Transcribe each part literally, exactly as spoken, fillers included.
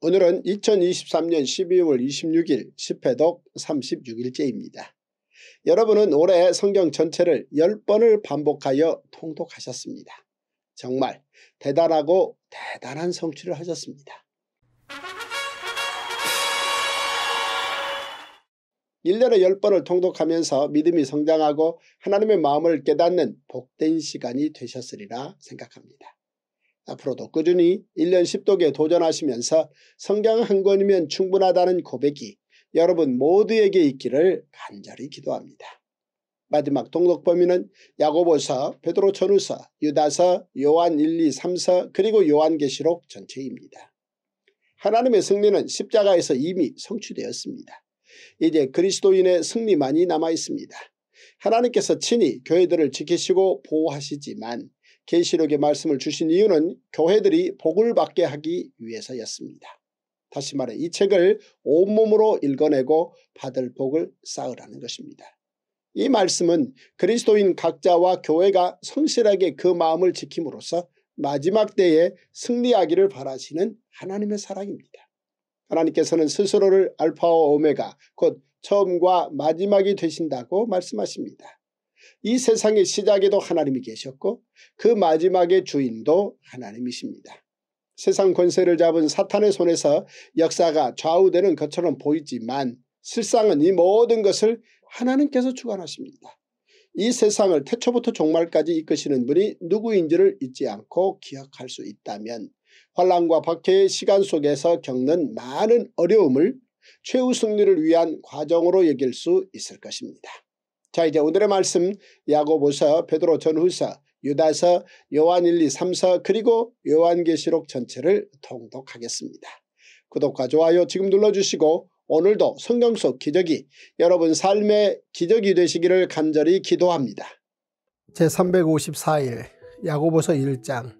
오늘은 이천이십삼년 십이월 이십육일 집회독 삼십육 일째입니다. 여러분은 올해 성경 전체를 열 번을 반복하여 통독하셨습니다. 정말 대단하고 대단한 성취를 하셨습니다. 일 년에 열 번을 통독하면서 믿음이 성장하고 하나님의 마음을 깨닫는 복된 시간이 되셨으리라 생각합니다. 앞으로도 꾸준히 일 년 십독에 도전하시면서 성경 한 권이면 충분하다는 고백이 여러분 모두에게 있기를 간절히 기도합니다. 마지막 통독 범위는 야고보서, 베드로 전후서, 유다서, 요한 일, 이, 삼서 그리고 요한계시록 전체입니다. 하나님의 승리는 십자가에서 이미 성취되었습니다. 이제 그리스도인의 승리만이 남아있습니다. 하나님께서 친히 교회들을 지키시고 보호하시지만 계시록의 말씀을 주신 이유는 교회들이 복을 받게 하기 위해서였습니다. 다시 말해 이 책을 온몸으로 읽어내고 받을 복을 쌓으라는 것입니다. 이 말씀은 그리스도인 각자와 교회가 성실하게 그 마음을 지킴으로써 마지막 때에 승리하기를 바라시는 하나님의 사랑입니다. 하나님께서는 스스로를 알파와 오메가 곧 처음과 마지막이 되신다고 말씀하십니다. 이 세상의 시작에도 하나님이 계셨고 그 마지막의 주인도 하나님이십니다. 세상 권세를 잡은 사탄의 손에서 역사가 좌우되는 것처럼 보이지만 실상은 이 모든 것을 하나님께서 주관하십니다. 이 세상을 태초부터 종말까지 이끄시는 분이 누구인지를 잊지 않고 기억할 수 있다면 환난과 박해의 시간 속에서 겪는 많은 어려움을 최후 승리를 위한 과정으로 여길 수 있을 것입니다. 자, 이제 오늘의 말씀 야고보서, 베드로 전후서, 유다서, 요한 일, 이, 삼서 그리고 요한계시록 전체를 통독하겠습니다. 구독과 좋아요 지금 눌러주시고 오늘도 성경 속 기적이 여러분 삶의 기적이 되시기를 간절히 기도합니다. 제삼백오십사일 야고보서 일 장.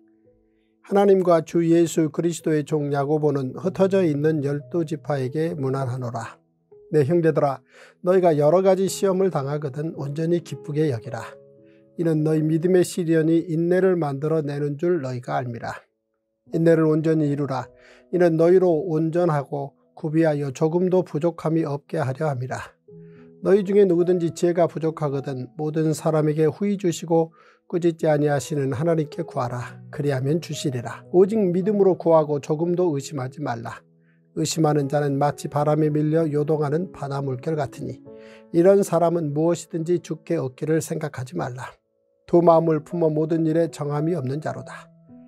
하나님과 주 예수 그리스도의 종 야고보는 흩어져 있는 열두 지파에게 문안하노라. 내 형제들아, 너희가 여러가지 시험을 당하거든 온전히 기쁘게 여기라. 이는 너희 믿음의 시련이 인내를 만들어내는 줄 너희가 알미라. 인내를 온전히 이루라. 이는 너희로 온전하고 구비하여 조금도 부족함이 없게 하려 함이라. 너희 중에 누구든지 지혜가 부족하거든 모든 사람에게 후히 주시고 꾸짖지 아니하시는 하나님께 구하라. 그리하면 주시리라. 오직 믿음으로 구하고 조금도 의심하지 말라. 의심하는 자는 마치 바람에 밀려 요동하는 바다물결 같으니 이런 사람은 무엇이든지 주께 얻기를 생각하지 말라. 두 마음을 품어 모든 일에 정함이 없는 자로다.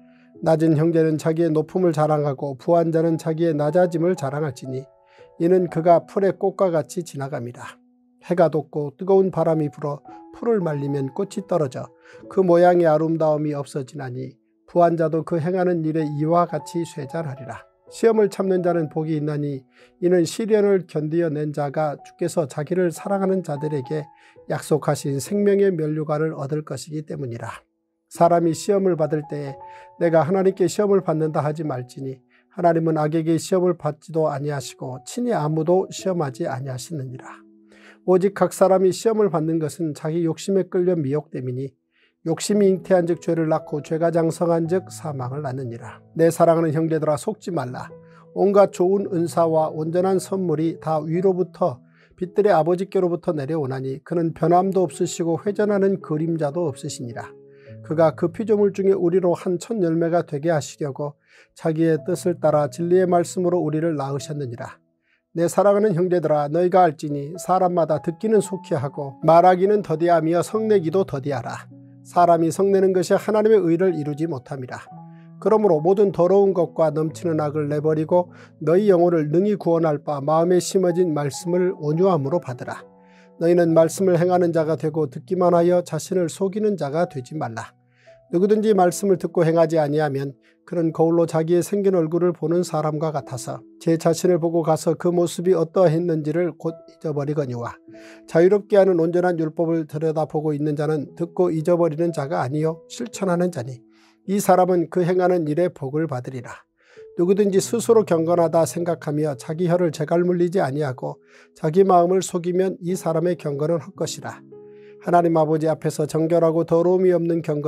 낮은 형제는 자기의 높음을 자랑하고 부한 자는 자기의 낮아짐을 자랑할지니 이는 그가 풀의 꽃과 같이 지나갑니다. 해가 돋고 뜨거운 바람이 불어 풀을 말리면 꽃이 떨어져 그 모양의 아름다움이 없어지나니 부한 자도 그 행하는 일에 이와 같이 쇠잔하리라. 시험을 참는 자는 복이 있나니 이는 시련을 견디어낸 자가 주께서 자기를 사랑하는 자들에게 약속하신 생명의 면류관을 얻을 것이기 때문이라. 사람이 시험을 받을 때에 내가 하나님께 시험을 받는다 하지 말지니 하나님은 악에게 시험을 받지도 아니하시고 친히 아무도 시험하지 아니하시느니라. 오직 각 사람이 시험을 받는 것은 자기 욕심에 끌려 미혹됨이니 욕심이 잉태한 즉 죄를 낳고 죄가 장성한 즉 사망을 낳느니라. 내 사랑하는 형제들아, 속지 말라. 온갖 좋은 은사와 온전한 선물이 다 위로부터 빛들의 아버지께로부터 내려오나니 그는 변함도 없으시고 회전하는 그림자도 없으시니라. 그가 그 피조물 중에 우리로 한 첫 열매가 되게 하시려고 자기의 뜻을 따라 진리의 말씀으로 우리를 낳으셨느니라. 내 사랑하는 형제들아, 너희가 알지니 사람마다 듣기는 속히 하고 말하기는 더디하며 성내기도 더디하라. 사람이 성내는 것이 하나님의 의를 이루지 못함이라. 그러므로 모든 더러운 것과 넘치는 악을 내버리고 너희 영혼을 능히 구원할 바 마음에 심어진 말씀을 온유함으로 받으라. 너희는 말씀을 행하는 자가 되고 듣기만 하여 자신을 속이는 자가 되지 말라. 누구든지 말씀을 듣고 행하지 아니하면 그는 거울로 자기의 생긴 얼굴을 보는 사람과 같아서 제 자신을 보고 가서 그 모습이 어떠했는지를 곧 잊어버리거니와 자유롭게 하는 온전한 율법을 들여다보고 있는 자는 듣고 잊어버리는 자가 아니요 실천하는 자니 이 사람은 그 행하는 일에 복을 받으리라. 누구든지 스스로 경건하다 생각하며 자기 혀를 재갈 물리지 아니하고 자기 마음을 속이면 이 사람의 경건은 헛것이라. 하나님 아버지 앞에서 정결하고 더러움이 없는 경건은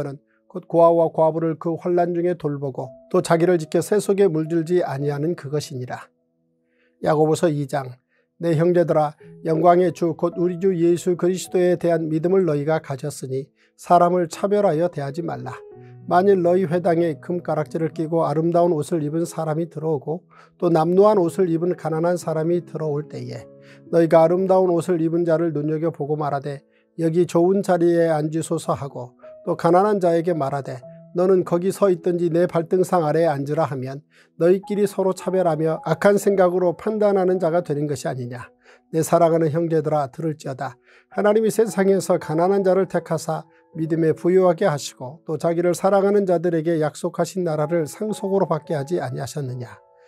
곧 고아와 과부를 그 환난 중에 돌보고 또 자기를 지켜 새 속에 물들지 아니하는 그것이니라. 야고보서 이 장. 내 형제들아, 영광의 주 곧 우리 주 예수 그리스도에 대한 믿음을 너희가 가졌으니 사람을 차별하여 대하지 말라. 만일 너희 회당에 금가락지를 끼고 아름다운 옷을 입은 사람이 들어오고 또 남루한 옷을 입은 가난한 사람이 들어올 때에 너희가 아름다운 옷을 입은 자를 눈여겨보고 말하되 여기 좋은 자리에 앉으소서 하고 또 가난한 자에게 말하되 너는 거기 서 있든지 내 발등상 아래에 앉으라 하면 너희끼리 서로 차별하며 악한 생각으로 판단하는 자가 되는 것이 아니냐. 내 사랑하는 형제들아, 들을지어다. 하나님이 세상에서 가난한 자를 택하사 믿음에 부유하게 하시고 또 자기를 사랑하는 자들에게 약속하신 나라를 상속으로 받게 하지 아니하셨느냐.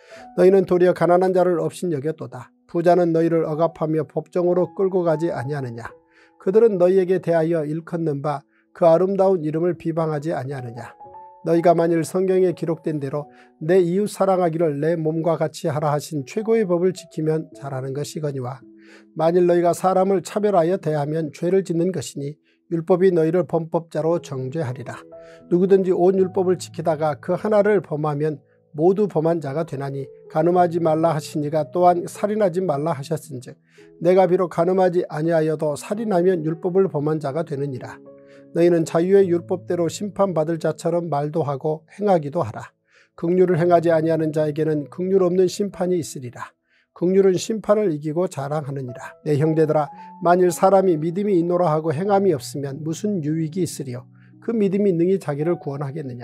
너희는 도리어 가난한 자를 업신여겼도다. 부자는 너희를 억압하며 법정으로 끌고 가지 아니하느냐. 그들은 너희에게 대하여 일컫는 바 그 아름다운 이름을 비방하지 아니하느냐. 너희가 만일 성경에 기록된 대로 내 이웃 사랑하기를 내 몸과 같이 하라 하신 최고의 법을 지키면 잘하는 것이거니와 만일 너희가 사람을 차별하여 대하면 죄를 짓는 것이니 율법이 너희를 범법자로 정죄하리라. 누구든지 온 율법을 지키다가 그 하나를 범하면 모두 범한 자가 되나니 간음하지 말라 하시니가 또한 살인하지 말라 하셨은즉 내가 비록 간음하지 아니하여도 살인하면 율법을 범한 자가 되느니라. 너희는 자유의 율법대로 심판받을 자처럼 말도 하고 행하기도 하라. 긍휼을 행하지 아니하는 자에게는 긍휼 없는 심판이 있으리라. 긍휼은 심판을 이기고 자랑하느니라. 내 형제들아, 만일 사람이 믿음이 있노라 하고 행함이 없으면 무슨 유익이 있으리요. 그 믿음이 능히 자기를 구원하겠느냐.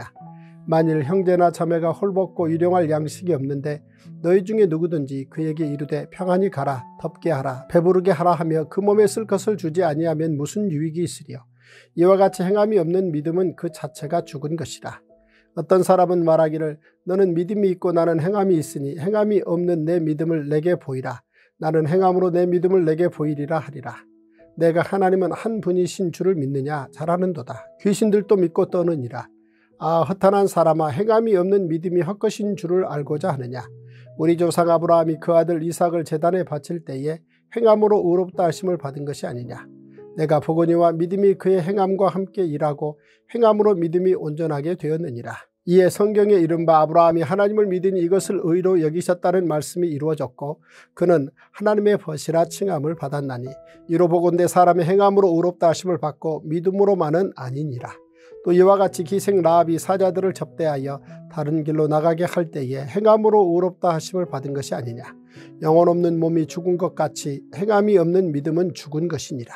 만일 형제나 자매가 헐벗고 일용할 양식이 없는데 너희 중에 누구든지 그에게 이르되 평안히 가라, 덥게 하라, 배부르게 하라 하며 그 몸에 쓸 것을 주지 아니하면 무슨 유익이 있으리요. 이와 같이 행함이 없는 믿음은 그 자체가 죽은 것이라. 어떤 사람은 말하기를 너는 믿음이 있고 나는 행함이 있으니 행함이 없는 내 믿음을 내게 보이라. 나는 행함으로 내 믿음을 내게 보이리라 하리라. 내가 하나님은 한 분이신 줄을 믿느냐. 잘하는도다. 귀신들도 믿고 떠느니라. 아, 허탄한 사람아, 행함이 없는 믿음이 헛것인 줄을 알고자 하느냐. 우리 조상 아브라함이 그 아들 이삭을 제단에 바칠 때에 행함으로 의롭다 하심을 받은 것이 아니냐. 내가 보거니와 믿음이 그의 행함과 함께 일하고 행함으로 믿음이 온전하게 되었느니라. 이에 성경에 이른바 아브라함이 하나님을 믿으니 이것을 의로 여기셨다는 말씀이 이루어졌고 그는 하나님의 벗이라 칭함을 받았나니 이로 보건대 사람의 행함으로 의롭다 하심을 받고 믿음으로만은 아니니라. 또 이와 같이 기생 라합이 사자들을 접대하여 다른 길로 나가게 할 때에 행함으로 의롭다 하심을 받은 것이 아니냐. 영혼 없는 몸이 죽은 것 같이 행함이 없는 믿음은 죽은 것이니라.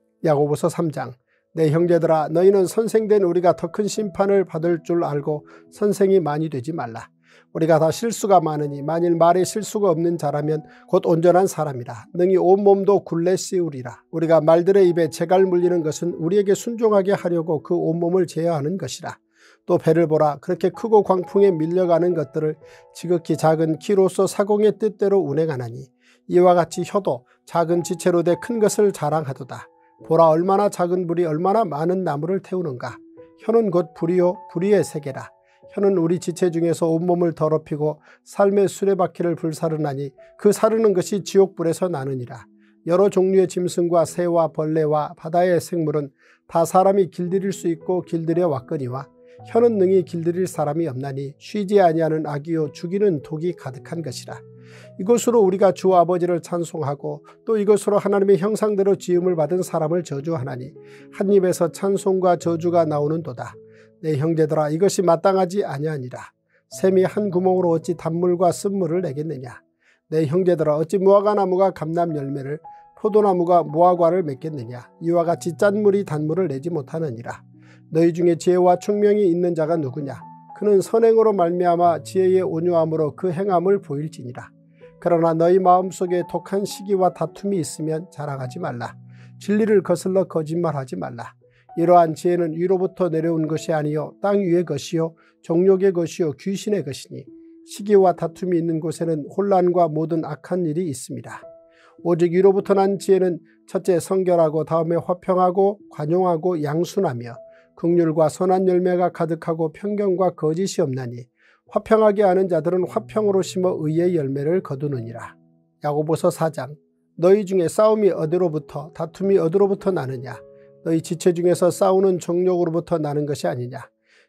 야고보서 삼 장. 내 형제들아, 너희는 선생된 우리가 더 큰 심판을 받을 줄 알고 선생이 많이 되지 말라. 우리가 다 실수가 많으니 만일 말에 실수가 없는 자라면 곧 온전한 사람이라. 능히 온몸도 굴레 씌우리라. 우리가 말들의 입에 재갈 물리는 것은 우리에게 순종하게 하려고 그 온몸을 제어하는 것이라. 또 배를 보라. 그렇게 크고 광풍에 밀려가는 것들을 지극히 작은 키로서 사공의 뜻대로 운행하나니 이와 같이 혀도 작은 지체로 돼 큰 것을 자랑하도다. 보라, 얼마나 작은 불이 얼마나 많은 나무를 태우는가. 혀는 곧 불이요 불의의 세계라. 혀는 우리 지체 중에서 온몸을 더럽히고 삶의 수레바퀴를 불사르나니 그 사르는 것이 지옥불에서 나느니라. 여러 종류의 짐승과 새와 벌레와 바다의 생물은 다 사람이 길들일 수 있고 길들여 왔거니와 혀는 능히 길들일 사람이 없나니 쉬지 아니하는 악이요 죽이는 독이 가득한 것이라. 이것으로 우리가 주 아버지를 찬송하고 또 이것으로 하나님의 형상대로 지음을 받은 사람을 저주하나니 한 입에서 찬송과 저주가 나오는도다. 내 형제들아, 이것이 마땅하지 아니하니라. 샘이 한 구멍으로 어찌 단물과 쓴물을 내겠느냐. 내 형제들아, 어찌 무화과나무가 감람 열매를 포도나무가 무화과를 맺겠느냐. 이와 같이 짠 물이 단물을 내지 못하느니라. 너희 중에 지혜와 총명이 있는 자가 누구냐. 그는 선행으로 말미암아 지혜의 온유함으로 그 행함을 보일지니라. 그러나 너희 마음속에 독한 시기와 다툼이 있으면 자랑하지 말라. 진리를 거슬러 거짓말하지 말라. 이러한 지혜는 위로부터 내려온 것이 아니요 땅 위의 것이요 정욕의 것이요 귀신의 것이니 시기와 다툼이 있는 곳에는 혼란과 모든 악한 일이 있습니다. 오직 위로부터 난 지혜는 첫째 성결하고 다음에 화평하고 관용하고 양순하며 긍휼과 선한 열매가 가득하고 편견과 거짓이 없나니 화평하게 하는 자들은 화평으로 심어 의의 열매를 거두느니라. 야고보서 사 장. 너희 중에 싸움이 어디로부터 다툼이 어디로부터 나느냐. 너희 지체 중에서 싸우는 정욕으로부터 나는 것이 아니냐.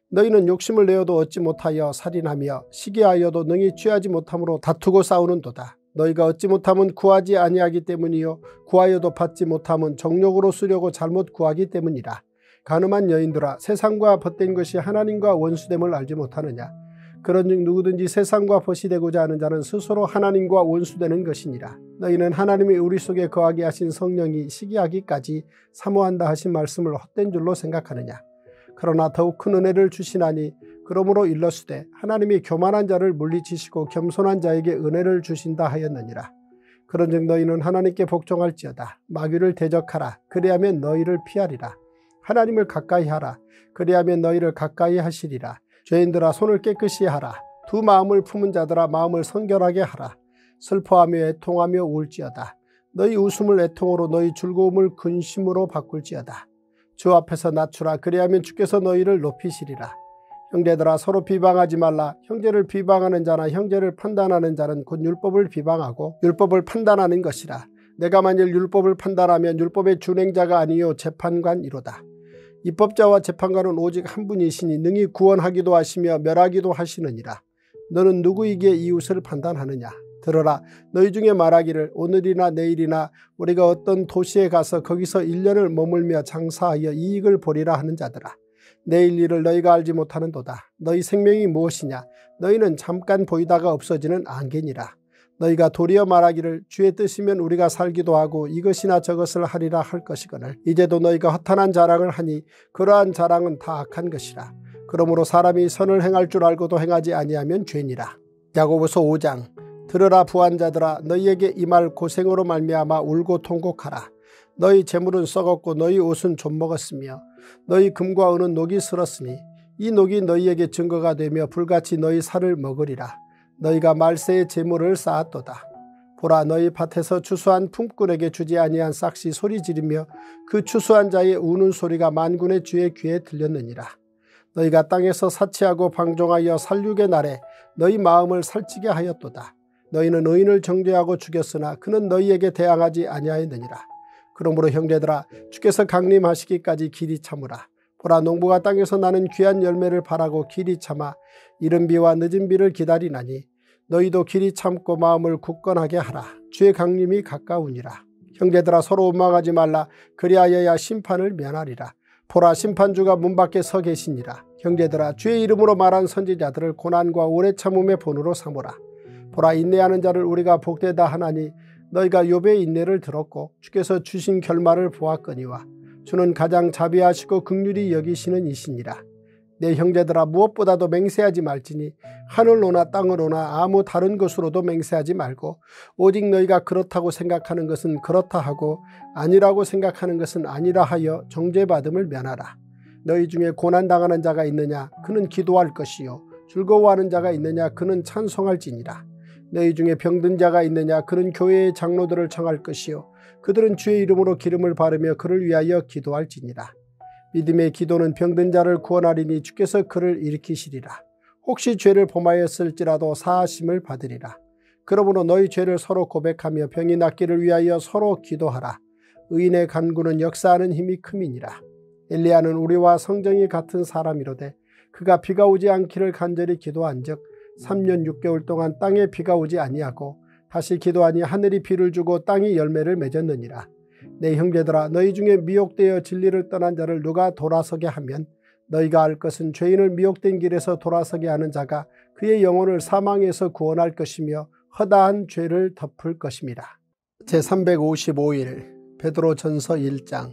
너희는 욕심을 내어도 얻지 못하여 살인하며 시기하여도 능히 취하지 못함으로 다투고 싸우는도다. 너희가 얻지 못함은 구하지 아니하기 때문이요 구하여도 받지 못함은 정욕으로 쓰려고 잘못 구하기 때문이라. 간음한 여인들아, 세상과 벗된 것이 하나님과 원수됨을 알지 못하느냐. 그런즉 누구든지 세상과 벗이 되고자 하는 자는 스스로 하나님과 원수되는 것이니라. 너희는 하나님이 우리 속에 거하게 하신 성령이 시기하기까지 사모한다 하신 말씀을 헛된 줄로 생각하느냐. 그러나 더욱 큰 은혜를 주시나니 그러므로 일러스되 하나님이 교만한 자를 물리치시고 겸손한 자에게 은혜를 주신다 하였느니라. 그런즉 너희는 하나님께 복종할지어다. 마귀를 대적하라. 그리하면 너희를 피하리라. 하나님을 가까이 하라. 그리하면 너희를 가까이 하시리라. 죄인들아, 손을 깨끗이 하라. 두 마음을 품은 자들아, 마음을 성결하게 하라. 슬퍼하며 애통하며 울지어다. 너희 웃음을 애통으로 너희 즐거움을 근심으로 바꿀지어다. 주 앞에서 낮추라. 그리하면 주께서 너희를 높이시리라. 형제들아, 서로 비방하지 말라. 형제를 비방하는 자나 형제를 판단하는 자는 곧 율법을 비방하고 율법을 판단하는 것이라. 내가 만일 율법을 판단하면 율법의 준행자가 아니요 재판관이로다. 입법자와 재판관은 오직 한 분이시니 능히 구원하기도 하시며 멸하기도 하시느니라. 너는 누구에게 이웃을 판단하느냐. 들어라. 너희 중에 말하기를 오늘이나 내일이나 우리가 어떤 도시에 가서 거기서 일 년을 머물며 장사하여 이익을 보리라 하는 자들아. 내일 일을 너희가 알지 못하는도다. 너희 생명이 무엇이냐. 너희는 잠깐 보이다가 없어지는 안개니라. 너희가 도리어 말하기를 주의 뜻이면 우리가 살기도 하고 이것이나 저것을 하리라 할 것이거늘 이제도 너희가 허탄한 자랑을 하니 그러한 자랑은 다 악한 것이라. 그러므로 사람이 선을 행할 줄 알고도 행하지 아니하면 죄니라. 야고보서 오 장. 들으라 부한자들아, 너희에게 이 말 고생으로 말미암아 울고 통곡하라. 너희 재물은 썩었고 너희 옷은 좀먹었으며 너희 금과 은은 녹이 슬었으니 이 녹이 너희에게 증거가 되며 불같이 너희 살을 먹으리라. 너희가 말세의 재물을 쌓았도다. 보라, 너희 밭에서 추수한 품꾼에게 주지 아니한 싹시 소리 지르며 그 추수한 자의 우는 소리가 만군의 주의 귀에 들렸느니라. 너희가 땅에서 사치하고 방종하여 살육의 날에 너희 마음을 살찌게 하였도다. 너희는 의인을 정죄하고 죽였으나 그는 너희에게 대항하지 아니하였느니라. 그러므로 형제들아, 주께서 강림하시기까지 길이 참으라. 보라, 농부가 땅에서 나는 귀한 열매를 바라고 길이 참아 이른 비와 늦은 비를 기다리나니 너희도 길이 참고 마음을 굳건하게 하라. 주의 강림이 가까우니라. 형제들아, 서로 원망하지 말라. 그리하여야 심판을 면하리라. 보라, 심판주가 문 밖에 서 계시니라. 형제들아, 주의 이름으로 말한 선지자들을 고난과 오래 참음의 본으로 삼으라. 보라, 인내하는 자를 우리가 복되다 하나니 너희가 욥의 인내를 들었고 주께서 주신 결말을 보았거니와 주는 가장 자비하시고 긍휼히 여기시는 이시니라. 내 형제들아, 무엇보다도 맹세하지 말지니 하늘로나 땅으로나 아무 다른 것으로도 맹세하지 말고 오직 너희가 그렇다고 생각하는 것은 그렇다 하고 아니라고 생각하는 것은 아니라 하여 정죄받음을 면하라. 너희 중에 고난당하는 자가 있느냐. 그는 기도할 것이요 즐거워하는 자가 있느냐. 그는 찬송할지니라. 너희 중에 병든 자가 있느냐. 그는 교회의 장로들을 청할 것이요 그들은 주의 이름으로 기름을 바르며 그를 위하여 기도할지니라. 믿음의 기도는 병든 자를 구원하리니 주께서 그를 일으키시리라. 혹시 죄를 범하였을지라도 사하심을 받으리라. 그러므로 너희 죄를 서로 고백하며 병이 낫기를 위하여 서로 기도하라. 의인의 간구는 역사하는 힘이 큼이니라. 엘리야는 우리와 성정이 같은 사람이로되 그가 비가 오지 않기를 간절히 기도한즉 삼 년 육 개월 동안 땅에 비가 오지 아니하고 다시 기도하니 하늘이 비를 주고 땅이 열매를 맺었느니라. 내 형제들아, 너희 중에 미혹되어 진리를 떠난 자를 누가 돌아서게 하면 너희가 알 것은 죄인을 미혹된 길에서 돌아서게 하는 자가 그의 영혼을 사망에서 구원할 것이며 허다한 죄를 덮을 것입니다. 제삼백오십오 일 베드로전서 일 장.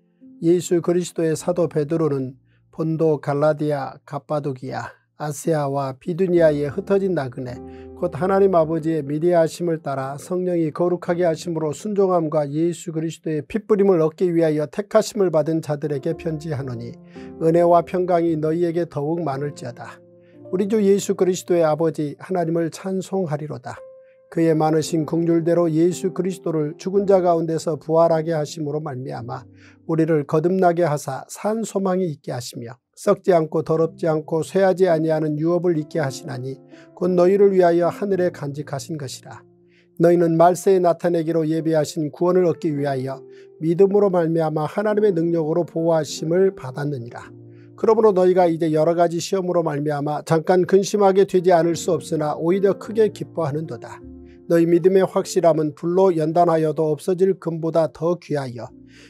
예수 그리스도의 사도 베드로는 본도, 갈라디아, 갑바도기아, 아시아와 비두니아에 흩어진 나그네 곧 하나님 아버지의 미리하심을 따라 성령이 거룩하게 하심으로 순종함과 예수 그리스도의 핏부림을 얻기 위하여 택하심을 받은 자들에게 편지하노니 은혜와 평강이 너희에게 더욱 많을지어다. 우리 주 예수 그리스도의 아버지 하나님을 찬송하리로다. 그의 많으신 긍휼대로 예수 그리스도를 죽은 자 가운데서 부활하게 하심으로 말미암아 우리를 거듭나게 하사 산 소망이 있게 하시며 썩지 않고 더럽지 않고 쇠하지 아니하는 유업을 있게 하시나니 곧 너희를 위하여 하늘에 간직하신 것이라. 너희는 말세에 나타내기로 예비하신 구원을 얻기 위하여 믿음으로 말미암아 하나님의 능력으로 보호하심을 받았느니라. 그러므로 너희가 이제 여러 가지 시험으로 말미암아 잠깐 근심하게 되지 않을 수 없으나 오히려 크게 기뻐하는도다. 너희 믿음의 확실함은 불로 연단하여도 없어질 금보다 더 귀하여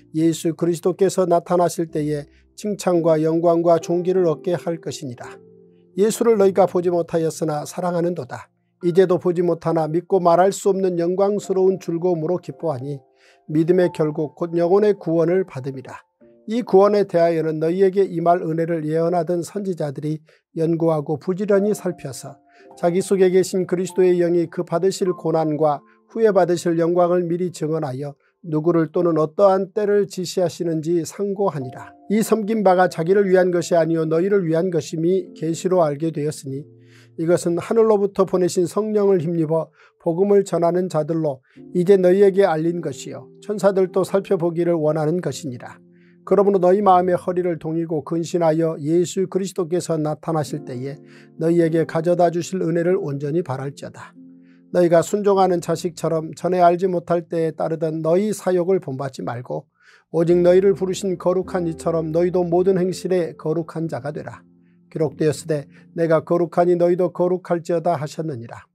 예수 그리스도께서 나타나실 때에 칭찬과 영광과 존귀를 얻게 할 것이니라. 예수를 너희가 보지 못하였으나 사랑하는도다. 이제도 보지 못하나 믿고 말할 수 없는 영광스러운 즐거움으로 기뻐하니 믿음의 결국 곧 영혼의 구원을 받음이라. 이 구원에 대하여는 너희에게 임할 은혜를 예언하던 선지자들이 연구하고 부지런히 살펴서 자기 속에 계신 그리스도의 영이 그 받으실 고난과 후에 받으실 영광을 미리 증언하여 누구를 또는 어떠한 때를 지시하시는지 상고하니라. 이 섬긴 바가 자기를 위한 것이 아니요 너희를 위한 것임이 계시로 알게 되었으니 이것은 하늘로부터 보내신 성령을 힘입어 복음을 전하는 자들로 이제 너희에게 알린 것이요 천사들도 살펴보기를 원하는 것이니라. 그러므로 너희 마음의 허리를 동이고 근신하여 예수 그리스도께서 나타나실 때에 너희에게 가져다 주실 은혜를 온전히 바랄지어다. 너희가 순종하는 자식처럼 전에 알지 못할 때에 따르던 너희 사욕을 본받지 말고 오직 너희를 부르신 거룩한 이처럼 너희도 모든 행실에 거룩한 자가 되라. 기록되었으되 내가 거룩하니 너희도 거룩할지어다 하셨느니라.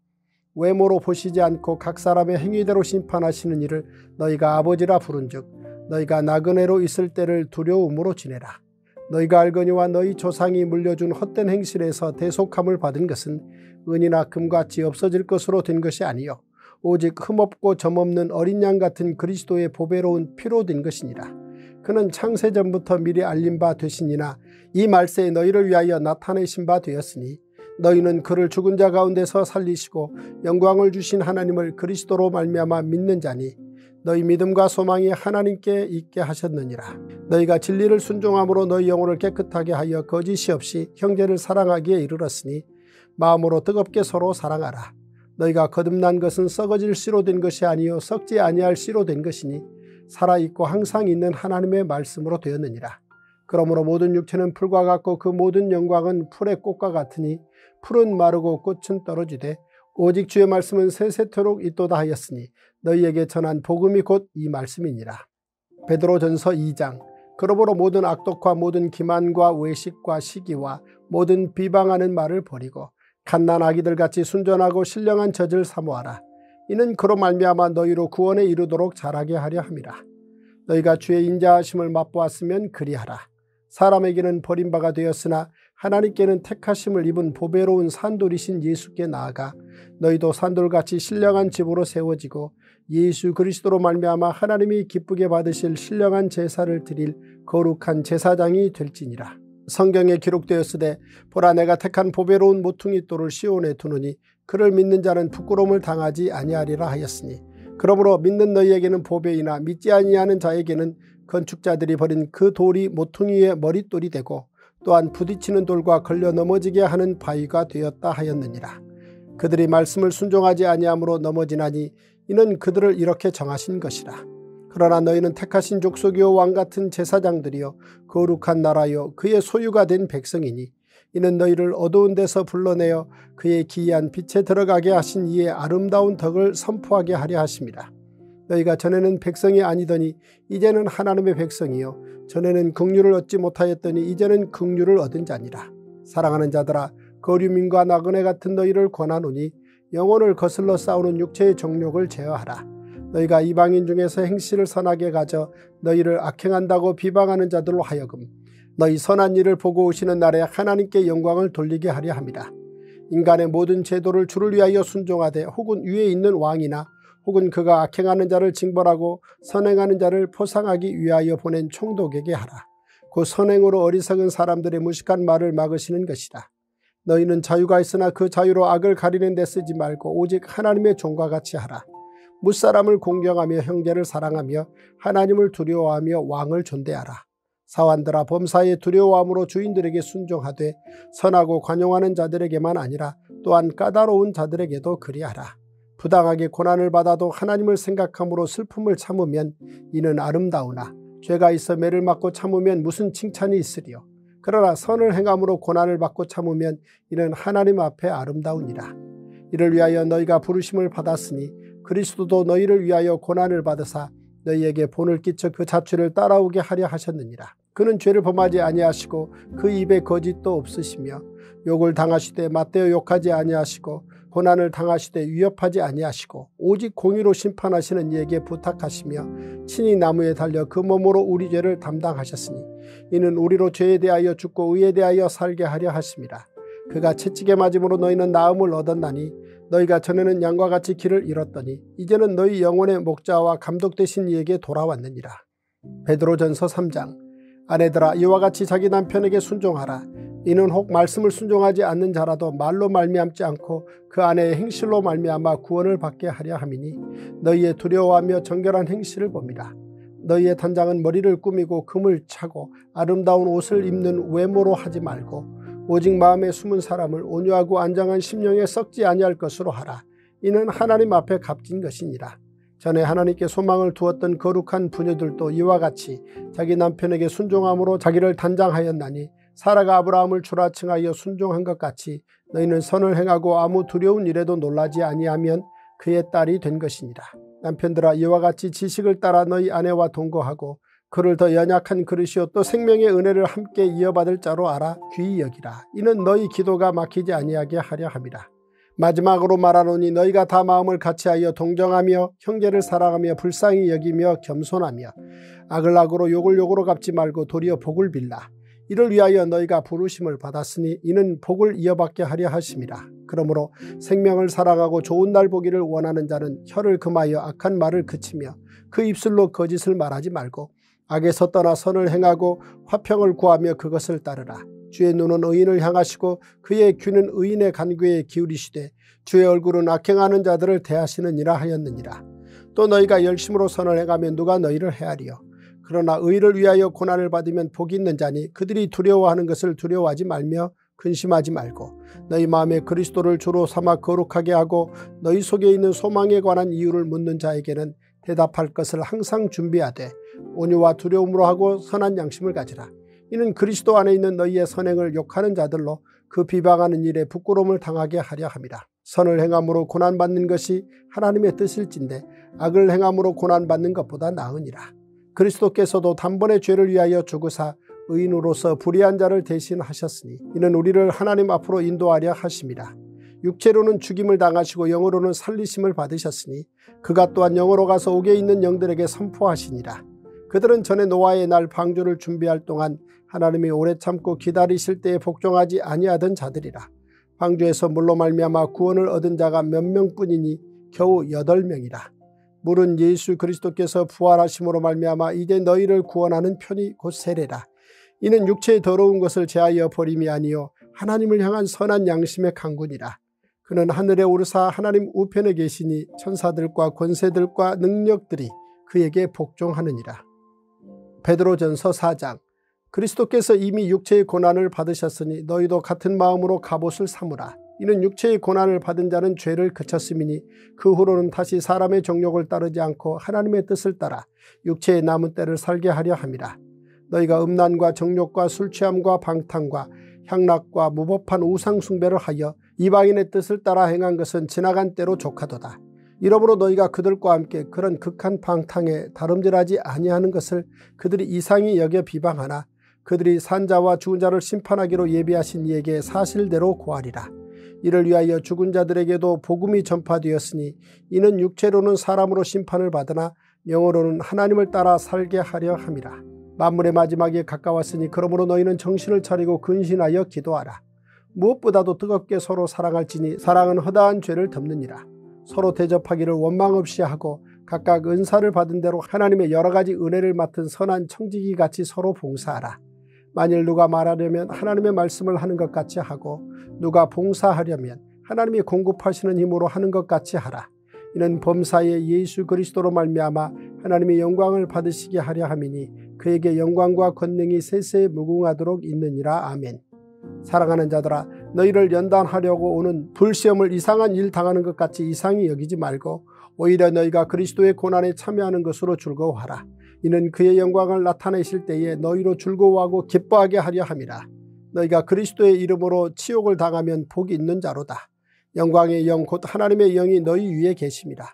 외모로 보시지 않고 각 사람의 행위대로 심판하시는 이를 너희가 아버지라 부른즉 너희가 나그네로 있을 때를 두려움으로 지내라. 너희가 알거니와 너희 조상이 물려준 헛된 행실에서 대속함을 받은 것은 은이나 금같이 없어질 것으로 된 것이 아니요 오직 흠없고 점없는 어린 양 같은 그리스도의 보배로운 피로 된 것이니라. 그는 창세전부터 미리 알린 바 되시니나 이 말세에 너희를 위하여 나타내신 바 되었으니 너희는 그를 죽은 자 가운데서 살리시고 영광을 주신 하나님을 그리스도로 말미암아 믿는 자니 너희 믿음과 소망이 하나님께 있게 하셨느니라. 너희가 진리를 순종함으로 너희 영혼을 깨끗하게 하여 거짓이 없이 형제를 사랑하기에 이르렀으니 마음으로 뜨겁게 서로 사랑하라. 너희가 거듭난 것은 썩어질 씨로 된 것이 아니요 썩지 아니할 씨로 된 것이니 살아있고 항상 있는 하나님의 말씀으로 되었느니라. 그러므로 모든 육체는 풀과 같고 그 모든 영광은 풀의 꽃과 같으니 풀은 마르고 꽃은 떨어지되 오직 주의 말씀은 세세토록 있도다 하였으니 너희에게 전한 복음이 곧 이 말씀이니라. 베드로전서 이 장. 그러므로 모든 악독과 모든 기만과 외식과 시기와 모든 비방하는 말을 버리고 갓난 아기들같이 순전하고 신령한 젖을 사모하라. 이는 그로 말미암아 너희로 구원에 이르도록 자라게 하려 함이라. 너희가 주의 인자하심을 맛보았으면 그리하라. 사람에게는 버림바가 되었으나 하나님께는 택하심을 입은 보배로운 산돌이신 예수께 나아가 너희도 산돌같이 신령한 집으로 세워지고 예수 그리스도로 말미암아 하나님이 기쁘게 받으실 신령한 제사를 드릴 거룩한 제사장이 될지니라. 성경에 기록되었으되 보라 내가 택한 보배로운 모퉁이 돌을 시온에 두느니 그를 믿는 자는 부끄러움을 당하지 아니하리라 하였으니 그러므로 믿는 너희에게는 보배이나 믿지 아니하는 자에게는 건축자들이 버린 그 돌이 모퉁이의 머릿돌이 되고 또한 부딪히는 돌과 걸려 넘어지게 하는 바위가 되었다 하였느니라. 그들이 말씀을 순종하지 아니함으로 넘어지나니 이는 그들을 이렇게 정하신 것이라. 그러나 너희는 택하신 족속이요 왕같은 제사장들이요 거룩한 나라요 그의 소유가 된 백성이니 이는 너희를 어두운 데서 불러내어 그의 기이한 빛에 들어가게 하신 이의 아름다운 덕을 선포하게 하려 하심이라. 너희가 전에는 백성이 아니더니 이제는 하나님의 백성이요 전에는 긍휼을 얻지 못하였더니 이제는 긍휼을 얻은 자니라. 사랑하는 자들아 거류민과 나그네 같은 너희를 권하노니 영혼을 거슬러 싸우는 육체의 정욕을 제어하라. 너희가 이방인 중에서 행실을 선하게 가져 너희를 악행한다고 비방하는 자들로 하여금 너희 선한 일을 보고 오시는 날에 하나님께 영광을 돌리게 하려 함이라. 인간의 모든 제도를 주를 위하여 순종하되 혹은 위에 있는 왕이나 혹은 그가 악행하는 자를 징벌하고 선행하는 자를 포상하기 위하여 보낸 총독에게 하라. 그 선행으로 어리석은 사람들의 무식한 말을 막으시는 것이다. 너희는 자유가 있으나 그 자유로 악을 가리는 데 쓰지 말고 오직 하나님의 종과 같이 하라. 무사람을 공경하며 형제를 사랑하며 하나님을 두려워하며 왕을 존대하라. 사환들아 범사에 두려워함으로 주인들에게 순종하되 선하고 관용하는 자들에게만 아니라 또한 까다로운 자들에게도 그리하라. 부당하게 고난을 받아도 하나님을 생각함으로 슬픔을 참으면 이는 아름다우나 죄가 있어 매를 맞고 참으면 무슨 칭찬이 있으리요. 그러나 선을 행함으로 고난을 받고 참으면 이는 하나님 앞에 아름다우니라. 이를 위하여 너희가 부르심을 받았으니 그리스도도 너희를 위하여 고난을 받으사 너희에게 본을 끼쳐 그 자취를 따라오게 하려 하셨느니라. 그는 죄를 범하지 아니하시고 그 입에 거짓도 없으시며 욕을 당하시되 맞대어 욕하지 아니하시고 고난을 당하시되 위협하지 아니하시고 오직 공의로 심판하시는 이에게 부탁하시며 친히 나무에 달려 그 몸으로 우리 죄를 담당하셨으니 이는 우리로 죄에 대하여 죽고 의에 대하여 살게 하려 하심이라. 그가 채찍에 맞음으로 너희는 나음을 얻었나니 너희가 전에는 양과 같이 길을 잃었더니 이제는 너희 영혼의 목자와 감독 되신 이에게 돌아왔느니라. 베드로전서 삼 장. 아내들아 이와 같이 자기 남편에게 순종하라. 이는 혹 말씀을 순종하지 않는 자라도 말로 말미암지 않고 그 아내의 행실로 말미암아 구원을 받게 하려 함이니 너희의 두려워하며 정결한 행실을 봅니다. 너희의 단장은 머리를 꾸미고 금을 차고 아름다운 옷을 입는 외모로 하지 말고 오직 마음에 숨은 사람을 온유하고 안정한 심령에 썩지 아니할 것으로 하라. 이는 하나님 앞에 값진 것이니라. 전에 하나님께 소망을 두었던 거룩한 부녀들도 이와 같이 자기 남편에게 순종함으로 자기를 단장하였나니 사라가 아브라함을 출하층하여 순종한 것 같이 너희는 선을 행하고 아무 두려운 일에도 놀라지 아니하면 그의 딸이 된 것이니라. 남편들아 이와 같이 지식을 따라 너희 아내와 동거하고 그를 더 연약한 그릇이요 또 생명의 은혜를 함께 이어받을 자로 알아 귀히 여기라. 이는 너희 기도가 막히지 아니하게 하려 함이라. 마지막으로 말하노니 너희가 다 마음을 같이하여 동정하며 형제를 사랑하며 불쌍히 여기며 겸손하며 악을 악으로 욕을 욕으로 갚지 말고 도리어 복을 빌라. 이를 위하여 너희가 부르심을 받았으니 이는 복을 이어받게 하려 하심이라. 그러므로 생명을 사랑하고 좋은 날 보기를 원하는 자는 혀를 금하여 악한 말을 그치며 그 입술로 거짓을 말하지 말고 악에서 떠나 선을 행하고 화평을 구하며 그것을 따르라. 주의 눈은 의인을 향하시고 그의 귀는 의인의 간구에 기울이시되 주의 얼굴은 악행하는 자들을 대하시느니라 하였느니라. 또 너희가 열심으로 선을 행하면 누가 너희를 헤아리요. 그러나 의를 위하여 고난을 받으면 복이 있는 자니 그들이 두려워하는 것을 두려워하지 말며 근심하지 말고 너희 마음에 그리스도를 주로 삼아 거룩하게 하고 너희 속에 있는 소망에 관한 이유를 묻는 자에게는 대답할 것을 항상 준비하되 온유와 두려움으로 하고 선한 양심을 가지라. 이는 그리스도 안에 있는 너희의 선행을 욕하는 자들로 그 비방하는 일에 부끄러움을 당하게 하려 함이라. 선을 행함으로 고난받는 것이 하나님의 뜻일진데 악을 행함으로 고난받는 것보다 나으니라. 그리스도께서도 단번에 죄를 위하여 죽으사 의인으로서 불의한 자를 대신하셨으니 이는 우리를 하나님 앞으로 인도하려 하심이라. 육체로는 죽임을 당하시고 영으로는 살리심을 받으셨으니 그가 또한 영으로 가서 옥에 있는 영들에게 선포하시니라. 그들은 전에 노아의 날 방주를 준비할 동안 하나님이 오래 참고 기다리실 때에 복종하지 아니하던 자들이라. 방주에서 물로 말미암아 구원을 얻은 자가 몇 명뿐이니 겨우 여덟 명이라. 물은 예수 그리스도께서 부활하심으로 말미암아 이제 너희를 구원하는 편이 곧 세례라. 이는 육체의 더러운 것을 제하여 버림이 아니요 하나님을 향한 선한 양심의 강군이라. 그는 하늘에 오르사 하나님 우편에 계시니 천사들과 권세들과 능력들이 그에게 복종하느니라. 베드로전서 사 장. 그리스도께서 이미 육체의 고난을 받으셨으니 너희도 같은 마음으로 갑옷을 삼으라. 이는 육체의 고난을 받은 자는 죄를 그쳤음이니 그 후로는 다시 사람의 정욕을 따르지 않고 하나님의 뜻을 따라 육체의 남은 때를 살게 하려 함이라. 너희가 음란과 정욕과 술취함과 방탕과 향락과 무법한 우상 숭배를 하여 이방인의 뜻을 따라 행한 것은 지나간 때로 족하도다. 이러므로 너희가 그들과 함께 그런 극한 방탕에 다름질하지 아니하는 것을 그들이 이상히 여겨 비방하나 그들이 산자와 죽은 자를 심판하기로 예비하신 이에게 사실대로 고하리라. 이를 위하여 죽은 자들에게도 복음이 전파되었으니 이는 육체로는 사람으로 심판을 받으나 영으로는 하나님을 따라 살게 하려 함이라. 만물의 마지막이 가까웠으니 그러므로 너희는 정신을 차리고 근신하여 기도하라. 무엇보다도 뜨겁게 서로 사랑할지니 사랑은 허다한 죄를 덮느니라. 서로 대접하기를 원망 없이 하고 각각 은사를 받은 대로 하나님의 여러 가지 은혜를 맡은 선한 청지기 같이 서로 봉사하라. 만일 누가 말하려면 하나님의 말씀을 하는 것 같이 하고 누가 봉사하려면 하나님이 공급하시는 힘으로 하는 것 같이 하라. 이는 범사에 예수 그리스도로 말미암아 하나님의 영광을 받으시게 하려 함이니 그에게 영광과 권능이 세세에 무궁하도록 있느니라. 아멘. 사랑하는 자들아 너희를 연단하려고 오는 불시험을 이상한 일 당하는 것 같이 이상히 여기지 말고 오히려 너희가 그리스도의 고난에 참여하는 것으로 즐거워하라. 이는 그의 영광을 나타내실 때에 너희로 즐거워하고 기뻐하게 하려 함이라. 너희가 그리스도의 이름으로 치욕을 당하면 복이 있는 자로다. 영광의 영 곧 하나님의 영이 너희 위에 계심이라.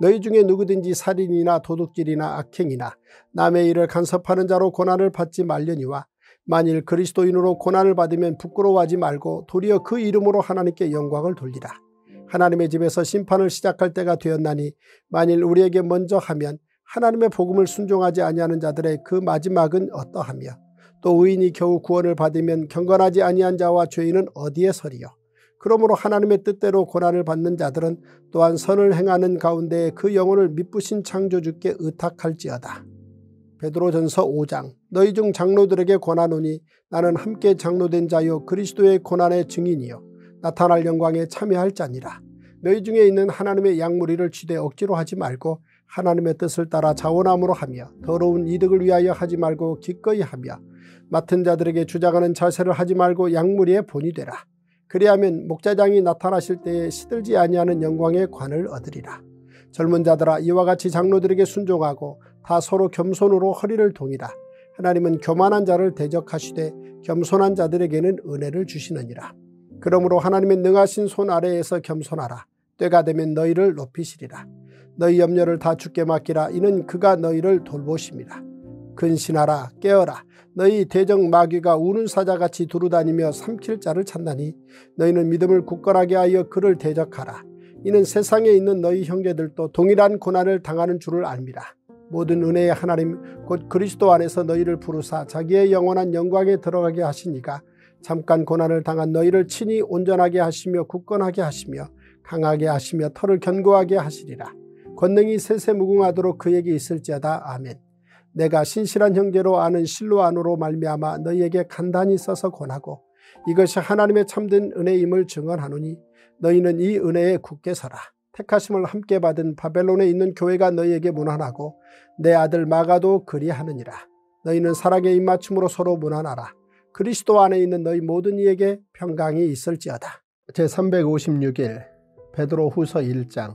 너희 중에 누구든지 살인이나 도둑질이나 악행이나 남의 일을 간섭하는 자로 고난을 받지 말려니와 만일 그리스도인으로 고난을 받으면 부끄러워하지 말고 도리어 그 이름으로 하나님께 영광을 돌리라. 하나님의 집에서 심판을 시작할 때가 되었나니 만일 우리에게 먼저 하면 하나님의 복음을 순종하지 아니하는 자들의 그 마지막은 어떠하며 또 의인이 겨우 구원을 받으면 경건하지 아니한 자와 죄인은 어디에 서리요. 그러므로 하나님의 뜻대로 고난을 받는 자들은 또한 선을 행하는 가운데 그 영혼을 미쁘신 창조주께 의탁할지어다. 베드로전서 오 장. 너희 중 장로들에게 권하노니 나는 함께 장로된 자요 그리스도의 고난의 증인이요 나타날 영광에 참여할 자니라. 너희 중에 있는 하나님의 양무리를 취대 억지로 하지 말고 하나님의 뜻을 따라 자원함으로 하며 더러운 이득을 위하여 하지 말고 기꺼이 하며 맡은 자들에게 주장하는 자세를 하지 말고 양무리의 본이 되라. 그리하면 목자장이 나타나실 때에 시들지 아니하는 영광의 관을 얻으리라. 젊은 자들아 이와 같이 장로들에게 순종하고 다 서로 겸손으로 허리를 동이라. 하나님은 교만한 자를 대적하시되 겸손한 자들에게는 은혜를 주시느니라. 그러므로 하나님의 능하신 손 아래에서 겸손하라. 때가 되면 너희를 높이시리라. 너희 염려를 다 주께 맡기라. 이는 그가 너희를 돌보심이라. 근신하라. 깨어라. 너희 대적 마귀가 우는 사자같이 두루다니며 삼킬 자를 찾나니 너희는 믿음을 굳건하게 하여 그를 대적하라. 이는 세상에 있는 너희 형제들도 동일한 고난을 당하는 줄을 알미라. 모든 은혜의 하나님 곧 그리스도 안에서 너희를 부르사 자기의 영원한 영광에 들어가게 하시니가 잠깐 고난을 당한 너희를 친히 온전하게 하시며 굳건하게 하시며 강하게 하시며 털을 견고하게 하시리라. 권능이 세세무궁하도록 그에게 있을지어다. 아멘. 내가 신실한 형제로 아는 실로 안으로 말미암아 너희에게 간단히 써서 권하고 이것이 하나님의 참된 은혜임을 증언하노니 너희는 이 은혜에 굳게 서라. 택하심을 함께 받은 바벨론에 있는 교회가 너희에게 문안하고 내 아들 마가도 그리하느니라. 너희는 사랑의 입맞춤으로 서로 문안하라. 그리스도 안에 있는 너희 모든 이에게 평강이 있을지어다. 제삼백오십육 일 베드로 후서 일 장.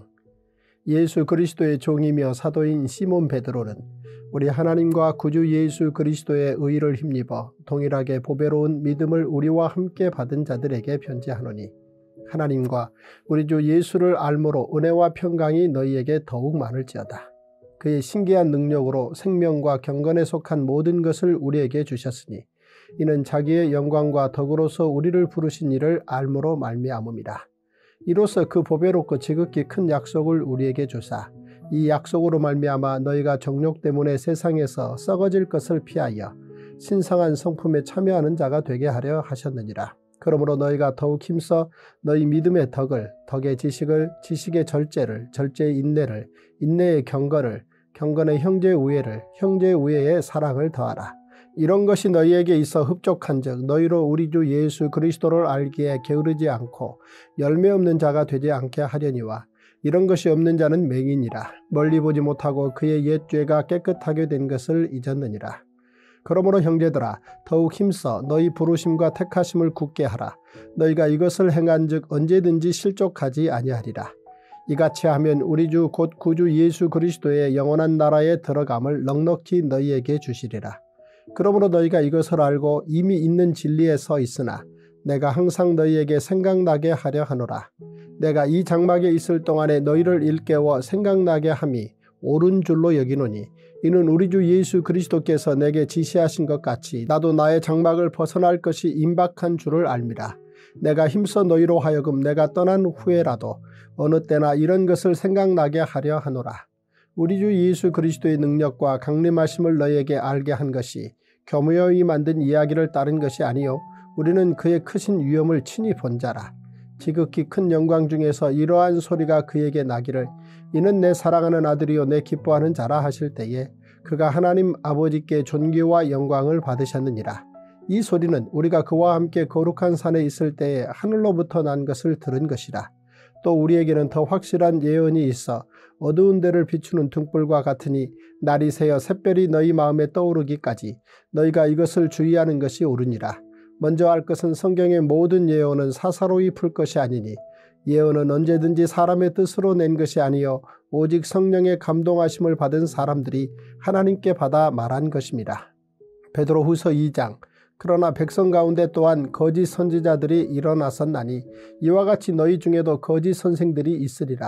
예수 그리스도의 종이며 사도인 시몬 베드로는 우리 하나님과 구주 예수 그리스도의 의를 힘입어 동일하게 보배로운 믿음을 우리와 함께 받은 자들에게 편지하노니 하나님과 우리 주 예수를 알므로 은혜와 평강이 너희에게 더욱 많을지어다. 그의 신기한 능력으로 생명과 경건에 속한 모든 것을 우리에게 주셨으니 이는 자기의 영광과 덕으로서 우리를 부르신 이를 알므로 말미암음이라. 이로써 그 보배롭고 지극히 큰 약속을 우리에게 주사 이 약속으로 말미암아 너희가 정욕 때문에 세상에서 썩어질 것을 피하여 신성한 성품에 참여하는 자가 되게 하려 하셨느니라. 그러므로 너희가 더욱 힘써 너희 믿음의 덕을, 덕의 지식을, 지식의 절제를, 절제의 인내를, 인내의 경건을, 경건의 형제의 우애를, 형제의 우애의 사랑을 더하라. 이런 것이 너희에게 있어 흡족한즉 너희로 우리 주 예수 그리스도를 알기에 게으르지 않고 열매 없는 자가 되지 않게 하려니와 이런 것이 없는 자는 맹인이라. 멀리 보지 못하고 그의 옛 죄가 깨끗하게 된 것을 잊었느니라. 그러므로 형제들아 더욱 힘써 너희 부르심과 택하심을 굳게 하라. 너희가 이것을 행한즉 언제든지 실족하지 아니하리라. 이같이 하면 우리 주 곧 구주 예수 그리스도의 영원한 나라에 들어감을 넉넉히 너희에게 주시리라. 그러므로 너희가 이것을 알고 이미 있는 진리에 서 있으나 내가 항상 너희에게 생각나게 하려 하노라. 내가 이 장막에 있을 동안에 너희를 일깨워 생각나게 함이 옳은 줄로 여기노니 이는 우리 주 예수 그리스도께서 내게 지시하신 것 같이 나도 나의 장막을 벗어날 것이 임박한 줄을 알미라. 내가 힘써 너희로 하여금 내가 떠난 후에라도 어느 때나 이런 것을 생각나게 하려 하노라. 우리 주 예수 그리스도의 능력과 강림하심을 너희에게 알게 한 것이 교묘히 만든 이야기를 따른 것이 아니요 우리는 그의 크신 위엄을 친히 본 자라. 지극히 큰 영광 중에서 이러한 소리가 그에게 나기를 이는 내 사랑하는 아들이요 내 기뻐하는 자라 하실 때에 그가 하나님 아버지께 존귀와 영광을 받으셨느니라. 이 소리는 우리가 그와 함께 거룩한 산에 있을 때에 하늘로부터 난 것을 들은 것이라. 또 우리에게는 더 확실한 예언이 있어 어두운 데를 비추는 등불과 같으니 날이 새어 샛별이 너희 마음에 떠오르기까지 너희가 이것을 주의하는 것이 옳으니라. 먼저 알 것은 성경의 모든 예언은 사사로이 풀 것이 아니니 예언은 언제든지 사람의 뜻으로 낸 것이 아니요 오직 성령의 감동하심을 받은 사람들이 하나님께 받아 말한 것입니다. 베드로 후서 이 장. 그러나 백성 가운데 또한 거짓 선지자들이 일어났었나니 이와 같이 너희 중에도 거짓 선생들이 있으리라.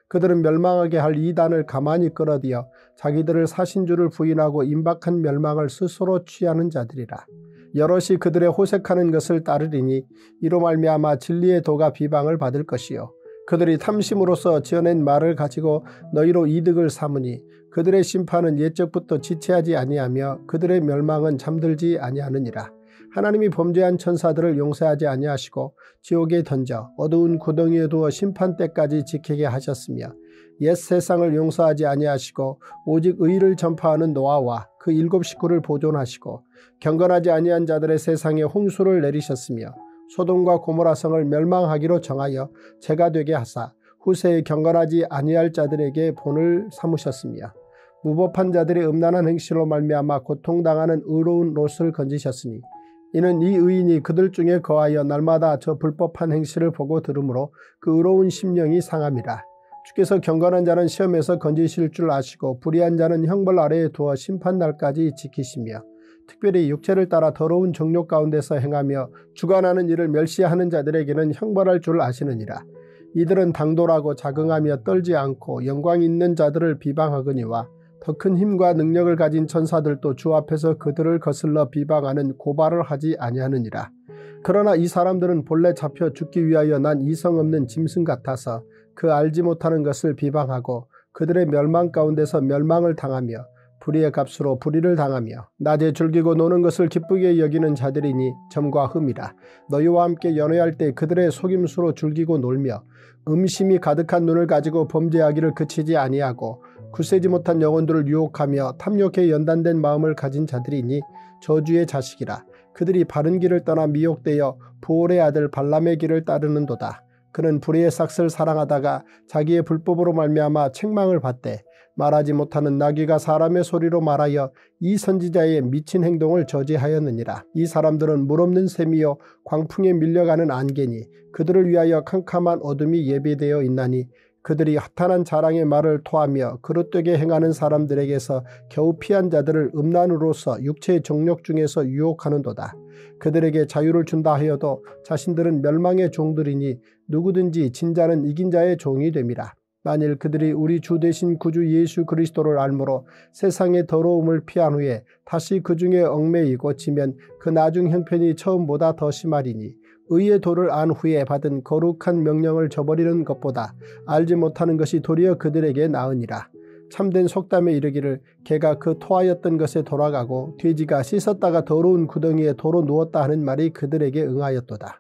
그들은 멸망하게 할 이단을 가만히 끌어들여 자기들을 사신주를 부인하고 임박한 멸망을 스스로 취하는 자들이라. 여럿이 그들의 호색하는 것을 따르리니 이로 말미암아 진리의 도가 비방을 받을 것이요 그들이 탐심으로써 지어낸 말을 가지고 너희로 이득을 삼으니 그들의 심판은 옛적부터 지체하지 아니하며 그들의 멸망은 잠들지 아니하느니라. 하나님이 범죄한 천사들을 용서하지 아니하시고 지옥에 던져 어두운 구덩이에 두어 심판 때까지 지키게 하셨으며 옛 세상을 용서하지 아니하시고 오직 의를 전파하는 노아와 그 일곱 식구를 보존하시고 경건하지 아니한 자들의 세상에 홍수를 내리셨으며 소돔과 고모라 성을 멸망하기로 정하여 재가 되게 하사 후세에 경건하지 아니할 자들에게 본을 삼으셨으며 무법한 자들의 음란한 행실로 말미암아 고통당하는 의로운 롯을 건지셨으니 이는 이 의인이 그들 중에 거하여 날마다 저 불법한 행실을 보고 들으므로 그 의로운 심령이 상함이라. 주께서 경건한 자는 시험에서 건지실 줄 아시고 불의한 자는 형벌 아래에 두어 심판날까지 지키시며 특별히 육체를 따라 더러운 정욕 가운데서 행하며 주관하는 일을 멸시하는 자들에게는 형벌할 줄 아시느니라. 이들은 당돌하고 자긍하며 떨지 않고 영광 있는 자들을 비방하거니와 더 큰 힘과 능력을 가진 천사들도 주 앞에서 그들을 거슬러 비방하는 고발을 하지 아니하느니라. 그러나 이 사람들은 본래 잡혀 죽기 위하여 난 이성 없는 짐승 같아서 그 알지 못하는 것을 비방하고 그들의 멸망 가운데서 멸망을 당하며 불의의 값으로 불의를 당하며 낮에 즐기고 노는 것을 기쁘게 여기는 자들이니 점과 흠이라. 너희와 함께 연회할 때 그들의 속임수로 즐기고 놀며 음심이 가득한 눈을 가지고 범죄하기를 그치지 아니하고 굳세지 못한 영혼들을 유혹하며 탐욕에 연단된 마음을 가진 자들이니 저주의 자식이라. 그들이 바른 길을 떠나 미혹되어 부올의 아들 발람의 길을 따르는도다. 그는 불의의 삭슬 사랑하다가 자기의 불법으로 말미암아 책망을 받되 말하지 못하는 나귀가 사람의 소리로 말하여 이 선지자의 미친 행동을 저지하였느니라. 이 사람들은 물없는 샘이요 광풍에 밀려가는 안개니 그들을 위하여 캄캄한 어둠이 예비되어 있나니 그들이 허탄한 자랑의 말을 토하며 그릇되게 행하는 사람들에게서 겨우 피한 자들을 음란으로서 육체의 정욕 중에서 유혹하는도다. 그들에게 자유를 준다 하여도 자신들은 멸망의 종들이니 누구든지 진자는 이긴 자의 종이 됨이라. 만일 그들이 우리 주 되신 구주 예수 그리스도를 알므로 세상의 더러움을 피한 후에 다시 그 중에 얽매이고 지면 그 나중 형편이 처음보다 더 심하리니 의의 도를 안 후에 받은 거룩한 명령을 저버리는 것보다 알지 못하는 것이 도리어 그들에게 나으니라. 참된 속담에 이르기를 개가 그 토하였던 것에 돌아가고 돼지가 씻었다가 더러운 구덩이에 도로 누웠다 하는 말이 그들에게 응하였도다.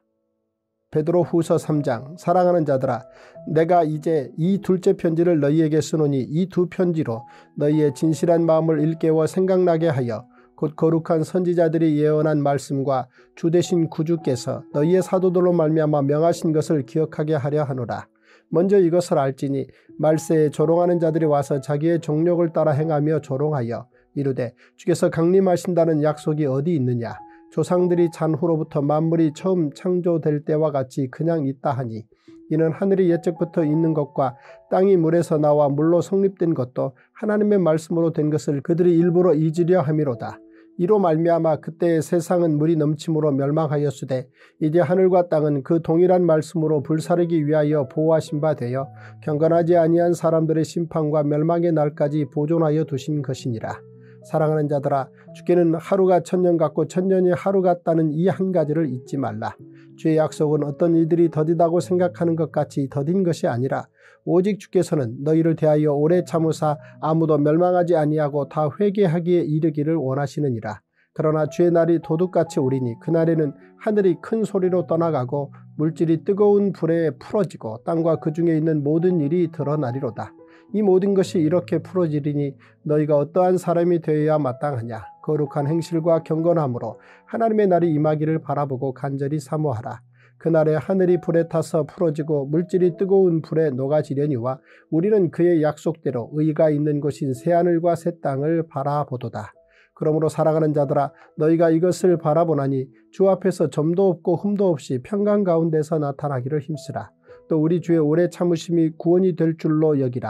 베드로 후서 삼 장. 사랑하는 자들아, 내가 이제 이 둘째 편지를 너희에게 쓰노니 이 두 편지로 너희의 진실한 마음을 일깨워 생각나게 하여 곧 거룩한 선지자들이 예언한 말씀과 주 되신 구주께서 너희의 사도들로 말미암아 명하신 것을 기억하게 하려 하노라. 먼저 이것을 알지니 말세에 조롱하는 자들이 와서 자기의 정욕을 따라 행하며 조롱하여 이르되 주께서 강림하신다는 약속이 어디 있느냐. 조상들이 잔 후로부터 만물이 처음 창조될 때와 같이 그냥 있다 하니 이는 하늘이 옛적부터 있는 것과 땅이 물에서 나와 물로 성립된 것도 하나님의 말씀으로 된 것을 그들이 일부러 잊으려 함이로다. 이로 말미암아 그때의 세상은 물이 넘침으로 멸망하였으되 이제 하늘과 땅은 그 동일한 말씀으로 불사르기 위하여 보호하신 바 되어 경건하지 아니한 사람들의 심판과 멸망의 날까지 보존하여 두신 것이니라. 사랑하는 자들아, 주께는 하루가 천년 같고 천년이 하루 같다는 이 한 가지를 잊지 말라. 주의 약속은 어떤 이들이 더디다고 생각하는 것 같이 더딘 것이 아니라 오직 주께서는 너희를 대하여 오래 참으사 아무도 멸망하지 아니하고 다 회개하기에 이르기를 원하시느니라. 그러나 주의 날이 도둑같이 오리니 그날에는 하늘이 큰 소리로 떠나가고 물질이 뜨거운 불에 풀어지고 땅과 그 중에 있는 모든 일이 드러나리로다. 이 모든 것이 이렇게 풀어지리니 너희가 어떠한 사람이 되어야 마땅하냐. 거룩한 행실과 경건함으로 하나님의 날이 임하기를 바라보고 간절히 사모하라. 그날에 하늘이 불에 타서 풀어지고 물질이 뜨거운 불에 녹아지려니와 우리는 그의 약속대로 의가 있는 곳인 새하늘과 새 땅을 바라보도다. 그러므로 사랑하는 자들아, 너희가 이것을 바라보나니 주 앞에서 점도 없고 흠도 없이 평강 가운데서 나타나기를 힘쓰라. 또 우리 주의 오래 참으심이 구원이 될 줄로 여기라.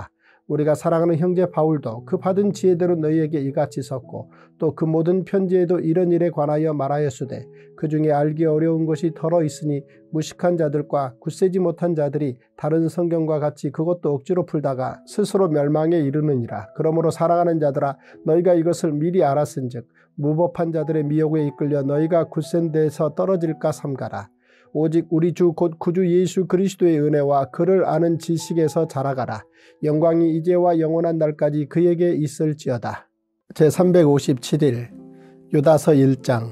우리가 사랑하는 형제 바울도 그 받은 지혜대로 너희에게 이같이 썼고 또 그 모든 편지에도 이런 일에 관하여 말하였으되 그 중에 알기 어려운 것이 덜어 있으니 무식한 자들과 굳세지 못한 자들이 다른 성경과 같이 그것도 억지로 풀다가 스스로 멸망에 이르느니라. 그러므로 사랑하는 자들아 너희가 이것을 미리 알았은즉 무법한 자들의 미혹에 이끌려 너희가 굳센 데서 떨어질까 삼가라. 오직 우리 주 곧 구주 예수 그리스도의 은혜와 그를 아는 지식에서 자라가라. 영광이 이제와 영원한 날까지 그에게 있을지어다. 제삼백오십칠 일 유다서 일 장.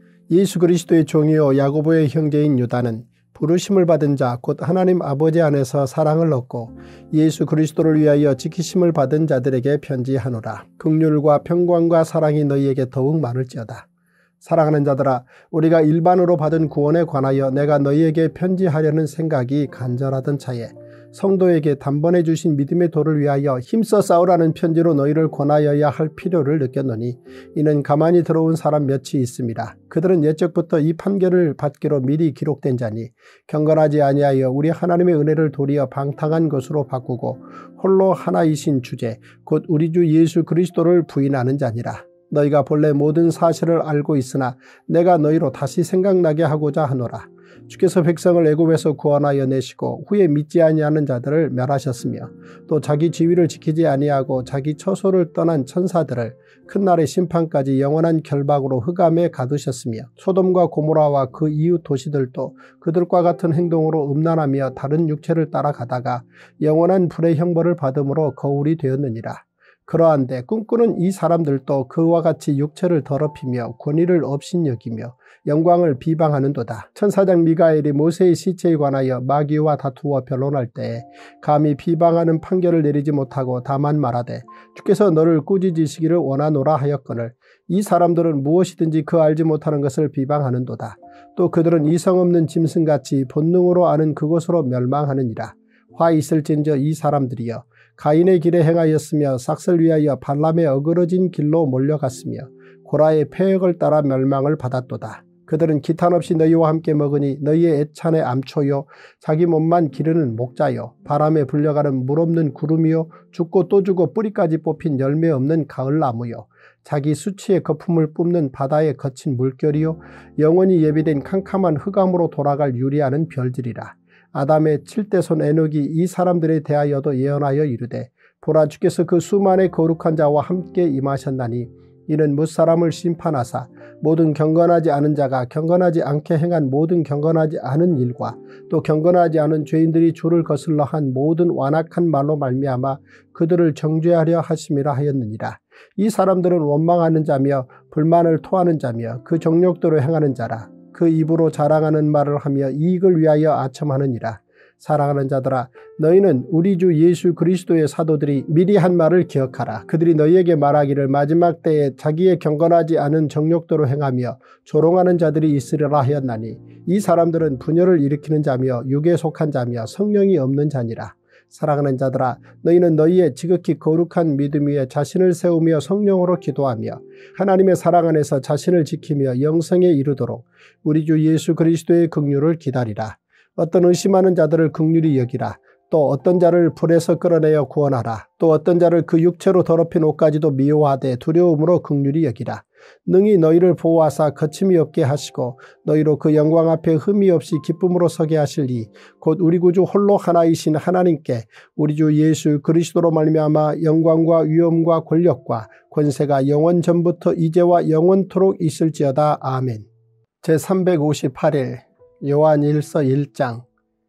예수 그리스도의 종이요 야고보의 형제인 유다는 부르심을 받은 자 곧 하나님 아버지 안에서 사랑을 얻고 예수 그리스도를 위하여 지키심을 받은 자들에게 편지하노라. 긍휼과 평강과 사랑이 너희에게 더욱 많을지어다. 사랑하는 자들아, 우리가 일반으로 받은 구원에 관하여 내가 너희에게 편지하려는 생각이 간절하던 차에 성도에게 단번에 주신 믿음의 도를 위하여 힘써 싸우라는 편지로 너희를 권하여야 할 필요를 느꼈노니 이는 가만히 들어온 사람 몇이 있습니다. 그들은 옛적부터 이 판결을 받기로 미리 기록된 자니 경건하지 아니하여 우리 하나님의 은혜를 도리어 방탕한 것으로 바꾸고 홀로 하나이신 주제 곧 우리 주 예수 그리스도를 부인하는 자니라. 너희가 본래 모든 사실을 알고 있으나 내가 너희로 다시 생각나게 하고자 하노라. 주께서 백성을 애굽에서 구원하여 내시고 후에 믿지 아니하는 자들을 멸하셨으며 또 자기 지위를 지키지 아니하고 자기 처소를 떠난 천사들을 큰 날의 심판까지 영원한 결박으로 흑암에 가두셨으며 소돔과 고모라와 그 이웃 도시들도 그들과 같은 행동으로 음란하며 다른 육체를 따라가다가 영원한 불의 형벌을 받음으로 거울이 되었느니라. 그러한데 꿈꾸는 이 사람들도 그와 같이 육체를 더럽히며 권위를 업신여기며 영광을 비방하는도다. 천사장 미가엘이 모세의 시체에 관하여 마귀와 다투어 변론할 때에 감히 비방하는 판결을 내리지 못하고 다만 말하되 주께서 너를 꾸짖으시기를 원하노라 하였거늘 이 사람들은 무엇이든지 그 알지 못하는 것을 비방하는도다. 또 그들은 이성 없는 짐승같이 본능으로 아는 그것으로 멸망하느니라. 화 있을진저 이 사람들이여 가인의 길에 행하였으며 삭슬 위하여 발람의 어그러진 길로 몰려갔으며 고라의 폐역을 따라 멸망을 받았도다. 그들은 기탄 없이 너희와 함께 먹으니 너희의 애찬의 암초요 자기 몸만 기르는 목자요 바람에 불려가는 물 없는 구름이요 죽고 또 죽어 뿌리까지 뽑힌 열매 없는 가을나무요 자기 수치의 거품을 뿜는 바다의 거친 물결이요 영원히 예비된 캄캄한 흑암으로 돌아갈 유리하는 별들이라. 아담의 칠대손 에녹이 이 사람들에 대하여도 예언하여 이르되 보라 주께서 그 수만의 거룩한 자와 함께 임하셨나니 이는 뭇사람을 심판하사 모든 경건하지 않은 자가 경건하지 않게 행한 모든 경건하지 않은 일과 또 경건하지 않은 죄인들이 주를 거슬러 한 모든 완악한 말로 말미암아 그들을 정죄하려 하심이라 하였느니라. 이 사람들은 원망하는 자며 불만을 토하는 자며 그 정욕대로 행하는 자라. 그 입으로 자랑하는 말을 하며 이익을 위하여 아첨하느니라. 사랑하는 자들아 너희는 우리 주 예수 그리스도의 사도들이 미리 한 말을 기억하라. 그들이 너희에게 말하기를 마지막 때에 자기의 경건하지 않은 정욕대로 행하며 조롱하는 자들이 있으리라 하였나니 이 사람들은 분열을 일으키는 자며 육에 속한 자며 성령이 없는 자니라. 사랑하는 자들아 너희는 너희의 지극히 거룩한 믿음 위에 자신을 세우며 성령으로 기도하며 하나님의 사랑 안에서 자신을 지키며 영생에 이르도록 우리 주 예수 그리스도의 긍휼을 기다리라. 어떤 의심하는 자들을 긍휼히 여기라. 또 어떤 자를 불에서 끌어내어 구원하라. 또 어떤 자를 그 육체로 더럽힌 옷까지도 미워하되 두려움으로 긍휼히 여기라. 능히 너희를 보호하사 거침이 없게 하시고 너희로 그 영광 앞에 흠이 없이 기쁨으로 서게 하시리. 곧 우리 구주 홀로 하나이신 하나님께 우리 주 예수 그리스도로 말미암아 영광과 위엄과 권력과 권세가 영원 전부터 이제와 영원토록 있을지어다. 아멘. 제삼백오십팔 일 요한일서 일 장.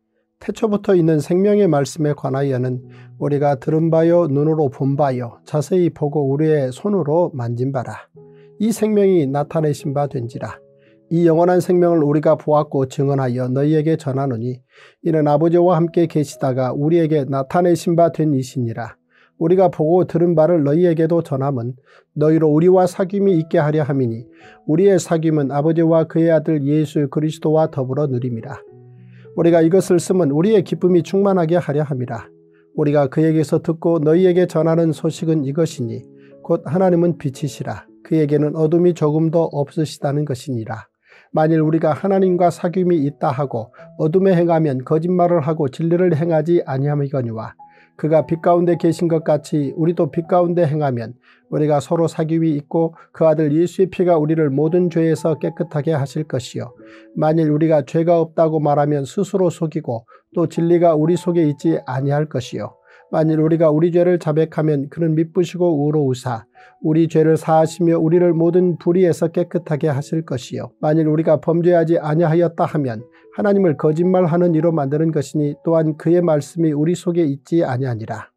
태초부터 있는 생명의 말씀에 관하여는 우리가 들은 바요 눈으로 본 바요 자세히 보고 우리의 손으로 만진 바라. 이 생명이 나타내신 바 된지라. 이 영원한 생명을 우리가 보았고 증언하여 너희에게 전하노니 이는 아버지와 함께 계시다가 우리에게 나타내신 바 된 이시니라. 우리가 보고 들은 바를 너희에게도 전함은 너희로 우리와 사귐이 있게 하려 함이니 우리의 사귐은 아버지와 그의 아들 예수 그리스도와 더불어 누림이라. 우리가 이것을 쓰면 우리의 기쁨이 충만하게 하려 함이라. 우리가 그에게서 듣고 너희에게 전하는 소식은 이것이니 곧 하나님은 빛이시라. 그에게는 어둠이 조금도 없으시다는 것이니라. 만일 우리가 하나님과 사귐이 있다 하고 어둠에 행하면 거짓말을 하고 진리를 행하지 아니함이거니와 그가 빛 가운데 계신 것 같이 우리도 빛 가운데 행하면 우리가 서로 사귐이 있고 그 아들 예수의 피가 우리를 모든 죄에서 깨끗하게 하실 것이요 만일 우리가 죄가 없다고 말하면 스스로 속이고 또 진리가 우리 속에 있지 아니할 것이요 만일 우리가 우리 죄를 자백하면 그는 미쁘시고 의로우사 우리 죄를 사하시며 우리를 모든 불의에서 깨끗하게 하실 것이요 만일 우리가 범죄하지 아니하였다 하면 하나님을 거짓말하는 이로 만드는 것이니 또한 그의 말씀이 우리 속에 있지 아니하니라.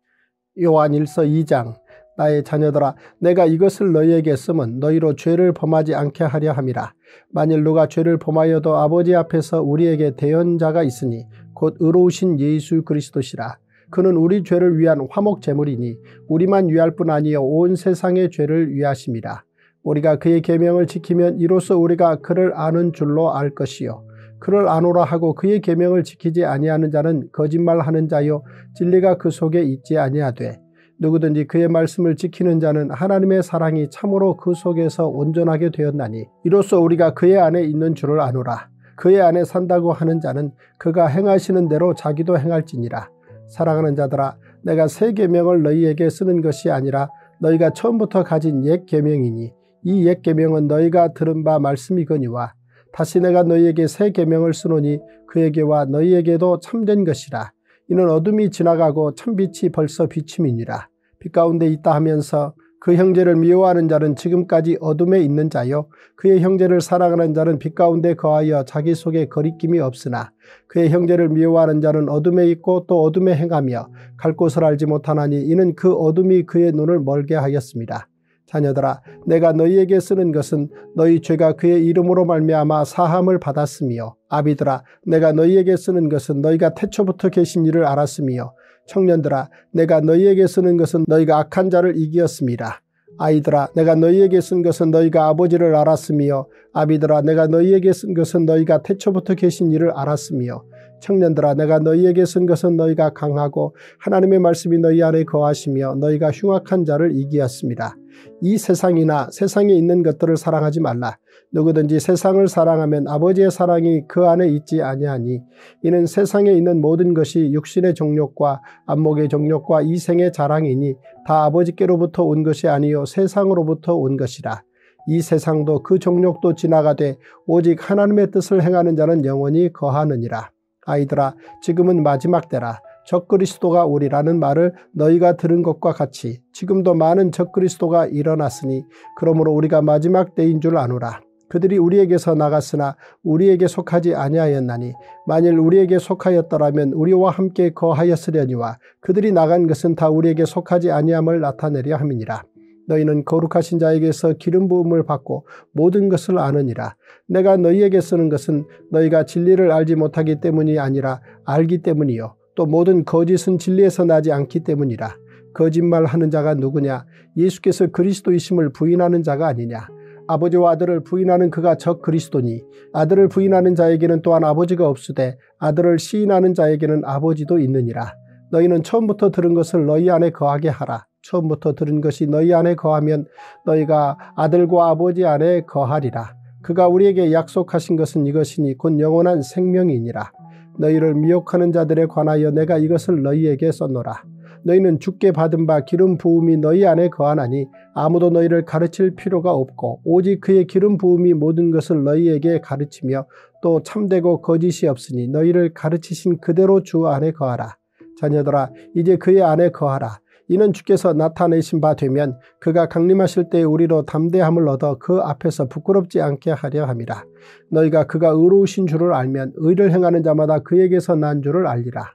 요한일서 이 장 나의 자녀들아 내가 이것을 너희에게 쓰면 너희로 죄를 범하지 않게 하려 함이라. 만일 누가 죄를 범하여도 아버지 앞에서 우리에게 대언자가 있으니 곧 의로우신 예수 그리스도시라. 그는 우리 죄를 위한 화목 제물이니 우리만 위할 뿐 아니요 온 세상의 죄를 위하심이라. 우리가 그의 계명을 지키면 이로써 우리가 그를 아는 줄로 알 것이요 그를 아노라 하고 그의 계명을 지키지 아니하는 자는 거짓말하는 자요 진리가 그 속에 있지 아니하되 누구든지 그의 말씀을 지키는 자는 하나님의 사랑이 참으로 그 속에서 온전하게 되었나니 이로써 우리가 그의 안에 있는 줄을 아노라. 그의 안에 산다고 하는 자는 그가 행하시는 대로 자기도 행할지니라. 사랑하는 자들아 내가 새 계명을 너희에게 쓰는 것이 아니라 너희가 처음부터 가진 옛 계명이니 이 옛 계명은 너희가 들은 바 말씀이거니와 다시 내가 너희에게 새 계명을 쓰노니 그에게와 너희에게도 참된 것이라. 이는 어둠이 지나가고 참빛이 벌써 비침이니라. 빛 가운데 있다 하면서 그 형제를 미워하는 자는 지금까지 어둠에 있는 자요 그의 형제를 사랑하는 자는 빛 가운데 거하여 자기 속에 거리낌이 없으나 그의 형제를 미워하는 자는 어둠에 있고 또 어둠에 행하며 갈 곳을 알지 못하나니 이는 그 어둠이 그의 눈을 멀게 하였습니다. 자녀들아 내가 너희에게 쓰는 것은 너희 죄가 그의 이름으로 말미암아 사함을 받았으며 아비들아 내가 너희에게 쓰는 것은 너희가 태초부터 계신 이를 알았으며 청년들아 내가 너희에게 쓰는 것은 너희가 악한 자를 이기었습니다. 아이들아 내가 너희에게 쓴 것은 너희가 아버지를 알았으며 아비들아 내가 너희에게 쓴 것은 너희가 태초부터 계신 이를 알았으며 청년들아 내가 너희에게 쓴 것은 너희가 강하고 하나님의 말씀이 너희 안에 거하시며 너희가 흉악한 자를 이기었습니다. 이 세상이나 세상에 있는 것들을 사랑하지 말라. 누구든지 세상을 사랑하면 아버지의 사랑이 그 안에 있지 아니하니 이는 세상에 있는 모든 것이 육신의 정욕과 안목의 정욕과 이생의 자랑이니 다 아버지께로부터 온 것이 아니요 세상으로부터 온 것이라. 이 세상도 그 정욕도 지나가되 오직 하나님의 뜻을 행하는 자는 영원히 거하느니라. 아이들아 지금은 마지막 때라. 적그리스도가 오리라는 말을 너희가 들은 것과 같이 지금도 많은 적그리스도가 일어났으니 그러므로 우리가 마지막 때인 줄 아노라. 그들이 우리에게서 나갔으나 우리에게 속하지 아니하였나니 만일 우리에게 속하였더라면 우리와 함께 거하였으려니와 그들이 나간 것은 다 우리에게 속하지 아니함을 나타내려 함이니라. 너희는 거룩하신 자에게서 기름 부음을 받고 모든 것을 아느니라. 내가 너희에게 쓰는 것은 너희가 진리를 알지 못하기 때문이 아니라 알기 때문이요 또 모든 거짓은 진리에서 나지 않기 때문이라. 거짓말하는 자가 누구냐? 예수께서 그리스도이심을 부인하는 자가 아니냐? 아버지와 아들을 부인하는 그가 적 그리스도니 아들을 부인하는 자에게는 또한 아버지가 없으되 아들을 시인하는 자에게는 아버지도 있느니라. 너희는 처음부터 들은 것을 너희 안에 거하게 하라. 처음부터 들은 것이 너희 안에 거하면 너희가 아들과 아버지 안에 거하리라. 그가 우리에게 약속하신 것은 이것이니 곧 영원한 생명이니라. 너희를 미혹하는 자들에 관하여 내가 이것을 너희에게 썼노라. 너희는 주께 받은 바 기름 부음이 너희 안에 거하나니 아무도 너희를 가르칠 필요가 없고 오직 그의 기름 부음이 모든 것을 너희에게 가르치며 또 참되고 거짓이 없으니 너희를 가르치신 그대로 주 안에 거하라. 자녀들아 이제 그의 안에 거하라. 이는 주께서 나타내신 바 되면 그가 강림하실 때 우리로 담대함을 얻어 그 앞에서 부끄럽지 않게 하려 함이라. 너희가 그가 의로우신 줄을 알면 의를 행하는 자마다 그에게서 난 줄을 알리라.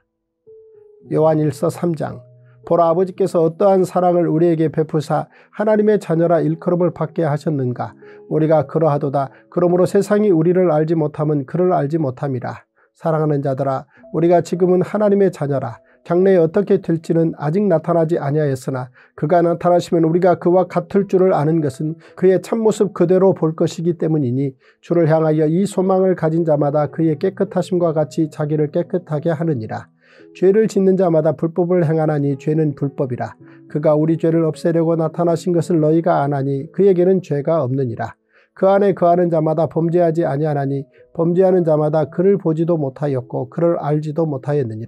요한일서 삼 장 보라 아버지께서 어떠한 사랑을 우리에게 베푸사 하나님의 자녀라 일컬음을 받게 하셨는가. 우리가 그러하도다. 그러므로 세상이 우리를 알지 못함은 그를 알지 못함이라. 사랑하는 자들아 우리가 지금은 하나님의 자녀라. 장래에 어떻게 될지는 아직 나타나지 아니하였으나 그가 나타나시면 우리가 그와 같을 줄을 아는 것은 그의 참모습 그대로 볼 것이기 때문이니 주를 향하여 이 소망을 가진 자마다 그의 깨끗하심과 같이 자기를 깨끗하게 하느니라. 죄를 짓는 자마다 불법을 행하나니 죄는 불법이라. 그가 우리 죄를 없애려고 나타나신 것을 너희가 아나니 그에게는 죄가 없느니라. 그 안에 거하는 자마다 범죄하지 아니하나니 범죄하는 자마다 그를 보지도 못하였고 그를 알지도 못하였느니라.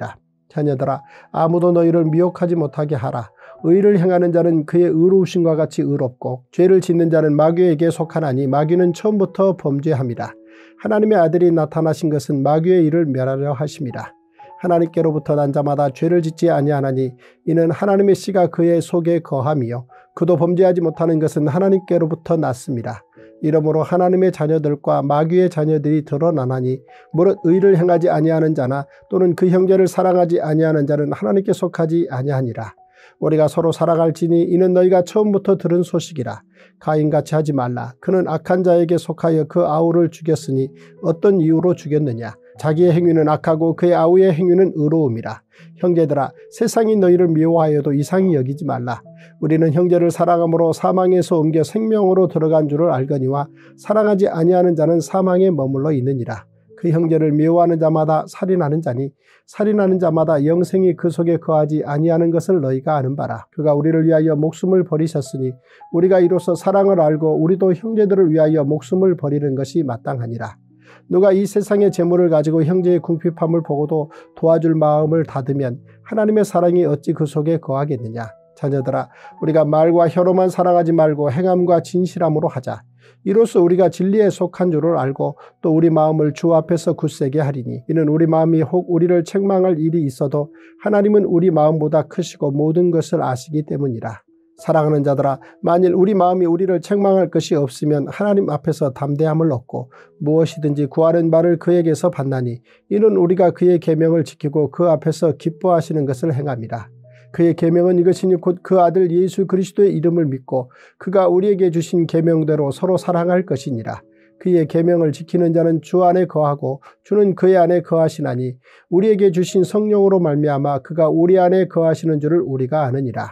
자녀들아, 아무도 너희를 미혹하지 못하게 하라. 의를 행하는 자는 그의 의로우심과 같이 의롭고 죄를 짓는 자는 마귀에게 속하나니 마귀는 처음부터 범죄함이라. 하나님의 아들이 나타나신 것은 마귀의 일을 멸하려 하심이라. 하나님께로부터 난 자마다 죄를 짓지 아니하나니 이는 하나님의 씨가 그의 속에 거함이요 그도 범죄하지 못하는 것은 하나님께로부터 났습니다. 이러므로 하나님의 자녀들과 마귀의 자녀들이 드러나나니 무릇 의를 행하지 아니하는 자나 또는 그 형제를 사랑하지 아니하는 자는 하나님께 속하지 아니하니라. 우리가 서로 사랑할지니 이는 너희가 처음부터 들은 소식이라. 가인같이 하지 말라. 그는 악한 자에게 속하여 그 아우를 죽였으니 어떤 이유로 죽였느냐. 자기의 행위는 악하고 그의 아우의 행위는 의로움이라. 형제들아, 세상이 너희를 미워하여도 이상히 여기지 말라. 우리는 형제를 사랑함으로 사망에서 옮겨 생명으로 들어간 줄을 알거니와 사랑하지 아니하는 자는 사망에 머물러 있느니라. 그 형제를 미워하는 자마다 살인하는 자니 살인하는 자마다 영생이 그 속에 거하지 아니하는 것을 너희가 아는 바라. 그가 우리를 위하여 목숨을 버리셨으니 우리가 이로써 사랑을 알고 우리도 형제들을 위하여 목숨을 버리는 것이 마땅하니라. 누가 이 세상의 재물을 가지고 형제의 궁핍함을 보고도 도와줄 마음을 닫으면 하나님의 사랑이 어찌 그 속에 거하겠느냐. 자녀들아, 우리가 말과 혀로만 사랑하지 말고 행함과 진실함으로 하자. 이로써 우리가 진리에 속한 줄을 알고 또 우리 마음을 주 앞에서 굳세게 하리니 이는 우리 마음이 혹 우리를 책망할 일이 있어도 하나님은 우리 마음보다 크시고 모든 것을 아시기 때문이라. 사랑하는 자들아, 만일 우리 마음이 우리를 책망할 것이 없으면 하나님 앞에서 담대함을 얻고 무엇이든지 구하는 바를 그에게서 받나니 이는 우리가 그의 계명을 지키고 그 앞에서 기뻐하시는 것을 행함이라. 그의 계명은 이것이니 곧 그 아들 예수 그리스도의 이름을 믿고 그가 우리에게 주신 계명대로 서로 사랑할 것이니라. 그의 계명을 지키는 자는 주 안에 거하고 주는 그의 안에 거하시나니 우리에게 주신 성령으로 말미암아 그가 우리 안에 거하시는 줄을 우리가 아느니라.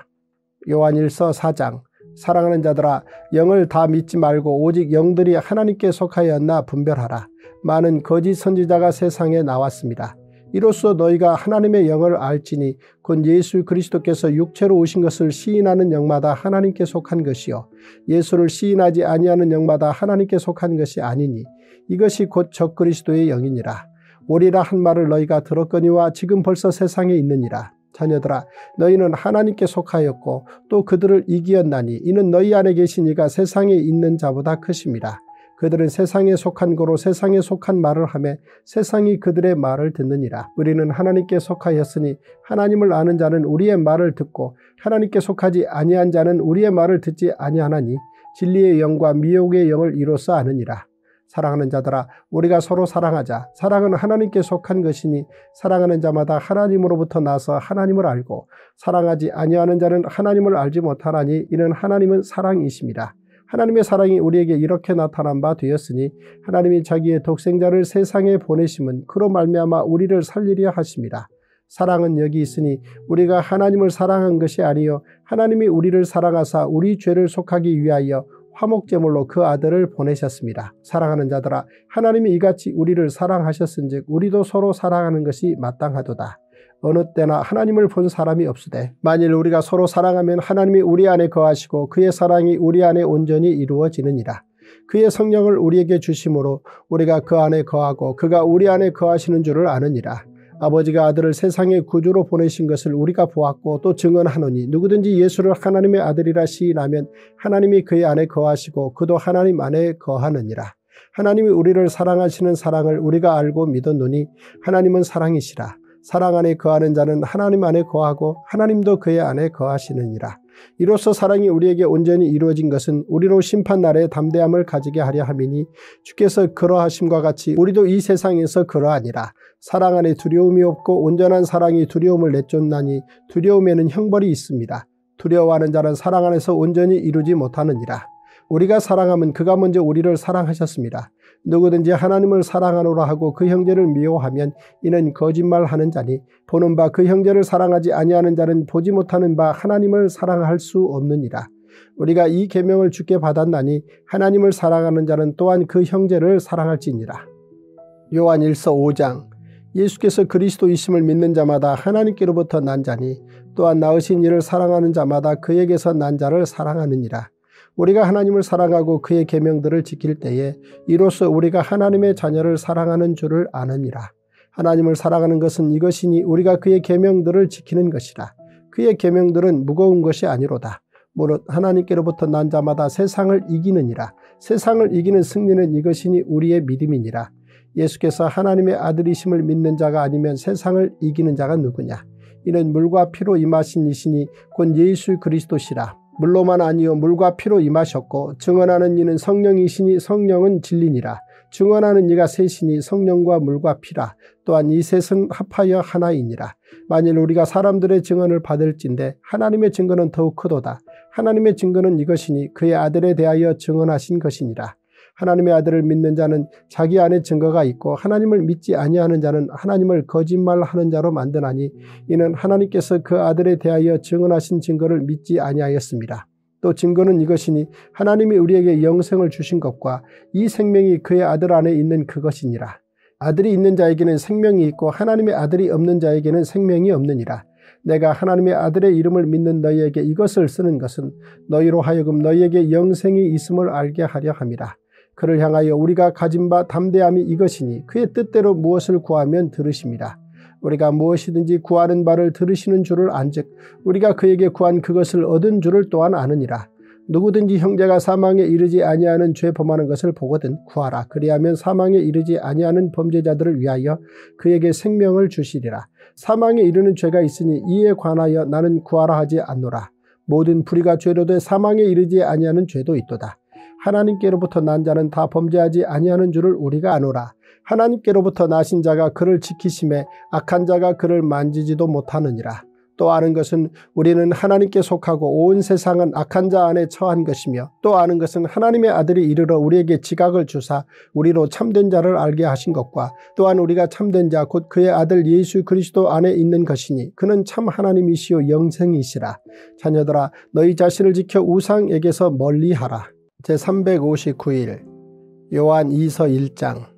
요한일서 사 장. 사랑하는 자들아, 영을 다 믿지 말고 오직 영들이 하나님께 속하였나 분별하라. 많은 거짓 선지자가 세상에 나왔습니다. 이로써 너희가 하나님의 영을 알지니 곧 예수 그리스도께서 육체로 오신 것을 시인하는 영마다 하나님께 속한 것이요 예수를 시인하지 아니하는 영마다 하나님께 속한 것이 아니니 이것이 곧 적그리스도의 영이니라. 오리라 한 말을 너희가 들었거니와 지금 벌써 세상에 있느니라. 자녀들아, 너희는 하나님께 속하였고 또 그들을 이기었나니 이는 너희 안에 계신 이가 세상에 있는 자보다 크심이라. 그들은 세상에 속한 거로 세상에 속한 말을 하며 세상이 그들의 말을 듣느니라. 우리는 하나님께 속하였으니 하나님을 아는 자는 우리의 말을 듣고 하나님께 속하지 아니한 자는 우리의 말을 듣지 아니하나니 진리의 영과 미혹의 영을 이로써 아느니라. 사랑하는 자들아, 우리가 서로 사랑하자. 사랑은 하나님께 속한 것이니 사랑하는 자마다 하나님으로부터 나서 하나님을 알고 사랑하지 아니하는 자는 하나님을 알지 못하나니 이는 하나님은 사랑이심이라. 하나님의 사랑이 우리에게 이렇게 나타난 바 되었으니 하나님이 자기의 독생자를 세상에 보내심은 그로 말미암아 우리를 살리려 하심이라. 사랑은 여기 있으니 우리가 하나님을 사랑한 것이 아니요 하나님이 우리를 사랑하사 우리 죄를 속하기 위하여 화목제물로 그 아들을 보내셨습니다. 사랑하는 자들아, 하나님이 이같이 우리를 사랑하셨은즉 우리도 서로 사랑하는 것이 마땅하도다. 어느 때나 하나님을 본 사람이 없으되 만일 우리가 서로 사랑하면 하나님이 우리 안에 거하시고 그의 사랑이 우리 안에 온전히 이루어지느니라. 그의 성령을 우리에게 주심으로 우리가 그 안에 거하고 그가 우리 안에 거하시는 줄을 아느니라. 아버지가 아들을 세상의 구주로 보내신 것을 우리가 보았고 또 증언하노니 누구든지 예수를 하나님의 아들이라 시인하면 하나님이 그의 안에 거하시고 그도 하나님 안에 거하느니라. 하나님이 우리를 사랑하시는 사랑을 우리가 알고 믿었노니 하나님은 사랑이시라. 사랑 안에 거하는 자는 하나님 안에 거하고 하나님도 그의 안에 거하시느니라. 이로써 사랑이 우리에게 온전히 이루어진 것은 우리로 심판날에 담대함을 가지게 하려 함이니 주께서 그러하심과 같이 우리도 이 세상에서 그러하니라. 사랑 안에 두려움이 없고 온전한 사랑이 두려움을 내쫓나니 두려움에는 형벌이 있습니다. 두려워하는 자는 사랑 안에서 온전히 이루지 못하느니라. 우리가 사랑하면 그가 먼저 우리를 사랑하셨습니다. 누구든지 하나님을 사랑하노라 하고 그 형제를 미워하면 이는 거짓말하는 자니 보는 바 그 형제를 사랑하지 아니하는 자는 보지 못하는 바 하나님을 사랑할 수 없느니라. 우리가 이 계명을 주께 받았나니 하나님을 사랑하는 자는 또한 그 형제를 사랑할지니라. 요한일서 오 장. 예수께서 그리스도이심을 믿는 자마다 하나님께로부터 난 자니 또한 낳으신 이를 사랑하는 자마다 그에게서 난 자를 사랑하느니라. 우리가 하나님을 사랑하고 그의 계명들을 지킬 때에 이로써 우리가 하나님의 자녀를 사랑하는 줄을 아느니라. 하나님을 사랑하는 것은 이것이니 우리가 그의 계명들을 지키는 것이라. 그의 계명들은 무거운 것이 아니로다. 무릇 하나님께로부터 난 자마다 세상을 이기느니라. 세상을 이기는 승리는 이것이니 우리의 믿음이니라. 예수께서 하나님의 아들이심을 믿는 자가 아니면 세상을 이기는 자가 누구냐. 이는 물과 피로 임하신 이시니 곧 예수 그리스도시라. 물로만 아니요 물과 피로 임하셨고 증언하는 이는 성령이시니 성령은 진리니라. 증언하는 이가 셋이니 성령과 물과 피라. 또한 이 셋은 합하여 하나이니라. 만일 우리가 사람들의 증언을 받을진대 하나님의 증거는 더욱 크도다. 하나님의 증거는 이것이니 그의 아들에 대하여 증언하신 것이니라. 하나님의 아들을 믿는 자는 자기 안에 증거가 있고 하나님을 믿지 아니하는 자는 하나님을 거짓말하는 자로 만드나니 이는 하나님께서 그 아들에 대하여 증언하신 증거를 믿지 아니하였습니다. 또 증거는 이것이니 하나님이 우리에게 영생을 주신 것과 이 생명이 그의 아들 안에 있는 그것이니라. 아들이 있는 자에게는 생명이 있고 하나님의 아들이 없는 자에게는 생명이 없느니라. 내가 하나님의 아들의 이름을 믿는 너희에게 이것을 쓰는 것은 너희로 하여금 너희에게 영생이 있음을 알게 하려 함이라. 그를 향하여 우리가 가진 바 담대함이 이것이니 그의 뜻대로 무엇을 구하면 들으심이라. 우리가 무엇이든지 구하는 바를 들으시는 줄을 안즉 우리가 그에게 구한 그것을 얻은 줄을 또한 아느니라. 누구든지 형제가 사망에 이르지 아니하는 죄 범하는 것을 보거든 구하라. 그리하면 사망에 이르지 아니하는 범죄자들을 위하여 그에게 생명을 주시리라. 사망에 이르는 죄가 있으니 이에 관하여 나는 구하라 하지 않노라. 모든 불의가 죄로 돼 사망에 이르지 아니하는 죄도 있도다. 하나님께로부터 난 자는 다 범죄하지 아니하는 줄을 우리가 아노라. 하나님께로부터 나신 자가 그를 지키심에 악한 자가 그를 만지지도 못하느니라. 또 아는 것은 우리는 하나님께 속하고 온 세상은 악한 자 안에 처한 것이며 또 아는 것은 하나님의 아들이 이르러 우리에게 지각을 주사 우리로 참된 자를 알게 하신 것과 또한 우리가 참된 자 곧 그의 아들 예수 그리스도 안에 있는 것이니 그는 참 하나님이시요 영생이시라. 자녀들아 너희 자신을 지켜 우상에게서 멀리하라. 제삼백오십구 일 요한 이서 일 장.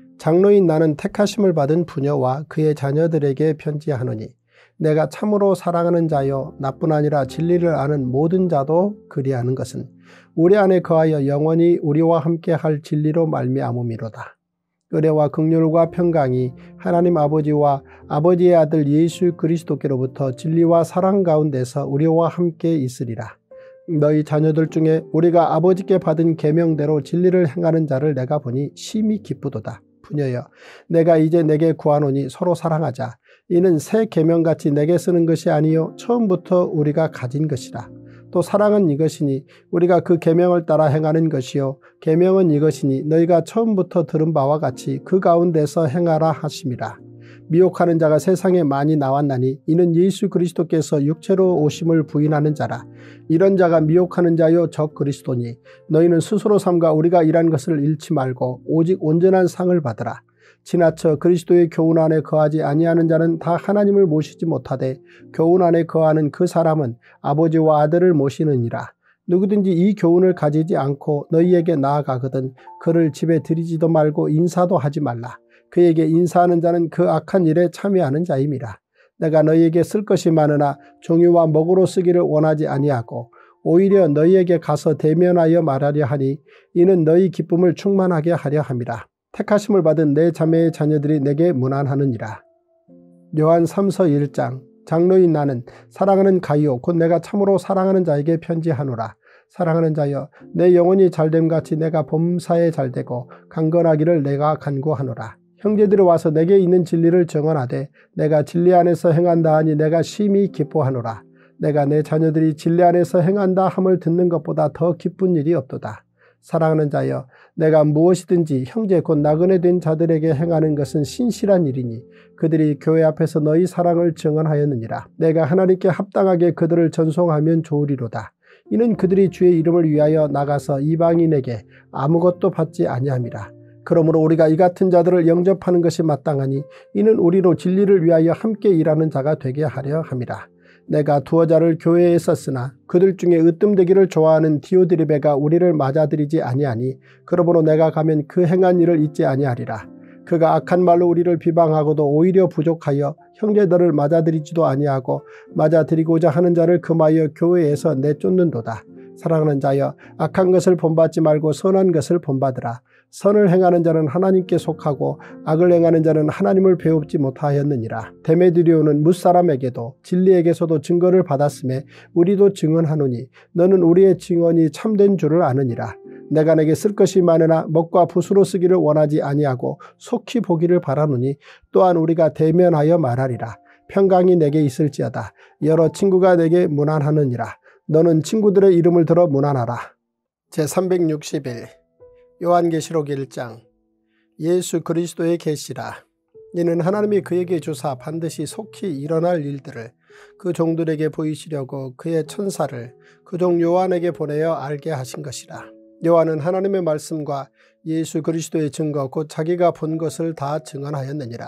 장로인 나는 택하심을 받은 부녀와 그의 자녀들에게 편지하노니 내가 참으로 사랑하는 자여 나뿐 아니라 진리를 아는 모든 자도 그리하는 것은 우리 안에 거하여 영원히 우리와 함께 할 진리로 말미암음이로다. 의뢰와 긍휼과 평강이 하나님 아버지와 아버지의 아들 예수 그리스도께로부터 진리와 사랑 가운데서 우리와 함께 있으리라. 너희 자녀들 중에 우리가 아버지께 받은 계명대로 진리를 행하는 자를 내가 보니 심히 기쁘도다. 부녀여 내가 이제 내게 구하노니 서로 사랑하자. 이는 새 계명같이 내게 쓰는 것이 아니요 처음부터 우리가 가진 것이라. 또 사랑은 이것이니 우리가 그 계명을 따라 행하는 것이요 계명은 이것이니 너희가 처음부터 들은 바와 같이 그 가운데서 행하라 하심이라. 미혹하는 자가 세상에 많이 나왔나니 이는 예수 그리스도께서 육체로 오심을 부인하는 자라. 이런 자가 미혹하는 자요 적 그리스도니 너희는 스스로 삼가 우리가 일한 것을 잃지 말고 오직 온전한 상을 받으라. 지나쳐 그리스도의 교훈 안에 거하지 아니하는 자는 다 하나님을 모시지 못하되 교훈 안에 거하는 그 사람은 아버지와 아들을 모시느니라. 누구든지 이 교훈을 가지지 않고 너희에게 나아가거든 그를 집에 들이지도 말고 인사도 하지 말라. 그에게 인사하는 자는 그 악한 일에 참여하는 자임이라. 내가 너희에게 쓸 것이 많으나 종이와 먹으로 쓰기를 원하지 아니하고 오히려 너희에게 가서 대면하여 말하려 하니 이는 너희 기쁨을 충만하게 하려 함이라. 택하심을 받은 내 자매의 자녀들이 내게 문안하느니라. 요한 삼서 일 장. 장로인 나는 사랑하는 가이오 곧 내가 참으로 사랑하는 자에게 편지하노라. 사랑하는 자여 내 영혼이 잘됨같이 내가 범사에 잘되고 강건하기를 내가 간구하노라. 형제들이 와서 내게 있는 진리를 증언하되 내가 진리 안에서 행한다 하니 내가 심히 기뻐하노라. 내가 내 자녀들이 진리 안에서 행한다 함을 듣는 것보다 더 기쁜 일이 없도다. 사랑하는 자여 내가 무엇이든지 형제 곧 나그네 된 자들에게 행하는 것은 신실한 일이니 그들이 교회 앞에서 너희 사랑을 증언하였느니라. 내가 하나님께 합당하게 그들을 전송하면 좋으리로다. 이는 그들이 주의 이름을 위하여 나가서 이방인에게 아무것도 받지 아니함이라. 그러므로 우리가 이 같은 자들을 영접하는 것이 마땅하니 이는 우리로 진리를 위하여 함께 일하는 자가 되게 하려 함이라. 내가 두어 자를 교회에 썼으나 그들 중에 으뜸되기를 좋아하는 디오드리베가 우리를 맞아들이지 아니하니 그러므로 내가 가면 그 행한 일을 잊지 아니하리라. 그가 악한 말로 우리를 비방하고도 오히려 부족하여 형제들을 맞아들이지도 아니하고 맞아들이고자 하는 자를 금하여 교회에서 내쫓는도다. 사랑하는 자여, 악한 것을 본받지 말고 선한 것을 본받으라. 선을 행하는 자는 하나님께 속하고 악을 행하는 자는 하나님을 배웁지 못하였느니라. 데메드리오는 뭇사람에게도 진리에게서도 증거를 받았음에 우리도 증언하노니 너는 우리의 증언이 참된 줄을 아느니라. 내가 내게 쓸 것이 많으나 먹과 붓으로 쓰기를 원하지 아니하고 속히 보기를 바라노니 또한 우리가 대면하여 말하리라. 평강이 내게 있을지어다. 여러 친구가 내게 문안하느니라. 너는 친구들의 이름을 들어 문안하라. 제삼백육십 일 요한계시록 일 장. 예수 그리스도의 계시라. 이는 하나님이 그에게 주사 반드시 속히 일어날 일들을 그 종들에게 보이시려고 그의 천사를 그 종 요한에게 보내어 알게 하신 것이라. 요한은 하나님의 말씀과 예수 그리스도의 증거 곧 자기가 본 것을 다 증언하였느니라.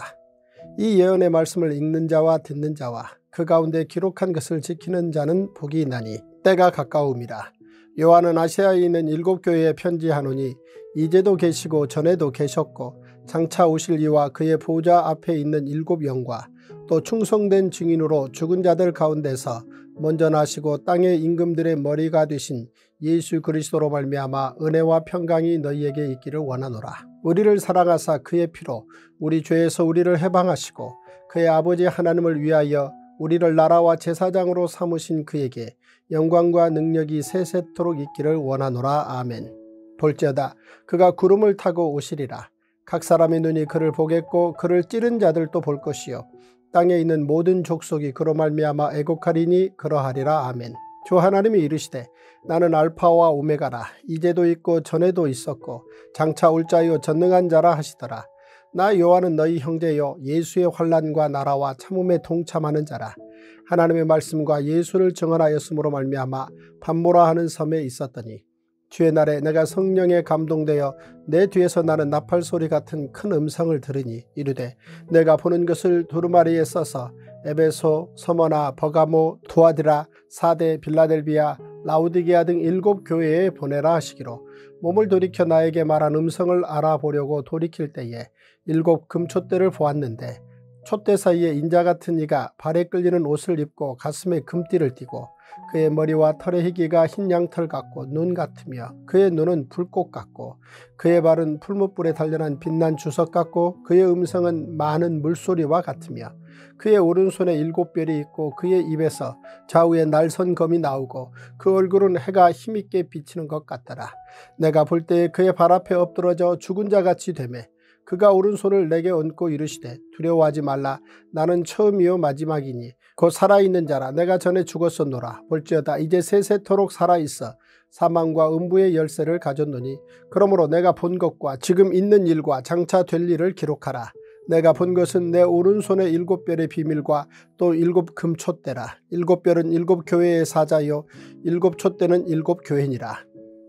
이 예언의 말씀을 읽는 자와 듣는 자와 그 가운데 기록한 것을 지키는 자는 복이 있나니 때가 가까움이라. 요한은 아시아에 있는 일곱 교회에 편지하노니 이제도 계시고 전에도 계셨고 장차 오실 이와 그의 보좌 앞에 있는 일곱 영과 또 충성된 증인으로 죽은 자들 가운데서 먼저 나시고 땅의 임금들의 머리가 되신 예수 그리스도로 말미암아 은혜와 평강이 너희에게 있기를 원하노라. 우리를 사랑하사 그의 피로 우리 죄에서 우리를 해방하시고 그의 아버지 하나님을 위하여 우리를 나라와 제사장으로 삼으신 그에게 영광과 능력이 세세토록 있기를 원하노라. 아멘. 볼지어다 그가 구름을 타고 오시리라. 각 사람의 눈이 그를 보겠고 그를 찌른 자들도 볼 것이요 땅에 있는 모든 족속이 그로 말미암아 애곡하리니 그러하리라. 아멘. 주 하나님이 이르시되 나는 알파와 오메가라. 이제도 있고 전에도 있었고 장차 올 자요 전능한 자라 하시더라. 나 요한은 너희 형제요 예수의 환난과 나라와 참음에 동참하는 자라. 하나님의 말씀과 예수를 증언하였으므로 말미암아 반모라 하는 섬에 있었더니 주의 날에 내가 성령에 감동되어 내 뒤에서 나는 나팔소리 같은 큰 음성을 들으니 이르되 내가 보는 것을 두루마리에 써서 에베소, 서머나, 버가모, 두아디라, 사데, 빌라델비아, 라우디게아 등 일곱 교회에 보내라 하시기로 몸을 돌이켜 나에게 말한 음성을 알아보려고 돌이킬 때에 일곱 금촛대를 보았는데 촛대 사이에 인자 같은 이가 발에 끌리는 옷을 입고 가슴에 금띠를 띠고 그의 머리와 털의 희기가 흰 양털 같고 눈 같으며 그의 눈은 불꽃 같고 그의 발은 풀무불에 단련한 빛난 주석 같고 그의 음성은 많은 물소리와 같으며 그의 오른손에 일곱 별이 있고 그의 입에서 좌우에 날선 검이 나오고 그 얼굴은 해가 힘있게 비치는 것 같더라. 내가 볼 때에 그의 발 앞에 엎드러져 죽은 자같이 되매 그가 오른손을 내게 얹고 이르시되 두려워하지 말라. 나는 처음이요 마지막이니 곧 살아있는 자라. 내가 전에 죽었었노라. 볼지어다 이제 세세토록 살아있어 사망과 음부의 열쇠를 가졌노니 그러므로 내가 본 것과 지금 있는 일과 장차 될 일을 기록하라. 내가 본 것은 내 오른손의 일곱 별의 비밀과 또 일곱 금촛대라. 일곱 별은 일곱 교회의 사자요 일곱 촛대는 일곱 교회니라.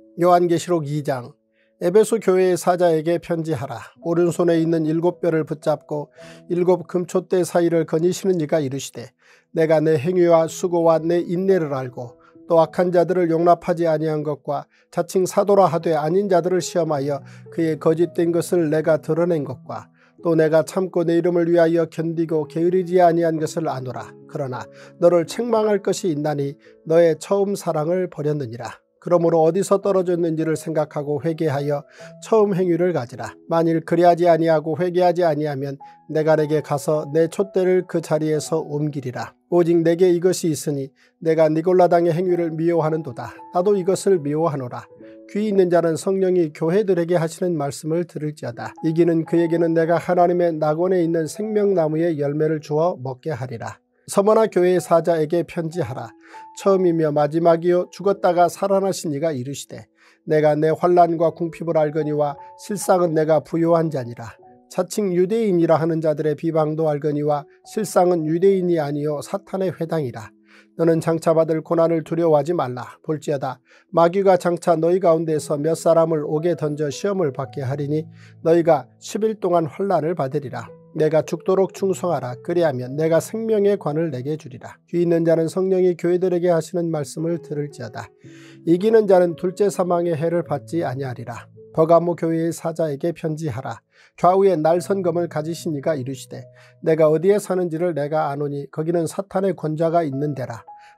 요한계시록 이 장. 에베소 교회의 사자에게 편지하라. 오른손에 있는 일곱 별을 붙잡고 일곱 금촛대 사이를 거니시는 이가 이르시되 내가 내 행위와 수고와 내 인내를 알고 또 악한 자들을 용납하지 아니한 것과 자칭 사도라 하되 아닌 자들을 시험하여 그의 거짓된 것을 내가 드러낸 것과 또 내가 참고 내 이름을 위하여 견디고 게으르지 아니한 것을 아노라. 그러나 너를 책망할 것이 있나니 너의 처음 사랑을 버렸느니라. 그러므로 어디서 떨어졌는지를 생각하고 회개하여 처음 행위를 가지라. 만일 그리하지 아니하고 회개하지 아니하면 내가 내게 가서 내 촛대를 그 자리에서 옮기리라. 오직 내게 이것이 있으니 내가 니골라당의 행위를 미워하는도다. 나도 이것을 미워하노라. 귀 있는 자는 성령이 교회들에게 하시는 말씀을 들을지어다. 이기는 그에게는 내가 하나님의 낙원에 있는 생명나무의 열매를 주어 먹게 하리라. 서머나 교회의 사자에게 편지하라. 처음이며 마지막이요 죽었다가 살아나신 이가 이르시되 내가 내 환난과 궁핍을 알거니와 실상은 내가 부요한 자니라. 자칭 유대인이라 하는 자들의 비방도 알거니와 실상은 유대인이 아니요 사탄의 회당이라. 너는 장차 받을 고난을 두려워하지 말라. 볼지어다 마귀가 장차 너희 가운데서 몇 사람을 옥에 던져 시험을 받게 하리니 너희가 십 일 동안 환난을 받으리라. 내가 죽도록 충성하라. 그리하면 내가 생명의 관을 내게 주리라. 귀 있는 자는 성령이 교회들에게 하시는 말씀을 들을지어다. 이기는 자는 둘째 사망의 해를 받지 아니하리라. 버가모 교회의 사자에게 편지하라. 좌우에 날선 검을 가지신 이가 이르시되 내가 어디에 사는지를 내가 아노니 거기는 사탄의 권좌가 있는 데라.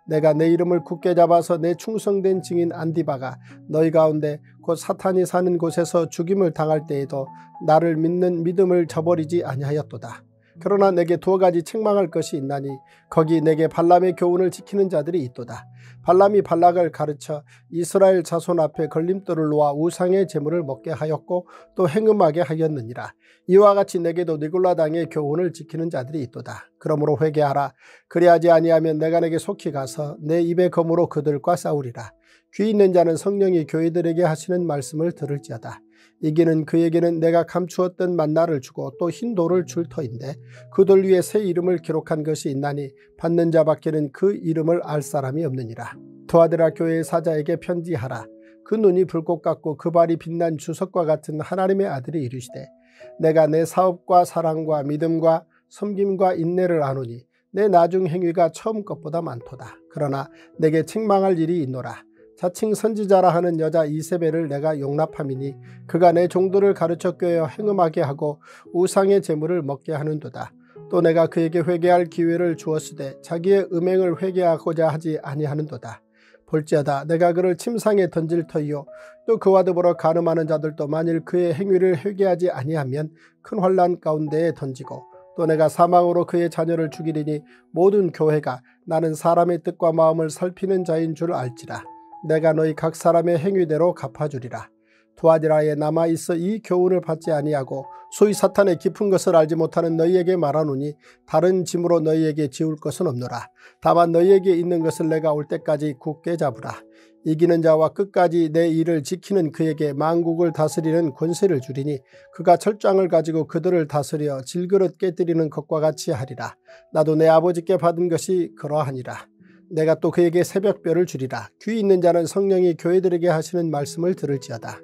내가 내 이름을 굳게 잡아서 내 충성된 증인 안디바가 너희 가운데 곧 사탄이 사는 곳에서 죽임을 당할 때에도 나를 믿는 믿음을 저버리지 아니하였도다. 그러나 내게 두 가지 책망할 것이 있나니 거기 내게 발람의 교훈을 지키는 자들이 있도다. 발람이 발락을 가르쳐 이스라엘 자손 앞에 걸림돌을 놓아 우상의 제물을 먹게 하였고 또 행음하게 하였느니라. 이와 같이 내게도 니골라당의 교훈을 지키는 자들이 있도다. 그러므로 회개하라. 그리하지 아니하면 내가 내게 속히 가서 내 입의 검으로 그들과 싸우리라. 귀 있는 자는 성령이 교회들에게 하시는 말씀을 들을지어다. 이기는 그에게는 내가 감추었던 만나를 주고 또 흰 돌을 줄 터인데 그 돌 위에 새 이름을 기록한 것이 있나니 받는 자밖에는 그 이름을 알 사람이 없느니라. 두아드라 교회의 사자에게 편지하라. 그 눈이 불꽃 같고 그 발이 빛난 주석과 같은 하나님의 아들이 이르시되 내가 내 사업과 사랑과 믿음과 섬김과 인내를 아노니 내 나중 행위가 처음 것보다 많도다. 그러나 내게 책망할 일이 있노라. 자칭 선지자라 하는 여자 이세벨을 내가 용납함이니 그가 내 종들을 가르쳐 꿰어 행음하게 하고 우상의 제물을 먹게 하는도다. 또 내가 그에게 회개할 기회를 주었으되 자기의 음행을 회개하고자 하지 아니하는도다. 볼지어다 내가 그를 침상에 던질 터이요 또 그와 더불어 간음하는 자들도 만일 그의 행위를 회개하지 아니하면 큰 환난 가운데에 던지고 또 내가 사망으로 그의 자녀를 죽이리니 모든 교회가 나는 사람의 뜻과 마음을 살피는 자인 줄 알지라. 내가 너희 각 사람의 행위대로 갚아주리라. 두아디라에 남아있어 이 교훈을 받지 아니하고 소위 사탄의 깊은 것을 알지 못하는 너희에게 말하노니 다른 짐으로 너희에게 지울 것은 없노라. 다만 너희에게 있는 것을 내가 올 때까지 굳게 잡으라. 이기는 자와 끝까지 내 일을 지키는 그에게 만국을 다스리는 권세를 주리니 그가 철장을 가지고 그들을 다스려 질그릇 깨뜨리는 것과 같이 하리라. 나도 내 아버지께 받은 것이 그러하니라. 내가 또 그에게 새벽별을 주리라. 귀 있는 자는 성령이 교회들에게 하시는 말씀을 들을지어다.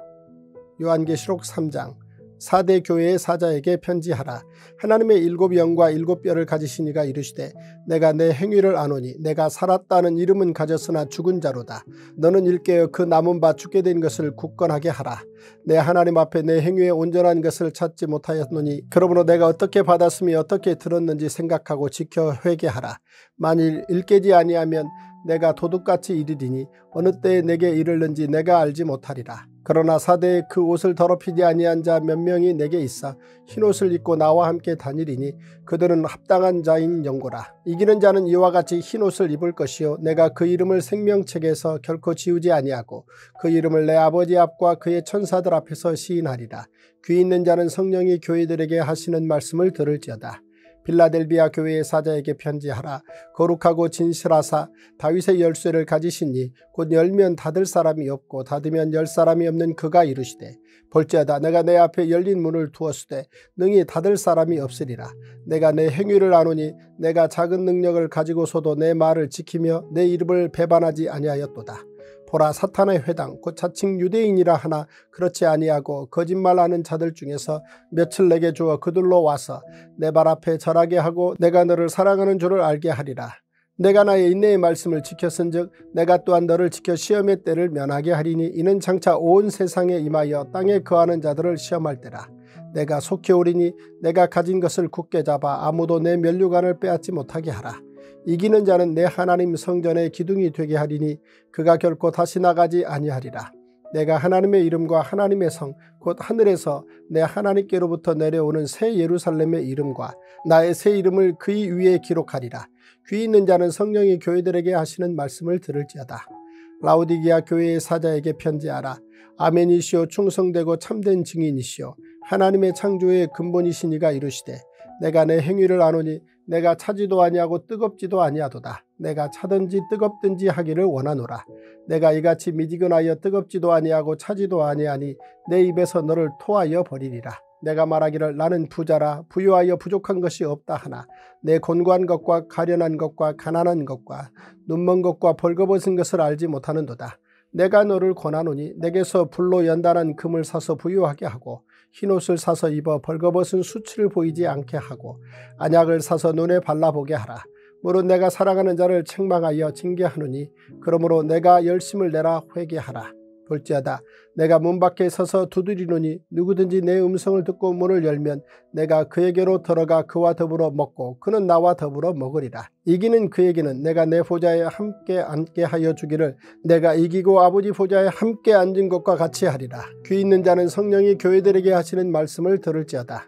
요한계시록 삼 장. 사대 교회의 사자에게 편지하라. 하나님의 일곱 영과 일곱 뼈를 가지신 이가 이르시되 내가 내 행위를 아노니 내가 살았다는 이름은 가졌으나 죽은 자로다. 너는 일깨어 그 남은 바 죽게 된 것을 굳건하게 하라. 내 하나님 앞에 내 행위의 온전한 것을 찾지 못하였노니 그러므로 내가 어떻게 받았으며 어떻게 들었는지 생각하고 지켜 회개하라. 만일 일깨지 아니하면 내가 도둑같이 이르리니 어느 때에 내게 이르는지 내가 알지 못하리라. 그러나 사대에 그 옷을 더럽히지 아니한 자 몇 명이 내게 있어 흰옷을 입고 나와 함께 다니리니 그들은 합당한 자인 영고라. 이기는 자는 이와 같이 흰옷을 입을 것이요 내가 그 이름을 생명책에서 결코 지우지 아니하고 그 이름을 내 아버지 앞과 그의 천사들 앞에서 시인하리라. 귀 있는 자는 성령이 교회들에게 하시는 말씀을 들을지어다. 빌라델비아 교회의 사자에게 편지하라. 거룩하고 진실하사 다윗의 열쇠를 가지시니 곧 열면 닫을 사람이 없고 닫으면 열 사람이 없는 그가 이르시되 볼지어다 내가 내 앞에 열린 문을 두었으되 능히 닫을 사람이 없으리라. 내가 내 행위를 아노니 내가 작은 능력을 가지고서도 내 말을 지키며 내 이름을 배반하지 아니하였도다. 보라 사탄의 회당 곧 자칭 유대인이라 하나 그렇지 아니하고 거짓말하는 자들 중에서 몇을 내게 주어 그들로 와서 내 발 앞에 절하게 하고 내가 너를 사랑하는 줄을 알게 하리라. 내가 나의 인내의 말씀을 지켰은즉 내가 또한 너를 지켜 시험의 때를 면하게 하리니 이는 장차 온 세상에 임하여 땅에 거하는 자들을 시험할 때라. 내가 속히 오리니 내가 가진 것을 굳게 잡아 아무도 내 면류관을 빼앗지 못하게 하라. 이기는 자는 내 하나님 성전의 기둥이 되게 하리니 그가 결코 다시 나가지 아니하리라. 내가 하나님의 이름과 하나님의 성 곧 하늘에서 내 하나님께로부터 내려오는 새 예루살렘의 이름과 나의 새 이름을 그의 위에 기록하리라. 귀 있는 자는 성령이 교회들에게 하시는 말씀을 들을지어다. 라오디게아 교회의 사자에게 편지하라. 아멘이시오 충성되고 참된 증인이시오 하나님의 창조의 근본이신 이가 이르시되 내가 내 행위를 아노니 내가 차지도 아니하고 뜨겁지도 아니하도다. 내가 차든지 뜨겁든지 하기를 원하노라. 내가 이같이 미지근하여 뜨겁지도 아니하고 차지도 아니하니 내 입에서 너를 토하여 버리리라. 내가 말하기를 나는 부자라 부유하여 부족한 것이 없다 하나 내 곤고한 것과 가련한 것과 가난한 것과 눈먼 것과 벌거벗은 것을 알지 못하는도다. 내가 너를 권하노니 내게서 불로 연단한 금을 사서 부유하게 하고 흰옷을 사서 입어 벌거벗은 수치를 보이지 않게 하고 안약을 사서 눈에 발라보게 하라. 물론 내가 사랑하는 자를 책망하여 징계하노니 그러므로 내가 열심을 내라 회개하라. 볼지어다 내가 문 밖에 서서 두드리노니 누구든지 내 음성을 듣고 문을 열면 내가 그에게로 들어가 그와 더불어 먹고 그는 나와 더불어 먹으리라. 이기는 그에게는 내가 내 보좌에 함께 앉게 하여 주기를 내가 이기고 아버지 보좌에 함께 앉은 것과 같이 하리라. 귀 있는 자는 성령이 교회들에게 하시는 말씀을 들을지어다.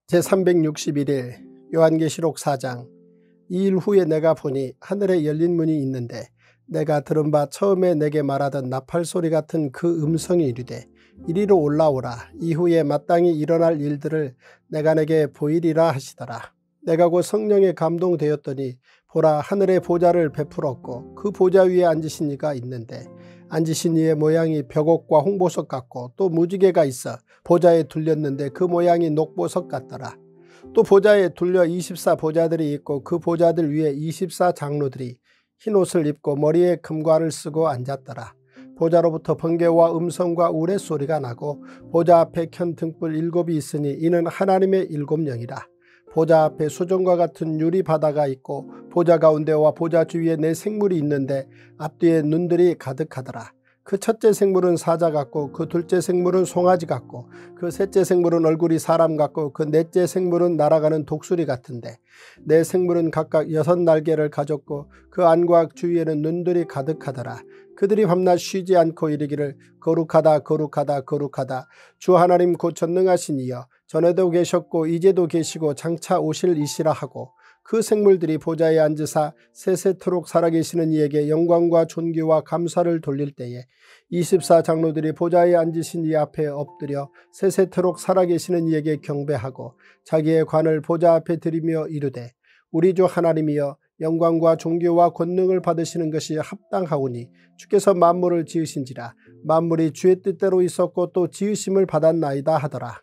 제삼백육십일 일 요한계시록 사 장. 이 일 후에 내가 보니 하늘에 열린 문이 있는데 내가 들은 바 처음에 내게 말하던 나팔 소리 같은 그 음성이 이르되 이리로 올라오라. 이후에 마땅히 일어날 일들을 내가 내게 보이리라 하시더라. 내가 곧 성령에 감동되었더니 보라 하늘의 보좌를 베풀었고 그 보좌 위에 앉으신 이가 있는데 앉으신 이의 모양이 벽옥과 홍보석 같고 또 무지개가 있어 보좌에 둘렸는데 그 모양이 녹보석 같더라. 또 보좌에 둘려 이십사 보좌들이 있고 그 보좌들 위에 이십사 장로들이 흰옷을 입고 머리에 금관을 쓰고 앉았더라. 보좌로부터 번개와 음성과 우레소리가 나고 보좌 앞에 켠 등불 일곱이 있으니 이는 하나님의 일곱 영이라. 보좌 앞에 수정과 같은 유리 바다가 있고 보좌 가운데와 보좌 주위에 네 생물이 있는데 앞뒤에 눈들이 가득하더라. 그 첫째 생물은 사자 같고 그 둘째 생물은 송아지 같고 그 셋째 생물은 얼굴이 사람 같고 그 넷째 생물은 날아가는 독수리 같은데 네 생물은 각각 여섯 날개를 가졌고 그 안과 주위에는 눈들이 가득하더라. 그들이 밤낮 쉬지 않고 이르기를 거룩하다 거룩하다 거룩하다 주 하나님 곧 전능하신 이여 전에도 계셨고 이제도 계시고 장차 오실 이시라 하고 그 생물들이 보좌에 앉으사 세세토록 살아계시는 이에게 영광과 존귀와 감사를 돌릴 때에 이십사 장로들이 보좌에 앉으신 이 앞에 엎드려 세세토록 살아계시는 이에게 경배하고 자기의 관을 보좌 앞에 드리며 이르되 우리 주 하나님이여 영광과 존귀와 권능을 받으시는 것이 합당하오니 주께서 만물을 지으신지라 만물이 주의 뜻대로 있었고 또 지으심을 받았나이다 하더라.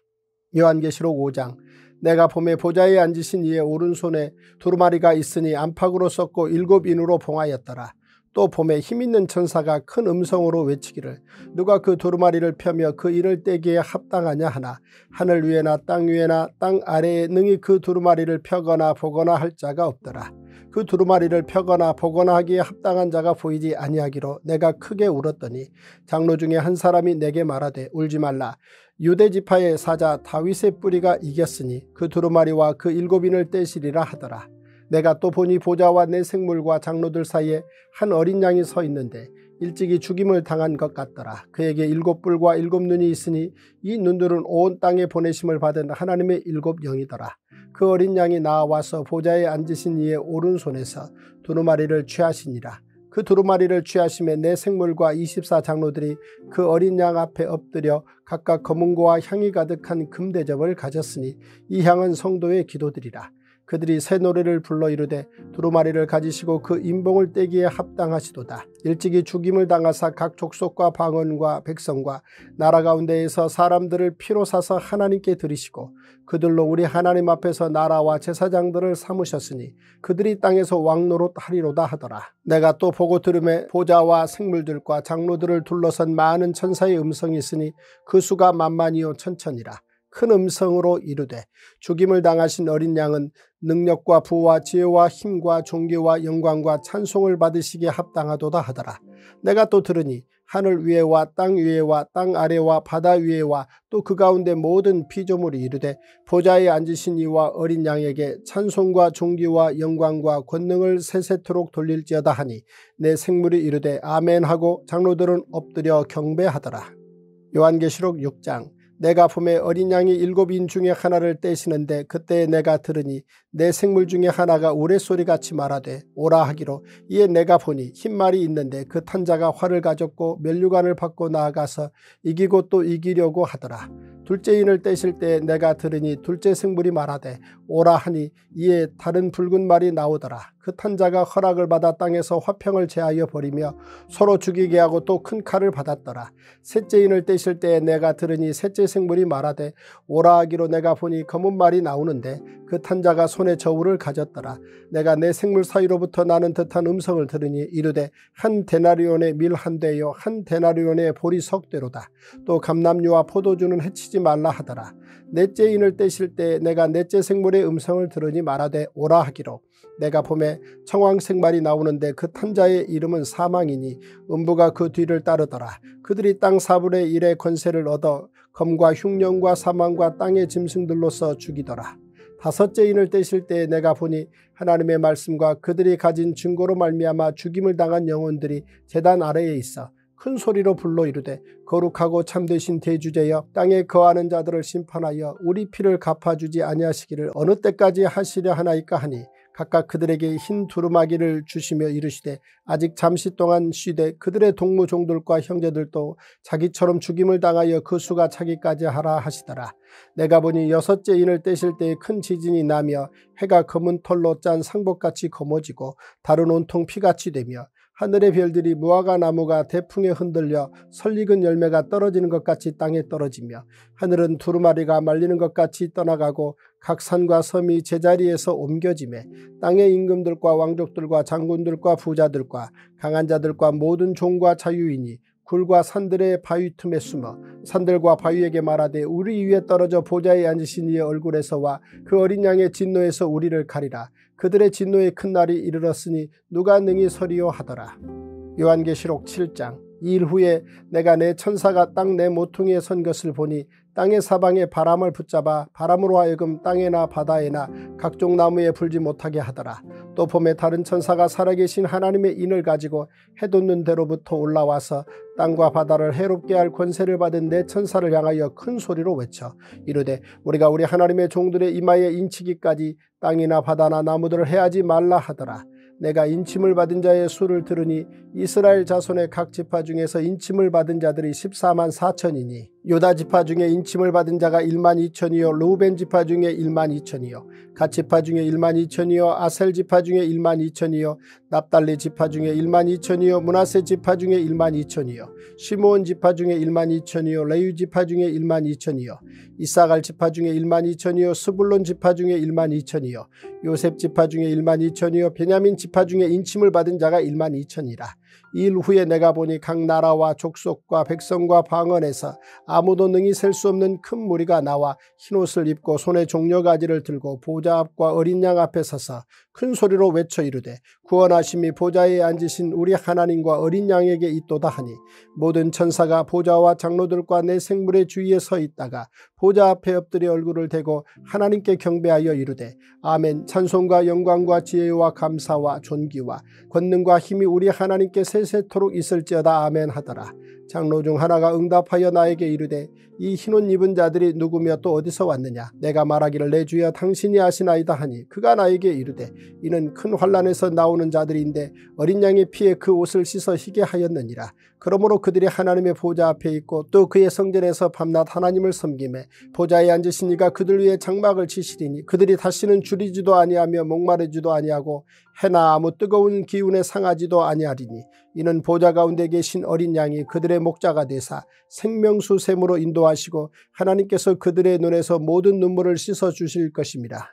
요한계시록 오 장. 내가 봄에 보좌에 앉으신 이의 오른손에 두루마리가 있으니 안팎으로 썼고 일곱 인으로 봉하였더라. 또 봄에 힘있는 천사가 큰 음성으로 외치기를 누가 그 두루마리를 펴며 그 인을 떼기에 합당하냐 하나 하늘 위에나 땅 위에나 땅 아래에 능히 그 두루마리를 펴거나 보거나 할 자가 없더라. 그 두루마리를 펴거나 보거나 하기에 합당한 자가 보이지 아니하기로 내가 크게 울었더니 장로 중에 한 사람이 내게 말하되 울지 말라. 유대지파의 사자 다윗의 뿌리가 이겼으니 그 두루마리와 그 일곱 인을 떼시리라 하더라. 내가 또 보니 보좌와 네 생물과 장로들 사이에 한 어린 양이 서 있는데 일찍이 죽임을 당한 것 같더라. 그에게 일곱 뿔과 일곱 눈이 있으니 이 눈들은 온 땅에 보내심을 받은 하나님의 일곱 영이더라. 그 어린 양이 나와서 보좌에 앉으신 이의 오른손에서 두루마리를 취하시니라. 그 두루마리를 취하심에 네 생물과 이십사 장로들이 그 어린 양 앞에 엎드려 각각 검은고와 향이 가득한 금대접을 가졌으니 이 향은 성도의 기도들이라. 그들이 새 노래를 불러 이르되 두루마리를 가지시고 그 인봉을 떼기에 합당하시도다. 일찍이 죽임을 당하사 각 족속과 방언과 백성과 나라 가운데에서 사람들을 피로 사서 하나님께 드리시고 그들로 우리 하나님 앞에서 나라와 제사장들을 삼으셨으니 그들이 땅에서 왕노릇 하리로다 하더라. 내가 또 보고 들음에 보좌와 생물들과 장로들을 둘러선 많은 천사의 음성이 있으니 그 수가 만만이요 천천이라. 큰 음성으로 이르되 죽임을 당하신 어린 양은 능력과 부와 지혜와 힘과 존귀와 영광과 찬송을 받으시기에 합당하도다 하더라. 내가 또 들으니 하늘 위에와 땅 위에와 땅 아래와 바다 위에와 또 그 가운데 모든 피조물이 이르되 보좌에 앉으신 이와 어린 양에게 찬송과 존귀와 영광과 권능을 세세토록 돌릴지어다 하니 내 생물이 이르되 아멘 하고 장로들은 엎드려 경배하더라. 요한계시록 육 장. 내가 봄에 어린 양이 일곱 인 중에 하나를 떼시는데 그때 내가 들으니 내 생물 중에 하나가 우레소리같이 말하되 오라 하기로 이에 내가 보니 흰 말이 있는데 그 탄 자가 활을 가졌고 면류관을 받고 나아가서 이기고 또 이기려고 하더라. 둘째 인을 떼실 때 내가 들으니 둘째 생물이 말하되 오라 하니 이에 다른 붉은 말이 나오더라. 그 탄 자가 허락을 받아 땅에서 화평을 제하여 버리며 서로 죽이게 하고 또 큰 칼을 받았더라. 셋째 인을 떼실 때 내가 들으니 셋째 생물이 말하되 오라 하기로 내가 보니 검은 말이 나오는데 그 탄 자가 손에 저울을 가졌더라. 내가 내 생물 사이로부터 나는 듯한 음성을 들으니 이르되 한 데나리온의 밀 한 대요 한 데나리온의 보리 석 대로다. 또 감람류와 포도주는 해치지 말라 하더라. 넷째 인을 떼실 때 내가 넷째 생물의 음성을 들으니 말하되 오라 하기로 내가 봄에 때 청황색말이 나오는데 그 탄 자의 이름은 사망이니 음부가 그 뒤를 따르더라. 그들이 땅 사분의 일의 권세를 얻어 검과 흉년과 사망과 땅의 짐승들로서 죽이더라. 다섯째 인을 떼실 때에 내가 보니 하나님의 말씀과 그들이 가진 증거로 말미암아 죽임을 당한 영혼들이 제단 아래에 있어 큰 소리로 불러 이르되 거룩하고 참되신 대주제여 땅에 거하는 자들을 심판하여 우리 피를 갚아주지 아니하시기를 어느 때까지 하시려 하나이까 하니 각각 그들에게 흰 두루마기를 주시며 이르시되 아직 잠시 동안 쉬되 그들의 동무종들과 형제들도 자기처럼 죽임을 당하여 그 수가 차기까지 하라 하시더라. 내가 보니 여섯째 인을 떼실 때에 큰 지진이 나며 해가 검은 털로 짠 상복같이 검어지고 달은 온통 피같이 되며 하늘의 별들이 무화과 나무가 대풍에 흔들려 설익은 열매가 떨어지는 것 같이 땅에 떨어지며 하늘은 두루마리가 말리는 것 같이 떠나가고 각 산과 섬이 제자리에서 옮겨지매 땅의 임금들과 왕족들과 장군들과 부자들과 강한 자들과 모든 종과 자유인이 굴과 산들의 바위 틈에 숨어 산들과 바위에게 말하되 우리 위에 떨어져 보좌에 앉으신 이의 얼굴에서와 그 어린 양의 진노에서 우리를 가리라. 그들의 진노의 큰 날이 이르렀으니 누가 능히 서리요 하더라. 요한계시록 칠 장. 이 일 후에 내가 내 천사가 땅 내 모퉁이에 선 것을 보니 땅의 사방에 바람을 붙잡아 바람으로 하여금 땅에나 바다에나 각종 나무에 불지 못하게 하더라. 또 봄에 다른 천사가 살아계신 하나님의 인을 가지고 해돋는 데로부터 올라와서 땅과 바다를 해롭게 할 권세를 받은 내 천사를 향하여 큰 소리로 외쳐 이르되 우리가 우리 하나님의 종들의 이마에 인치기까지 땅이나 바다나 나무들을 해하지 말라 하더라. 내가 인침을 받은 자의 수를 들으니 이스라엘 자손의 각 지파 중에서 인침을 받은 자들이 십사만 사천이니 유다 지파 중에 인침을 받은 자가 일만 이천이요 루벤 지파 중에 일만 이천이요 갓 지파 중에 일만 이천이요 아셀 지파 중에 일만 이천이요 납달리 지파 중에 일만 이천이요 므낫세 지파 중에 일만 이천이요 시므온 지파 중에 일만 이천이요 레위 지파 중에 일만 이천이요 이사갈 지파 중에 일만 이천이요 스불론 지파 중에 일만 이천이요 요셉 지파 중에 일만 이천이요 베냐민 지파 중에 인침을 받은 자가 일만 이천이라. 이 일 후에 내가 보니 각 나라와 족속과 백성과 방언에서 아무도 능히 셀 수 없는 큰 무리가 나와 흰옷을 입고 손에 종려가지를 들고 보좌 앞과 어린 양 앞에 서서 큰 소리로 외쳐 이르되 구원하심이 보좌에 앉으신 우리 하나님과 어린 양에게 있도다 하니 모든 천사가 보좌와 장로들과 내 생물의 주위에 서 있다가 보좌 앞에 엎드려 얼굴을 대고 하나님께 경배하여 이르되 아멘. 찬송과 영광과 지혜와 감사와 존귀와 권능과 힘이 우리 하나님께 세세토록 있을지어다. 아멘 하더라. 장로 중 하나가 응답하여 나에게 이르되 이 흰옷 입은 자들이 누구며 또 어디서 왔느냐. 내가 말하기를 내 주여 당신이 아시나이다 하니 그가 나에게 이르되 이는 큰 환난에서 나오는 자들인데 어린 양의 피에 그 옷을 씻어 희게 하였느니라. 그러므로 그들이 하나님의 보좌 앞에 있고 또 그의 성전에서 밤낮 하나님을 섬기매 보좌에 앉으신 이가 그들 위에 장막을 치시리니 그들이 다시는 줄이지도 아니하며 목마르지도 아니하고 해나 아무 뜨거운 기운에 상하지도 아니하리니 이는 보좌 가운데 계신 어린 양이 그들의 목자가 되사 생명수 샘으로 인도하시고 하나님께서 그들의 눈에서 모든 눈물을 씻어 주실 것입니다.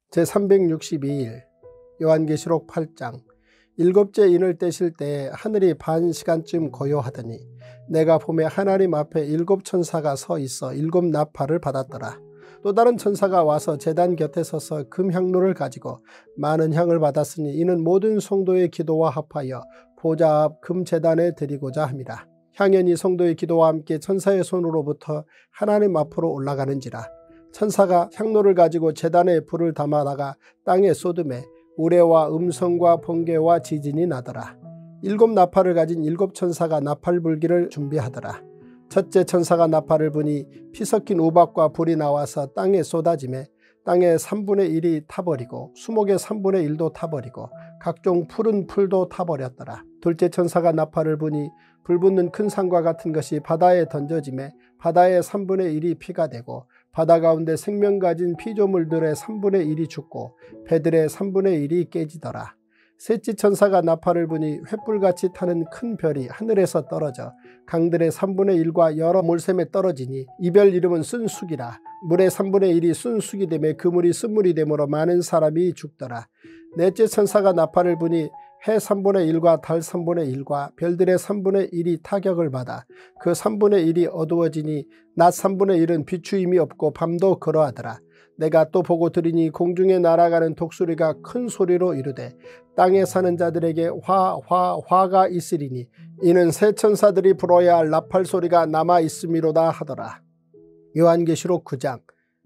제삼백육십이 일 요한계시록 팔 장. 일곱째 인을 떼실 때에 하늘이 반 시간쯤 고요하더니 내가 봄에 하나님 앞에 일곱 천사가 서 있어 일곱 나팔을 받았더라. 또 다른 천사가 와서 제단 곁에 서서 금향로를 가지고 많은 향을 받았으니 이는 모든 성도의 기도와 합하여 보좌 앞 금제단에 드리고자 함이라. 향연이 성도의 기도와 함께 천사의 손으로부터 하나님 앞으로 올라가는지라. 천사가 향로를 가지고 제단에 불을 담아다가 땅에 쏟음에 우레와 음성과 번개와 지진이 나더라. 일곱 나팔을 가진 일곱 천사가 나팔 불기를 준비하더라. 첫째 천사가 나팔을 부니 피 섞인 우박과 불이 나와서 땅에 쏟아지매 땅의 삼분의 일이 타버리고 수목의 삼분의 일도 타버리고 각종 푸른 풀도 타버렸더라. 둘째 천사가 나팔을 부니 불붙는 큰 산과 같은 것이 바다에 던져지매 바다의 삼분의 일이 피가 되고 바다 가운데 생명 가진 피조물들의 삼분의 일이 죽고 배들의 삼분의 일이 깨지더라. 셋째 천사가 나팔을 부니 횃불같이 타는 큰 별이 하늘에서 떨어져 강들의 삼분의 일과 여러 몰샘에 떨어지니 이 별 이름은 쓴쑥이라. 물의 삼분의 일이 쓴쑥이 되매 그 물이 쓴물이 되므로 많은 사람이 죽더라. 넷째 천사가 나팔을 부니 해 삼분의 일과 달 삼분의 일과 별들의 삼분의 일이 타격을 받아 그 삼분의 일이 어두워지니 낮 삼분의 일은 비추임이 없고 밤도 그러하더라. 내가 또 보고 들으니 공중에 날아가는 독수리가 큰 소리로 이르되 땅에 사는 자들에게 화, 화, 화가 있으리니 이는 새 천사들이 불어야 할 나팔 소리가 남아 있음이로다 하더라. 요한계시록 구 장.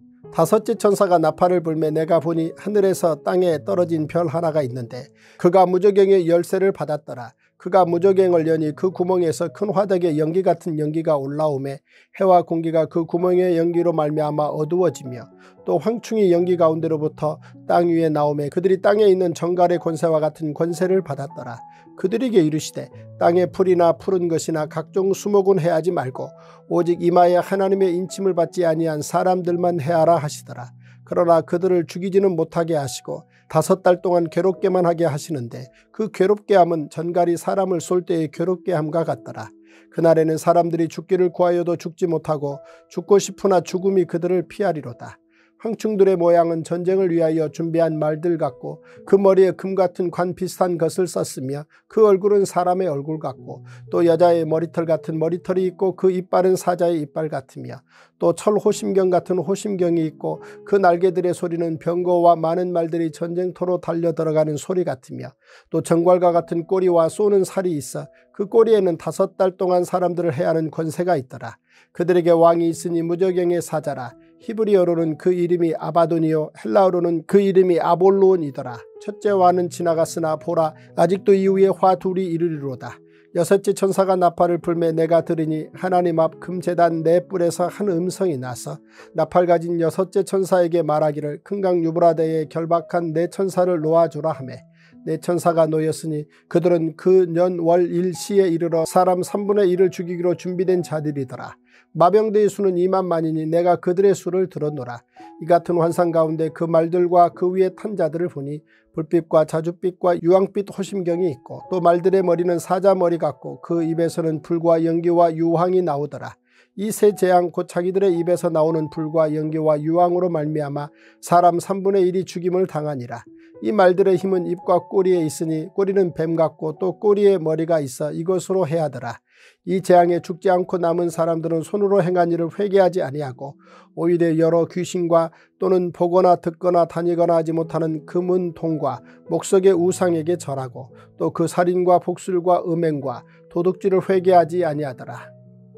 다섯째 천사가 나팔을 불매 내가 보니 하늘에서 땅에 떨어진 별 하나가 있는데 그가 무저갱의 열쇠를 받았더라. 그가 무저갱을 여니 그 구멍에서 큰 화덕의 연기 같은 연기가 올라오매 해와 공기가 그 구멍의 연기로 말미암아 어두워지며 또 황충이 연기 가운데로부터 땅 위에 나오매 그들이 땅에 있는 정갈의 권세와 같은 권세를 받았더라. 그들에게 이르시되 땅의 풀이나 푸른 것이나 각종 수목은 해하지 말고 오직 이마에 하나님의 인침을 받지 아니한 사람들만 해하라 하시더라. 그러나 그들을 죽이지는 못하게 하시고 다섯 달 동안 괴롭게만 하게 하시는데 그 괴롭게 함은 전갈이 사람을 쏠 때의 괴롭게 함과 같더라. 그날에는 사람들이 죽기를 구하여도 죽지 못하고 죽고 싶으나 죽음이 그들을 피하리로다. 황충들의 모양은 전쟁을 위하여 준비한 말들 같고 그 머리에 금같은 관 비슷한 것을 썼으며 그 얼굴은 사람의 얼굴 같고 또 여자의 머리털 같은 머리털이 있고 그 이빨은 사자의 이빨 같으며 또 철 호심경 같은 호심경이 있고 그 날개들의 소리는 병거와 많은 말들이 전쟁터로 달려 들어가는 소리 같으며 또 정갈과 같은 꼬리와 쏘는 살이 있어 그 꼬리에는 다섯 달 동안 사람들을 해하는 권세가 있더라. 그들에게 왕이 있으니 무저갱의 사자라. 히브리어로는 그 이름이 아바돈이요 헬라어로는 그 이름이 아볼로온이더라. 첫째 화는 지나갔으나 보라 아직도 이후에 화 둘이 이르리로다. 여섯째 천사가 나팔을 불매 내가 들으니 하나님 앞 금제단 네 뿔에서 한 음성이 나서 나팔 가진 여섯째 천사에게 말하기를 큰 강 유브라데에 결박한 네 천사를 놓아주라 하매 네 천사가 놓였으니 그들은 그 년 월 일시에 이르러 사람 삼분의 일을 죽이기로 준비된 자들이더라. 마병대의 수는 이만만이니 내가 그들의 수를 들었노라. 이 같은 환상 가운데 그 말들과 그 위에 탄 자들을 보니 불빛과 자줏빛과 유황빛 호심경이 있고 또 말들의 머리는 사자 머리 같고 그 입에서는 불과 연기와 유황이 나오더라. 이 세 재앙 곧 자기들의 입에서 나오는 불과 연기와 유황으로 말미암아 사람 삼분의 일이 죽임을 당하니라. 이 말들의 힘은 입과 꼬리에 있으니 꼬리는 뱀 같고 또 꼬리에 머리가 있어 이것으로 해하더라. 이 재앙에 죽지 않고 남은 사람들은 손으로 행한 일을 회개하지 아니하고 오히려 여러 귀신과 또는 보거나 듣거나 다니거나 하지 못하는 금은 동과 목석의 우상에게 절하고 또 그 살인과 복술과 음행과 도둑질을 회개하지 아니하더라.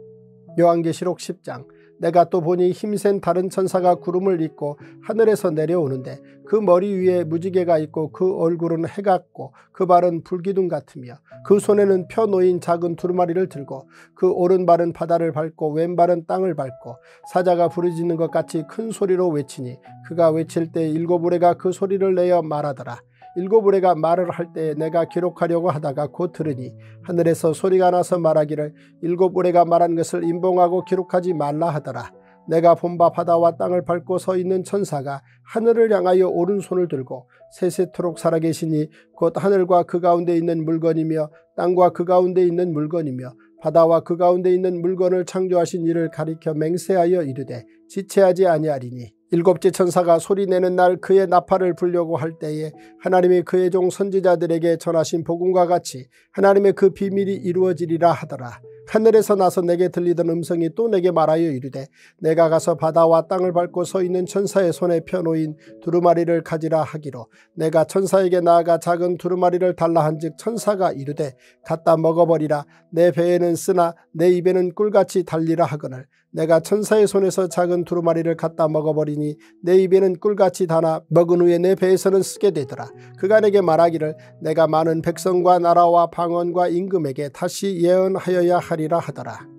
요한계시록 십 장. 내가 또 보니 힘센 다른 천사가 구름을 입고 하늘에서 내려오는데 그 머리 위에 무지개가 있고 그 얼굴은 해 같고 그 발은 불기둥 같으며 그 손에는 펴 놓인 작은 두루마리를 들고 그 오른발은 바다를 밟고 왼발은 땅을 밟고 사자가 부르짖는 것 같이 큰 소리로 외치니 그가 외칠 때 일곱 우레가 그 소리를 내어 말하더라. 일곱 우레가 말을 할 때 내가 기록하려고 하다가 곧 들으니 하늘에서 소리가 나서 말하기를 일곱 우레가 말한 것을 임봉하고 기록하지 말라 하더라. 내가 본바 바다와 땅을 밟고 서 있는 천사가 하늘을 향하여 오른손을 들고 세세토록 살아계시니 곧 하늘과 그 가운데 있는 물건이며 땅과 그 가운데 있는 물건이며 바다와 그 가운데 있는 물건을 창조하신 이를 가리켜 맹세하여 이르되 지체하지 아니하리니 일곱째 천사가 소리내는 날 그의 나팔을 불려고 할 때에 하나님이 그의 종 선지자들에게 전하신 복음과 같이 하나님의 그 비밀이 이루어지리라 하더라. 하늘에서 나서 내게 들리던 음성이 또 내게 말하여 이르되 내가 가서 바다와 땅을 밟고 서 있는 천사의 손에 펴놓인 두루마리를 가지라 하기로 내가 천사에게 나아가 작은 두루마리를 달라 한즉 천사가 이르되 갖다 먹어버리라. 내 배에는 쓰나 내 입에는 꿀같이 달리라 하거늘 내가 천사의 손에서 작은 두루마리를 갖다 먹어버리니 내 입에는 꿀같이 다나 먹은 후에 내 배에서는 쓰게 되더라. 그가 내게 말하기를 내가 많은 백성과 나라와 방언과 임금에게 다시 예언하여야 하리라 하더라.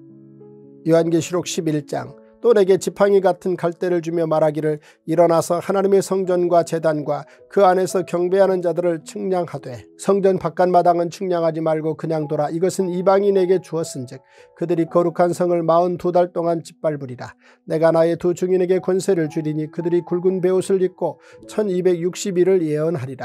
요한계시록 십일 장. 또 내게 지팡이 같은 갈대를 주며 말하기를 일어나서 하나님의 성전과 제단과 그 안에서 경배하는 자들을 측량하되 성전 바깥마당은 측량하지 말고 그냥 돌아 이것은 이방인에게 주었은즉 그들이 거룩한 성을 마흔두 달 동안 짓밟으리라. 내가 나의 두 증인에게 권세를 주리니 그들이 굵은 베옷을 입고 천이백육십 일을 예언하리라.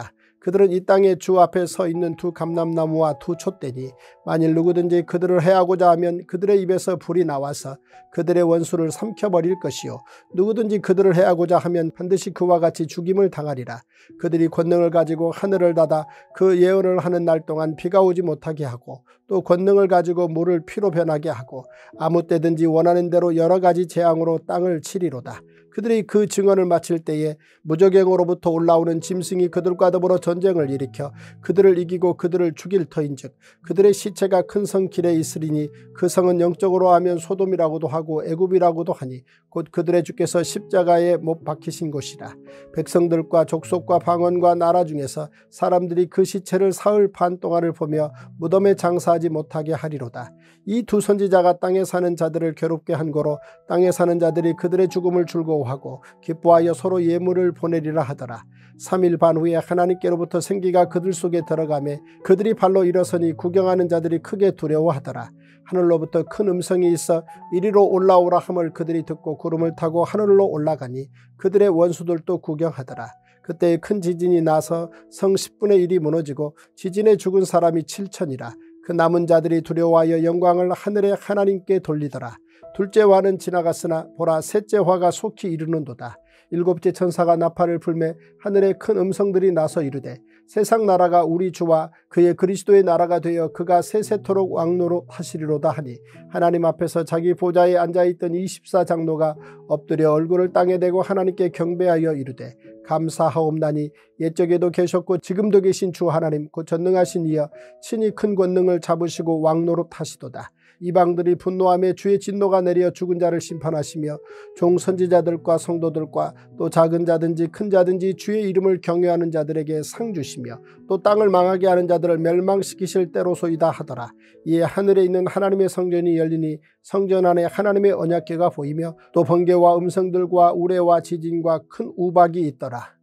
그들은 이 땅의 주 앞에 서 있는 두 감람나무와 두 촛대니 만일 누구든지 그들을 해하고자 하면 그들의 입에서 불이 나와서 그들의 원수를 삼켜버릴 것이요 누구든지 그들을 해하고자 하면 반드시 그와 같이 죽임을 당하리라. 그들이 권능을 가지고 하늘을 닫아 그 예언을 하는 날 동안 비가 오지 못하게 하고 또 권능을 가지고 물을 피로 변하게 하고 아무 때든지 원하는 대로 여러 가지 재앙으로 땅을 치리로다. 그들이 그 증언을 마칠 때에 무저갱으로부터 올라오는 짐승이 그들과 더불어 전쟁을 일으켜 그들을 이기고 그들을 죽일 터인즉 그들의 시체가 큰 성 길에 있으리니 그 성은 영적으로 하면 소돔이라고도 하고 애굽이라고도 하니 곧 그들의 주께서 십자가에 못 박히신 곳이라. 백성들과 족속과 방언과 나라 중에서 사람들이 그 시체를 사흘 반 동안을 보며 무덤에 장사하지 못하게 하리로다. 이 두 선지자가 땅에 사는 자들을 괴롭게 한 거로 땅에 사는 자들이 그들의 죽음을 즐거워하고 기뻐하여 서로 예물을 보내리라 하더라. 삼 일 반 후에 하나님께로부터 생기가 그들 속에 들어가매 그들이 발로 일어서니 구경하는 자들이 크게 두려워하더라. 하늘로부터 큰 음성이 있어 이리로 올라오라 함을 그들이 듣고 구름을 타고 하늘로 올라가니 그들의 원수들도 구경하더라. 그때 큰 지진이 나서 성 십분의 일이 무너지고 지진에 죽은 사람이 칠천이라. 그 남은 자들이 두려워하여 영광을 하늘의 하나님께 돌리더라. 둘째 화는 지나갔으나 보라 셋째 화가 속히 이르는도다. 일곱째 천사가 나팔을 불매 하늘에 큰 음성들이 나서 이르되 세상 나라가 우리 주와 그의 그리스도의 나라가 되어 그가 세세토록 왕노로 하시리로다 하니 하나님 앞에서 자기 보좌에 앉아있던 이십사 장로가 엎드려 얼굴을 땅에 대고 하나님께 경배하여 이르되 감사하옵나니 옛적에도 계셨고 지금도 계신 주 하나님 곧 전능하신 이여 친히 큰 권능을 잡으시고 왕노릇 하시도다. 이방들이 분노하며 주의 진노가 내려 죽은 자를 심판하시며 종 선지자들과 성도들과 또 작은 자든지 큰 자든지 주의 이름을 경외하는 자들에게 상 주시며 또 땅을 망하게 하는 자들을 멸망시키실 때로소이다 하더라. 이에 하늘에 있는 하나님의 성전이 열리니 성전 안에 하나님의 언약궤가 보이며 또 번개와 음성들과 우레와 지진과 큰 우박이 있더라.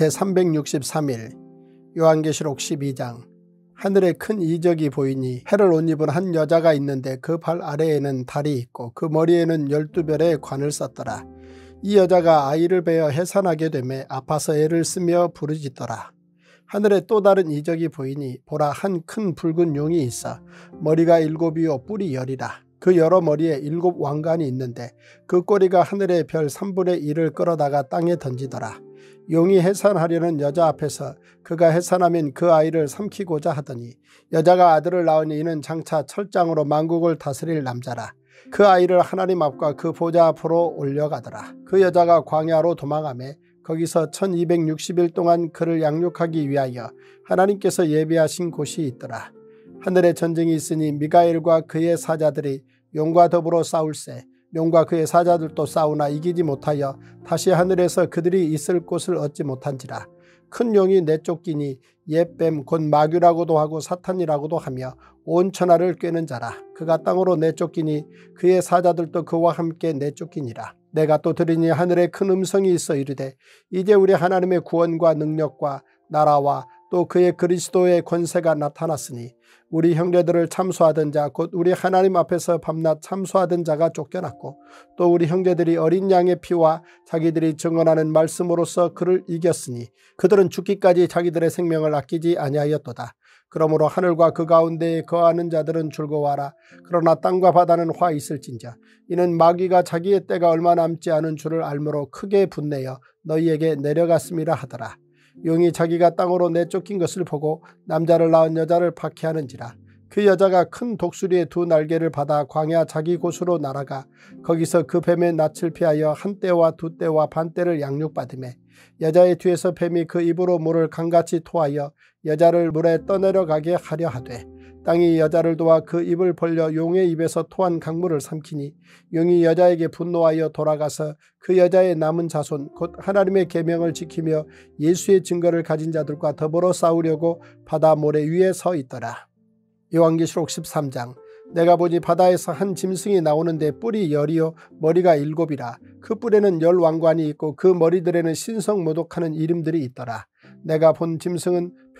제삼백육십삼 일 요한계시록 십이 장. 하늘에 큰 이적이 보이니 해를 옷 입은 한 여자가 있는데 그 발 아래에는 달이 있고 그 머리에는 열두 별의 관을 썼더라. 이 여자가 아이를 베어 해산하게 되매 아파서 애를 쓰며 부르짖더라. 하늘에 또 다른 이적이 보이니 보라 한 큰 붉은 용이 있어 머리가 일곱이요 뿔이 열이라. 그 여러 머리에 일곱 왕관이 있는데 그 꼬리가 하늘의 별 삼분의 일을 끌어다가 땅에 던지더라. 용이 해산하려는 여자 앞에서 그가 해산하면 그 아이를 삼키고자 하더니 여자가 아들을 낳으니 이는 장차 철장으로 만국을 다스릴 남자라. 그 아이를 하나님 앞과 그 보좌 앞으로 올려가더라. 그 여자가 광야로 도망하매 거기서 천이백육십 일 동안 그를 양육하기 위하여 하나님께서 예비하신 곳이 있더라. 하늘에 전쟁이 있으니 미가엘과 그의 사자들이 용과 더불어 싸울세. 용과 그의 사자들도 싸우나 이기지 못하여 다시 하늘에서 그들이 있을 곳을 얻지 못한지라. 큰 용이 내쫓기니 옛뱀 곧 마귀라고도 하고 사탄이라고도 하며 온 천하를 꿰는 자라. 그가 땅으로 내쫓기니 그의 사자들도 그와 함께 내쫓기니라. 내가 또 들으니 하늘에 큰 음성이 있어 이르되 이제 우리 하나님의 구원과 능력과 나라와 또 그의 그리스도의 권세가 나타났으니 우리 형제들을 참소하던 자 곧 우리 하나님 앞에서 밤낮 참소하던 자가 쫓겨났고 또 우리 형제들이 어린 양의 피와 자기들이 증언하는 말씀으로써 그를 이겼으니 그들은 죽기까지 자기들의 생명을 아끼지 아니하였도다. 그러므로 하늘과 그 가운데에 거하는 자들은 즐거워하라. 그러나 땅과 바다는 화 있을진저 이는 마귀가 자기의 때가 얼마 남지 않은 줄을 알므로 크게 분내어 너희에게 내려갔음이라 하더라. 용이 자기가 땅으로 내쫓긴 것을 보고 남자를 낳은 여자를 박해하는지라. 그 여자가 큰 독수리의 두 날개를 받아 광야 자기 곳으로 날아가 거기서 그 뱀의 낯을 피하여 한 떼와 두 떼와 반 떼를 양육받으매 여자의 뒤에서 뱀이 그 입으로 물을 강같이 토하여 여자를 물에 떠내려가게 하려 하되 땅이 여자를 도와 그 입을 벌려 용의 입에서 토한 강물을 삼키니 용이 여자에게 분노하여 돌아가서 그 여자의 남은 자손 곧 하나님의 계명을 지키며 예수의 증거를 가진 자들과 더불어 싸우려고 바다 모래 위에 서 있더라. 요한계시록 십삼 장. 내가 보니 바다에서 한 짐승이 나오는데 뿔이 열이요 머리가 일곱이라. 그 뿔에는 열 왕관이 있고 그 머리들에는 신성모독하는 이름들이 있더라. 내가 본 짐승은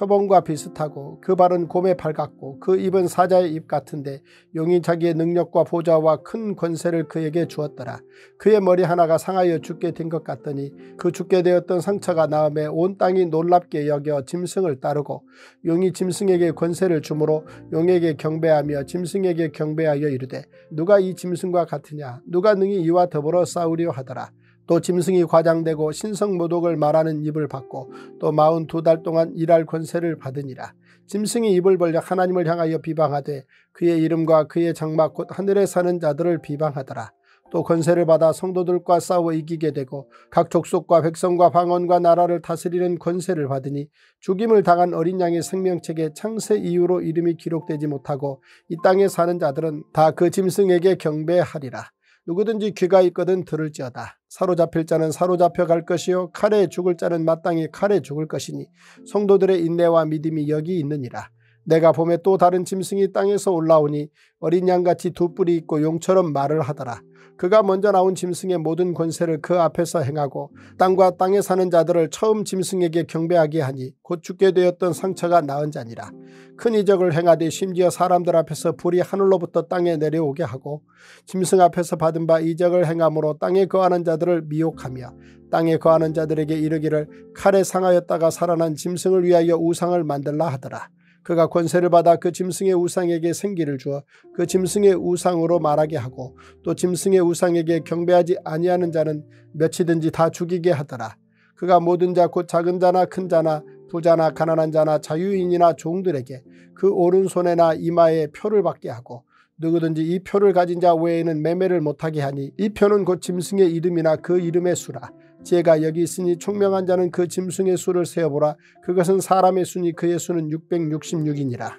표범과 비슷하고 그 발은 곰의 발 같고 그 입은 사자의 입 같은데 용이 자기의 능력과 보좌와 큰 권세를 그에게 주었더라. 그의 머리 하나가 상하여 죽게 된 것 같더니 그 죽게 되었던 상처가 나음에 온 땅이 놀랍게 여겨 짐승을 따르고 용이 짐승에게 권세를 주므로 용에게 경배하며 짐승에게 경배하여 이르되 누가 이 짐승과 같으냐 누가 능히 이와 더불어 싸우려 하더라. 또 짐승이 과장되고 신성모독을 말하는 입을 받고 또 마흔두 달 동안 일할 권세를 받으니라. 짐승이 입을 벌려 하나님을 향하여 비방하되 그의 이름과 그의 장막 곧 하늘에 사는 자들을 비방하더라. 또 권세를 받아 성도들과 싸워 이기게 되고 각 족속과 백성과 방언과 나라를 다스리는 권세를 받으니 죽임을 당한 어린 양의 생명책에 창세 이후로 이름이 기록되지 못하고 이 땅에 사는 자들은 다 그 짐승에게 경배하리라. 누구든지 귀가 있거든 들을지어다. 사로잡힐 자는 사로잡혀 갈 것이요 칼에 죽을 자는 마땅히 칼에 죽을 것이니 성도들의 인내와 믿음이 여기 있느니라. 내가 봄에 또 다른 짐승이 땅에서 올라오니 어린 양같이 두 뿔이 있고 용처럼 말을 하더라. 그가 먼저 나온 짐승의 모든 권세를 그 앞에서 행하고 땅과 땅에 사는 자들을 처음 짐승에게 경배하게 하니 곧 죽게 되었던 상처가 나은 자니라. 큰 이적을 행하되 심지어 사람들 앞에서 불이 하늘로부터 땅에 내려오게 하고 짐승 앞에서 받은 바 이적을 행함으로 땅에 거하는 자들을 미혹하며 땅에 거하는 자들에게 이르기를 칼에 상하였다가 살아난 짐승을 위하여 우상을 만들라 하더라. 그가 권세를 받아 그 짐승의 우상에게 생기를 주어 그 짐승의 우상으로 말하게 하고 또 짐승의 우상에게 경배하지 아니하는 자는 몇이든지 다 죽이게 하더라. 그가 모든 자 곧 작은 자나 큰 자나 부자나 가난한 자나 자유인이나 종들에게 그 오른손에나 이마에 표를 받게 하고 누구든지 이 표를 가진 자 외에는 매매를 못하게 하니 이 표는 곧 짐승의 이름이나 그 이름의 수라. 지혜가 여기 있으니 총명한 자는 그 짐승의 수를 세어보라. 그것은 사람의 수니 그의 수는 육백육십육이니라.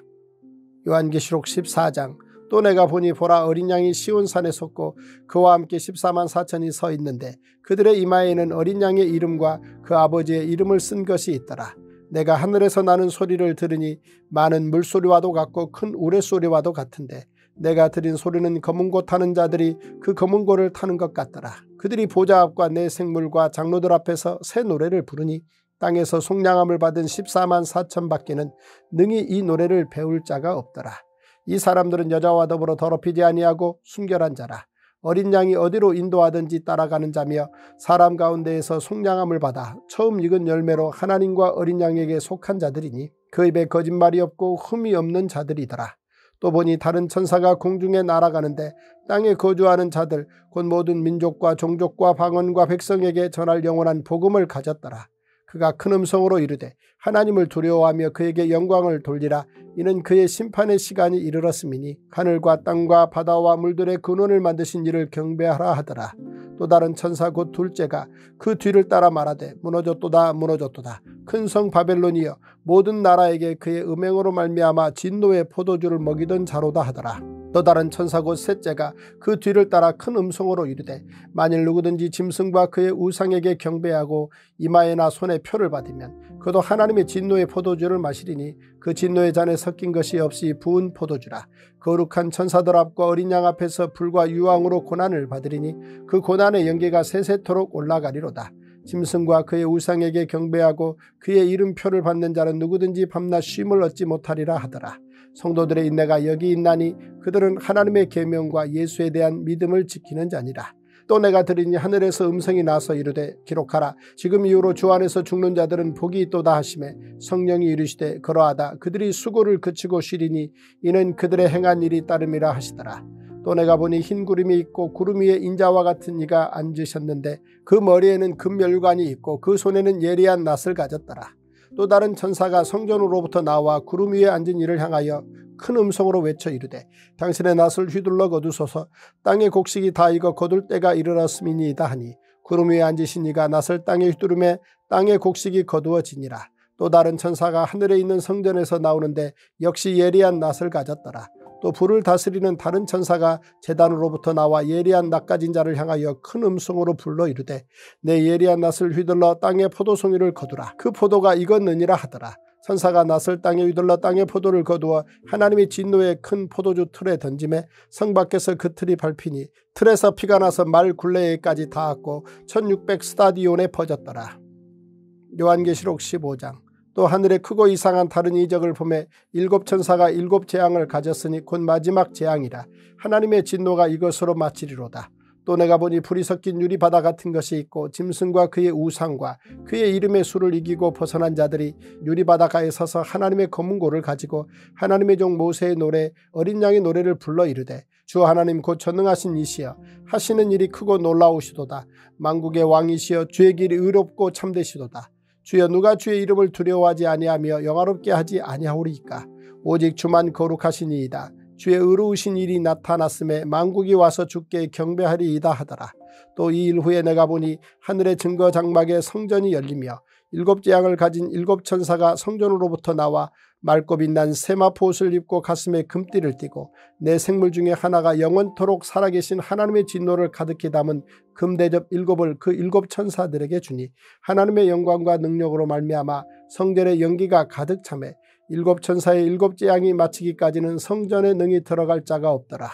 요한계시록 십사 장. 또 내가 보니 보라 어린 양이 시온산에 섰고 그와 함께 십사만 사천이 서 있는데 그들의 이마에는 어린 양의 이름과 그 아버지의 이름을 쓴 것이 있더라. 내가 하늘에서 나는 소리를 들으니 많은 물소리와도 같고 큰 우레소리와도 같은데 내가 들은 소리는 검은고 타는 자들이 그 검은고를 타는 것 같더라. 그들이 보좌 앞과 내 생물과 장로들 앞에서 새 노래를 부르니 땅에서 속량함을 받은 십사만 사천 밖에는 능히 이 노래를 배울 자가 없더라. 이 사람들은 여자와 더불어 더럽히지 아니하고 순결한 자라. 어린 양이 어디로 인도하든지 따라가는 자며 사람 가운데에서 속량함을 받아 처음 익은 열매로 하나님과 어린 양에게 속한 자들이니 그 입에 거짓말이 없고 흠이 없는 자들이더라. 또 보니 다른 천사가 공중에 날아가는데 땅에 거주하는 자들 곧 모든 민족과 종족과 방언과 백성에게 전할 영원한 복음을 가졌더라. 그가 큰 음성으로 이르되 하나님을 두려워하며 그에게 영광을 돌리라. 이는 그의 심판의 시간이 이르렀음이니 하늘과 땅과 바다와 물들의 근원을 만드신 이를 경배하라 하더라. 또 다른 천사 곧 둘째가 그 뒤를 따라 말하되 무너졌도다 무너졌도다. 큰 성 바벨론이여 모든 나라에게 그의 음행으로 말미암아 진노의 포도주를 먹이던 자로다 하더라. 또 다른 천사 곧 셋째가 그 뒤를 따라 큰 음성으로 이르되 만일 누구든지 짐승과 그의 우상에게 경배하고 이마에나 손에 표를 받으면 그도 하나님의 진노의 포도주를 마시리니 그 진노의 잔에 섞인 것이 없이 부은 포도주라. 거룩한 천사들 앞과 어린 양 앞에서 불과 유황으로 고난을 받으리니 그 고난의 연기가 세세토록 올라가리로다. 짐승과 그의 우상에게 경배하고 그의 이름표를 받는 자는 누구든지 밤낮 쉼을 얻지 못하리라 하더라. 성도들의 인내가 여기 있나니 그들은 하나님의 계명과 예수에 대한 믿음을 지키는 자니라. 또 내가 들으니 하늘에서 음성이 나서 이르되 기록하라. 지금 이후로 주 안에서 죽는 자들은 복이 있도다 하시매 성령이 이르시되 그러하다. 그들이 수고를 그치고 쉬리니 이는 그들의 행한 일이 따름이라 하시더라. 또 내가 보니 흰 구름이 있고 구름 위에 인자와 같은 이가 앉으셨는데 그 머리에는 금멸관이 있고 그 손에는 예리한 낫을 가졌더라. 또 다른 천사가 성전으로부터 나와 구름 위에 앉은 이를 향하여 큰 음성으로 외쳐 이르되 당신의 낫을 휘둘러 거두소서. 땅의 곡식이 다 익어 거둘 때가 이르렀음이니이다 하니 구름 위에 앉으신 이가 낫을 땅에 휘두르매 땅의 곡식이 거두어지니라. 또 다른 천사가 하늘에 있는 성전에서 나오는데 역시 예리한 낫을 가졌더라. 또 불을 다스리는 다른 천사가 제단으로부터 나와 예리한 낫 가진 자를 향하여 큰 음성으로 불러 이르되 내 예리한 낫을 휘둘러 땅의 포도송이를 거두라. 그 포도가 익었느니라 하더라. 천사가 낫을 땅에 휘둘러 땅의 포도를 거두어 하나님의 진노의 큰 포도주 틀에 던지매 성 밖에서 그 틀이 밟히니 틀에서 피가 나서 말 굴레에까지 닿았고 천육백 스타디온에 퍼졌더라. 요한계시록 십오 장. 또 하늘에 크고 이상한 다른 이적을 보매 일곱 천사가 일곱 재앙을 가졌으니 곧 마지막 재앙이라. 하나님의 진노가 이것으로 마치리로다. 또 내가 보니 불이 섞인 유리바다 같은 것이 있고 짐승과 그의 우상과 그의 이름의 수를 이기고 벗어난 자들이 유리바다가에 서서 하나님의 검은고를 가지고 하나님의 종 모세의 노래 어린 양의 노래를 불러 이르되 주 하나님 곧 전능하신 이시여 하시는 일이 크고 놀라우시도다. 만국의 왕이시여 주의 길이 의롭고 참되시도다. 주여 누가 주의 이름을 두려워하지 아니하며 영화롭게 하지 아니하오리이까. 오직 주만 거룩하시니이다. 주의 의로우신 일이 나타났음에 만국이 와서 주께 경배하리이다 하더라. 또 이 일 후에 내가 보니 하늘의 증거 장막에 성전이 열리며 일곱 재앙을 가진 일곱 천사가 성전으로부터 나와 맑고 빛난 세마포 옷을 입고 가슴에 금띠를 띠고 내 생물 중에 하나가 영원토록 살아계신 하나님의 진노를 가득히 담은 금대접 일곱을 그 일곱 천사들에게 주니 하나님의 영광과 능력으로 말미암아 성전의 연기가 가득 차매 일곱 천사의 일곱 재앙이 마치기까지는 성전에 능히 들어갈 자가 없더라.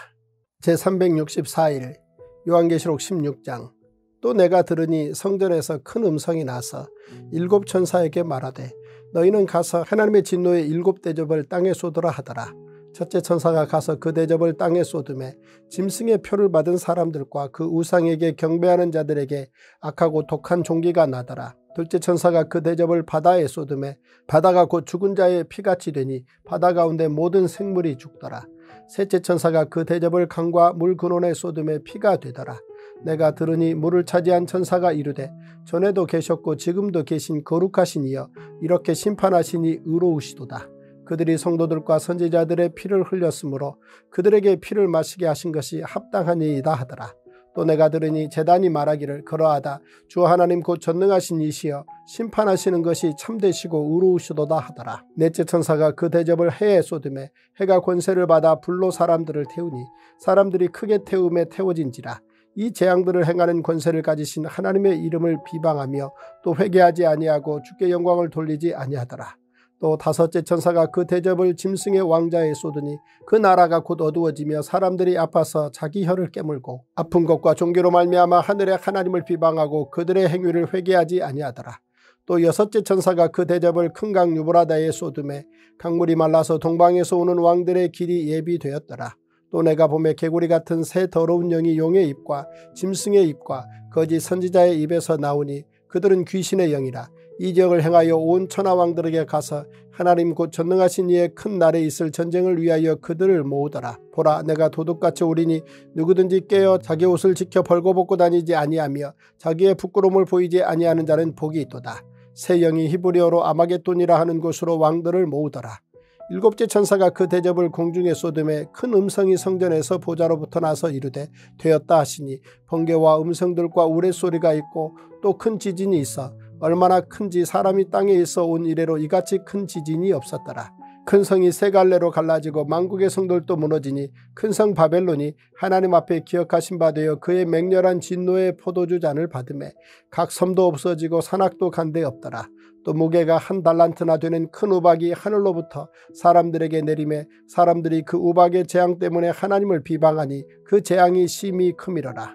제삼백육십사 일 요한계시록 십육 장. 또 내가 들으니 성전에서 큰 음성이 나서 일곱 천사에게 말하되 너희는 가서 하나님의 진노의 일곱 대접을 땅에 쏟으라 하더라. 첫째 천사가 가서 그 대접을 땅에 쏟음에 짐승의 표를 받은 사람들과 그 우상에게 경배하는 자들에게 악하고 독한 종기가 나더라. 둘째 천사가 그 대접을 바다에 쏟음에 바다가 곧 죽은 자의 피같이 되니 바다 가운데 모든 생물이 죽더라. 셋째 천사가 그 대접을 강과 물 근원에 쏟음에 피가 되더라. 내가 들으니 물을 차지한 천사가 이르되 전에도 계셨고 지금도 계신 거룩하신 이여 이렇게 심판하시니 의로우시도다. 그들이 성도들과 선지자들의 피를 흘렸으므로 그들에게 피를 마시게 하신 것이 합당하니이다 하더라. 또 내가 들으니 제단이 말하기를 그러하다. 주 하나님 곧 전능하신 이시여 심판하시는 것이 참되시고 의로우시도다 하더라. 넷째 천사가 그 대접을 해에 쏟음에 해가 권세를 받아 불로 사람들을 태우니 사람들이 크게 태움에 태워진지라. 이 재앙들을 행하는 권세를 가지신 하나님의 이름을 비방하며 또 회개하지 아니하고 주께 영광을 돌리지 아니하더라. 또 다섯째 천사가 그 대접을 짐승의 왕자에 쏟으니 그 나라가 곧 어두워지며 사람들이 아파서 자기 혀를 깨물고 아픈 것과 종교로 말미암아 하늘의 하나님을 비방하고 그들의 행위를 회개하지 아니하더라. 또 여섯째 천사가 그 대접을 큰 강 유브라다에 쏟음에 강물이 말라서 동방에서 오는 왕들의 길이 예비되었더라. 또 내가 보매 개구리 같은 새 더러운 영이 용의 입과 짐승의 입과 거짓 선지자의 입에서 나오니 그들은 귀신의 영이라. 이 지역을 행하여 온 천하왕들에게 가서 하나님 곧 전능하신 이의 큰 날에 있을 전쟁을 위하여 그들을 모으더라. 보라 내가 도둑같이 오리니 누구든지 깨어 자기 옷을 지켜 벌거벗고 다니지 아니하며 자기의 부끄러움을 보이지 아니하는 자는 복이 있도다. 새 영이 히브리어로 아마겟돈이라 하는 곳으로 왕들을 모으더라. 일곱째 천사가 그 대접을 공중에 쏟음에 큰 음성이 성전에서 보좌로부터 나서 이르되 되었다 하시니 번개와 음성들과 우레소리가 있고 또 큰 지진이 있어 얼마나 큰지 사람이 땅에 있어 온 이래로 이같이 큰 지진이 없었더라. 큰 성이 세 갈래로 갈라지고 만국의 성들도 무너지니 큰 성 바벨론이 하나님 앞에 기억하신 바 되어 그의 맹렬한 진노의 포도주 잔을 받음에 각 섬도 없어지고 산악도 간데 없더라. 또 무게가 한 달란트나 되는 큰 우박이 하늘로부터 사람들에게 내림에 사람들이 그 우박의 재앙 때문에 하나님을 비방하니 그 재앙이 심히 크미러라.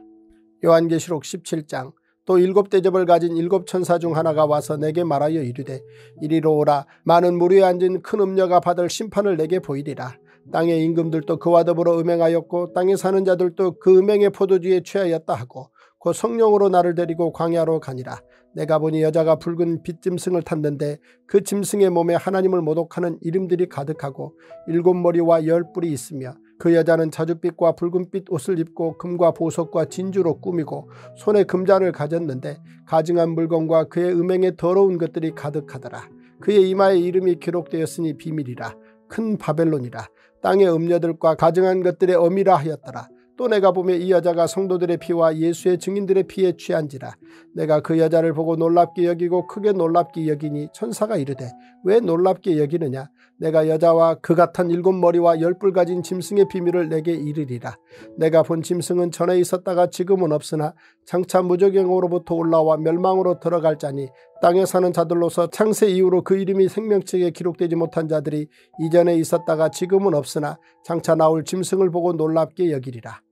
요한계시록 십칠 장. 또 일곱 대접을 가진 일곱 천사 중 하나가 와서 내게 말하여 이르되 이리로 오라. 많은 물 위에 앉은 큰 음녀가 받을 심판을 내게 보이리라. 땅의 임금들도 그와 더불어 음행하였고 땅에 사는 자들도 그 음행의 포도주에 취하였다 하고 곧 성령으로 나를 데리고 광야로 가니라. 내가 보니 여자가 붉은 빗짐승을 탔는데 그 짐승의 몸에 하나님을 모독하는 이름들이 가득하고 일곱 머리와 열 뿔이 있으며 그 여자는 자줏빛과 붉은빛 옷을 입고 금과 보석과 진주로 꾸미고 손에 금잔을 가졌는데 가증한 물건과 그의 음행의 더러운 것들이 가득하더라. 그의 이마에 이름이 기록되었으니 비밀이라. 큰 바벨론이라. 땅의 음녀들과 가증한 것들의 어미라 하였더라. 또 내가 보며 이 여자가 성도들의 피와 예수의 증인들의 피에 취한지라. 내가 그 여자를 보고 놀랍게 여기고 크게 놀랍게 여기니 천사가 이르되 왜 놀랍게 여기느냐. 내가 여자와 그 같은 일곱 머리와 열 뿔 가진 짐승의 비밀을 내게 이르리라. 내가 본 짐승은 전에 있었다가 지금은 없으나 장차 무저갱으로부터 올라와 멸망으로 들어갈 자니 땅에 사는 자들로서 창세 이후로 그 이름이 생명책에 기록되지 못한 자들이 이전에 있었다가 지금은 없으나 장차 나올 짐승을 보고 놀랍게 여기리라.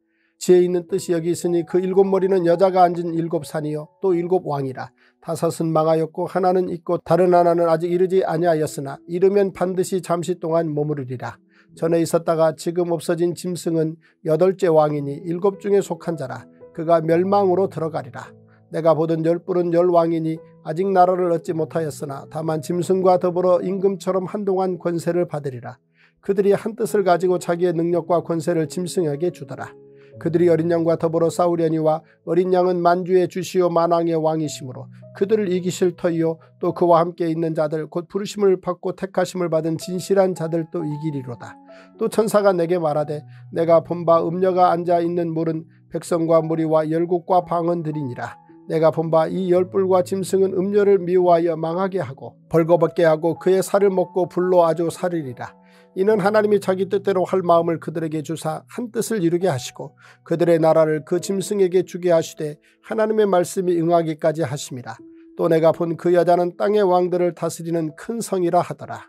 지혜 있는 뜻이 여기 있으니 그 일곱 머리는 여자가 앉은 일곱 산이요 또 일곱 왕이라. 다섯은 망하였고 하나는 있고 다른 하나는 아직 이르지 아니하였으나 이르면 반드시 잠시 동안 머무르리라. 전에 있었다가 지금 없어진 짐승은 여덟째 왕이니 일곱 중에 속한 자라. 그가 멸망으로 들어가리라. 내가 보던 열뿔은 열 왕이니 아직 나라를 얻지 못하였으나 다만 짐승과 더불어 임금처럼 한동안 권세를 받으리라. 그들이 한 뜻을 가지고 자기의 능력과 권세를 짐승에게 주더라. 그들이 어린 양과 더불어 싸우려니와 어린 양은 만주의 주시오 만왕의 왕이시므로 그들을 이기실 터이요 또 그와 함께 있는 자들 곧 부르심을 받고 택하심을 받은 진실한 자들도 이기리로다. 또 천사가 내게 말하되 내가 본 바 음녀가 앉아있는 물은 백성과 무리와 열국과 방언들이니라. 내가 본 바 이 열뿔과 짐승은 음녀를 미워하여 망하게 하고 벌거벗게 하고 그의 살을 먹고 불로 아주 살리리라. 이는 하나님이 자기 뜻대로 할 마음을 그들에게 주사 한 뜻을 이루게 하시고 그들의 나라를 그 짐승에게 주게 하시되 하나님의 말씀이 응하기까지 하심이라. 또 내가 본 그 여자는 땅의 왕들을 다스리는 큰 성이라 하더라.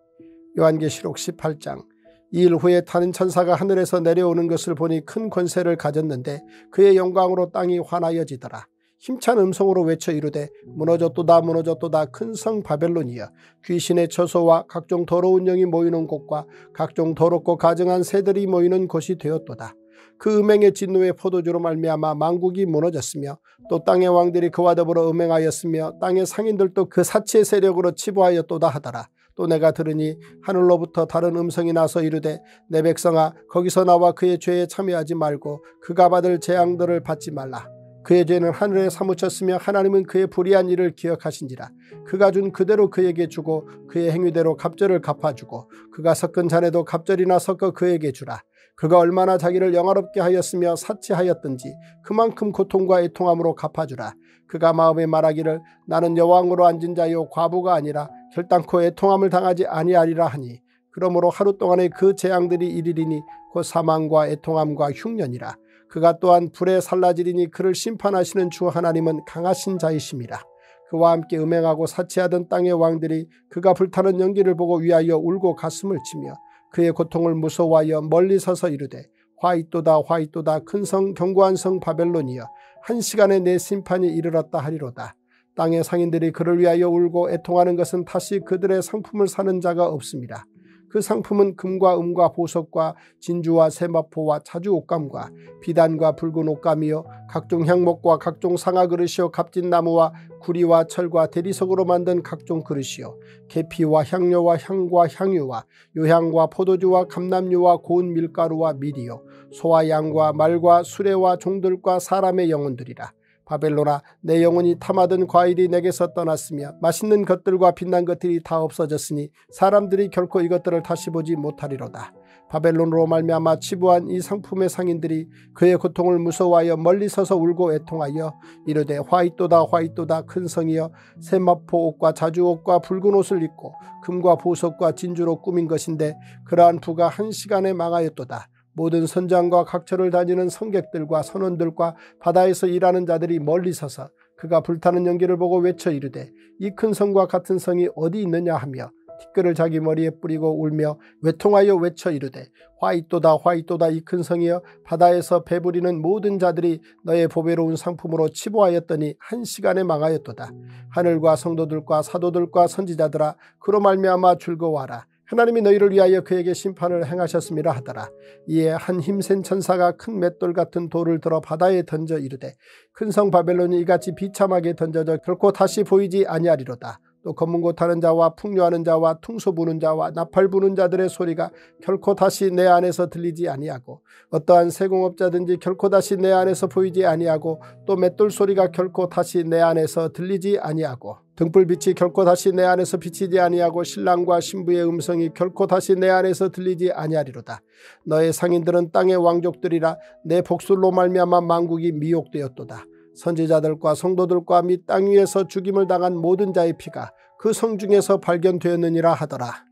요한계시록 십팔 장. 이 일 후에 다른 천사가 하늘에서 내려오는 것을 보니 큰 권세를 가졌는데 그의 영광으로 땅이 환하여지더라. 힘찬 음성으로 외쳐 이르되 무너졌도다 무너졌도다 큰 성 바벨론이여 귀신의 처소와 각종 더러운 영이 모이는 곳과 각종 더럽고 가증한 새들이 모이는 곳이 되었도다. 그 음행의 진노의 포도주로 말미암아 만국이 무너졌으며 또 땅의 왕들이 그와 더불어 음행하였으며 땅의 상인들도 그 사치의 세력으로 치부하였도다 하더라. 또 내가 들으니 하늘로부터 다른 음성이 나서 이르되 내 백성아 거기서 나와 그의 죄에 참여하지 말고 그가 받을 재앙들을 받지 말라. 그의 죄는 하늘에 사무쳤으며 하나님은 그의 불의한 일을 기억하신지라. 그가 준 그대로 그에게 주고 그의 행위대로 갑절을 갚아주고 그가 섞은 잔에도 갑절이나 섞어 그에게 주라. 그가 얼마나 자기를 영화롭게 하였으며 사치하였든지 그만큼 고통과 애통함으로 갚아주라. 그가 마음에 말하기를 나는 여왕으로 앉은 자요 과부가 아니라 결단코 애통함을 당하지 아니하리라 하니 그러므로 하루 동안에 그 재앙들이 이르리니 곧 사망과 애통함과 흉년이라. 그가 또한 불에 살라지리니 그를 심판하시는 주 하나님은 강하신 자이심이라. 그와 함께 음행하고 사치하던 땅의 왕들이 그가 불타는 연기를 보고 위하여 울고 가슴을 치며 그의 고통을 무서워하여 멀리 서서 이르되 화 있도다 화 있도다 큰 성 견고한 성 바벨론이여 한 시간에 내 심판이 이르렀다 하리로다. 땅의 상인들이 그를 위하여 울고 애통하는 것은 다시 그들의 상품을 사는 자가 없습니다. 그 상품은 금과 음과 보석과 진주와 세마포와 자주 옷감과 비단과 붉은 옷감이요 각종 향목과 각종 상아 그릇이요 값진 나무와 구리와 철과 대리석으로 만든 각종 그릇이요 계피와 향료와 향과 향유와 요향과 포도주와 감람유와 고운 밀가루와 밀이요 소와 양과 말과 수레와 종들과 사람의 영혼들이라. 바벨론아 내 영혼이 탐하던 과일이 내게서 떠났으며 맛있는 것들과 빛난 것들이 다 없어졌으니 사람들이 결코 이것들을 다시 보지 못하리로다. 바벨론으로 말미암아 치부한 이 상품의 상인들이 그의 고통을 무서워하여 멀리 서서 울고 애통하여 이르되 화 있도다 화 있도다 큰 성이여 세마포 옷과 자주 옷과 붉은 옷을 입고 금과 보석과 진주로 꾸민 것인데 그러한 부가 한 시간에 망하였도다. 모든 선장과 각처를 다니는 성객들과 선원들과 바다에서 일하는 자들이 멀리 서서 그가 불타는 연기를 보고 외쳐 이르되 이 큰 성과 같은 성이 어디 있느냐 하며 티끌을 자기 머리에 뿌리고 울며 외통하여 외쳐 이르되 화 있도다 화 있도다 이 큰 성이여 바다에서 배부리는 모든 자들이 너의 보배로운 상품으로 치부하였더니 한 시간에 망하였도다. 하늘과 성도들과 사도들과 선지자들아 그로 말미암아 즐거워하라. 하나님이 너희를 위하여 그에게 심판을 행하셨음이라 하더라. 이에 한 힘센 천사가 큰 맷돌 같은 돌을 들어 바다에 던져 이르되 큰 성 바벨론이 이같이 비참하게 던져져 결코 다시 보이지 아니하리로다. 또 검은고 타는 자와 풍요하는 자와 퉁소 부는 자와 나팔 부는 자들의 소리가 결코 다시 내 안에서 들리지 아니하고 어떠한 세공업자든지 결코 다시 내 안에서 보이지 아니하고 또 맷돌 소리가 결코 다시 내 안에서 들리지 아니하고 등불빛이 결코 다시 내 안에서 비치지 아니하고 신랑과 신부의 음성이 결코 다시 내 안에서 들리지 아니하리로다. 너의 상인들은 땅의 왕족들이라 내 복술로 말미암아 만국이 미혹되었도다. 선지자들과 성도들과 및 땅 위에서 죽임을 당한 모든 자의 피가 그 성 중에서 발견되었느니라 하더라.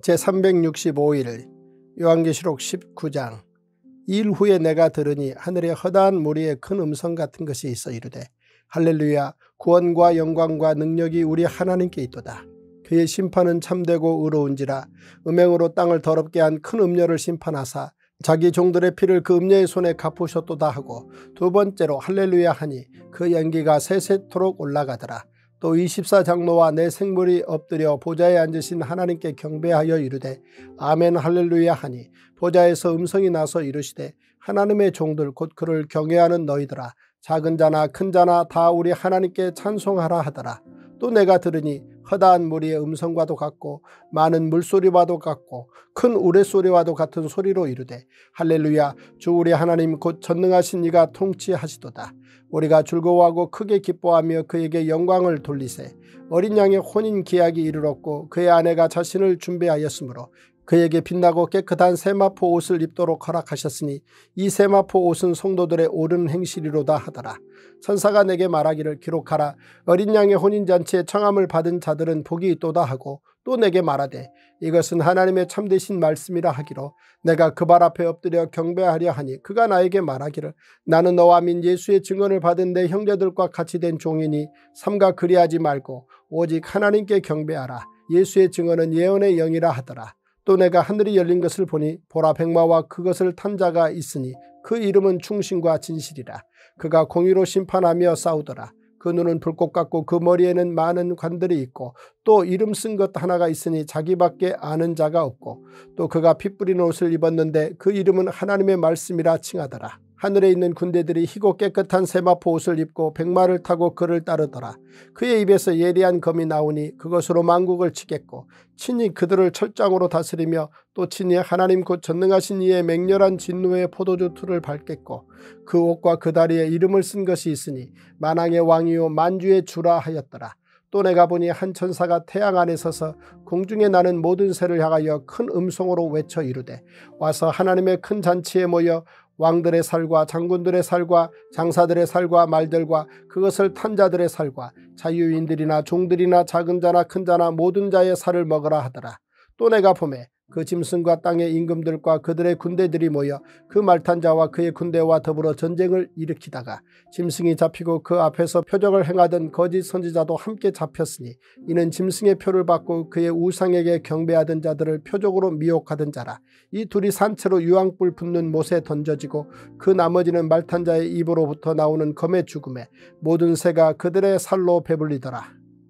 제삼백육십오 일 요한계시록 십구 장. 이 일 후에 내가 들으니 하늘에 허다한 무리의 큰 음성 같은 것이 있어 이르되 할렐루야 구원과 영광과 능력이 우리 하나님께 있도다. 그의 심판은 참되고 의로운지라 음행으로 땅을 더럽게 한 큰 음녀를 심판하사 자기 종들의 피를 그 음녀의 손에 갚으셨도다 하고 두 번째로 할렐루야 하니 그 연기가 세세토록 올라가더라. 또 이십사 장로와 내 생물이 엎드려 보좌에 앉으신 하나님께 경배하여 이르되 아멘 할렐루야 하니 보좌에서 음성이 나서 이르시되 하나님의 종들 곧 그를 경외하는 너희들아 작은 자나 큰 자나 다 우리 하나님께 찬송하라 하더라. 또 내가 들으니 허다한 무리의 음성과도 같고 많은 물소리와도 같고 큰 우레소리와도 같은 소리로 이르되 할렐루야 주 우리 하나님 곧 전능하신 이가 통치하시도다. 우리가 즐거워하고 크게 기뻐하며 그에게 영광을 돌리세. 어린 양의 혼인 기약이 이르렀고 그의 아내가 자신을 준비하였으므로 그에게 빛나고 깨끗한 세마포 옷을 입도록 허락하셨으니 이 세마포 옷은 성도들의 옳은 행실이로다 하더라. 천사가 내게 말하기를 기록하라. 어린 양의 혼인잔치에 청함을 받은 자들은 복이 있도다 하고 또 내게 말하되 이것은 하나님의 참되신 말씀이라 하기로 내가 그 발 앞에 엎드려 경배하려 하니 그가 나에게 말하기를 나는 너와 민 예수의 증언을 받은 내 형제들과 같이 된 종이니 삼가 그리하지 말고 오직 하나님께 경배하라. 예수의 증언은 예언의 영이라 하더라. 또 내가 하늘이 열린 것을 보니 보라 백마와 그것을 탄 자가 있으니 그 이름은 충신과 진실이라. 그가 공의로 심판하며 싸우더라. 그 눈은 불꽃 같고 그 머리에는 많은 관들이 있고 또 이름 쓴 것 하나가 있으니 자기밖에 아는 자가 없고 또 그가 피 뿌린 옷을 입었는데 그 이름은 하나님의 말씀이라 칭하더라. 하늘에 있는 군대들이 희고 깨끗한 세마포 옷을 입고 백마를 타고 그를 따르더라. 그의 입에서 예리한 검이 나오니 그것으로 만국을 치겠고 친히 그들을 철장으로 다스리며 또 친히 하나님 곧 전능하신 이의 맹렬한 진노의 포도주 틀을 밟겠고 그 옷과 그 다리에 이름을 쓴 것이 있으니 만왕의 왕이요 만주의 주라 하였더라. 또 내가 보니 한 천사가 태양 안에 서서 공중에 나는 모든 새를 향하여 큰 음성으로 외쳐 이르되 와서 하나님의 큰 잔치에 모여 왕들의 살과 장군들의 살과 장사들의 살과 말들과 그것을 탄 자들의 살과 자유인들이나 종들이나 작은 자나 큰 자나 모든 자의 살을 먹으라 하더라. 또 내가 보매 그 짐승과 땅의 임금들과 그들의 군대들이 모여 그 말탄 자와 그의 군대와 더불어 전쟁을 일으키다가 짐승이 잡히고 그 앞에서 표적을 행하던 거짓 선지자도 함께 잡혔으니 이는 짐승의 표를 받고 그의 우상에게 경배하던 자들을 표적으로 미혹하던 자라. 이 둘이 산채로 유황불 붙는 못에 던져지고 그 나머지는 말탄 자의 입으로부터 나오는 검의 죽음에 모든 새가 그들의 살로 배불리더라.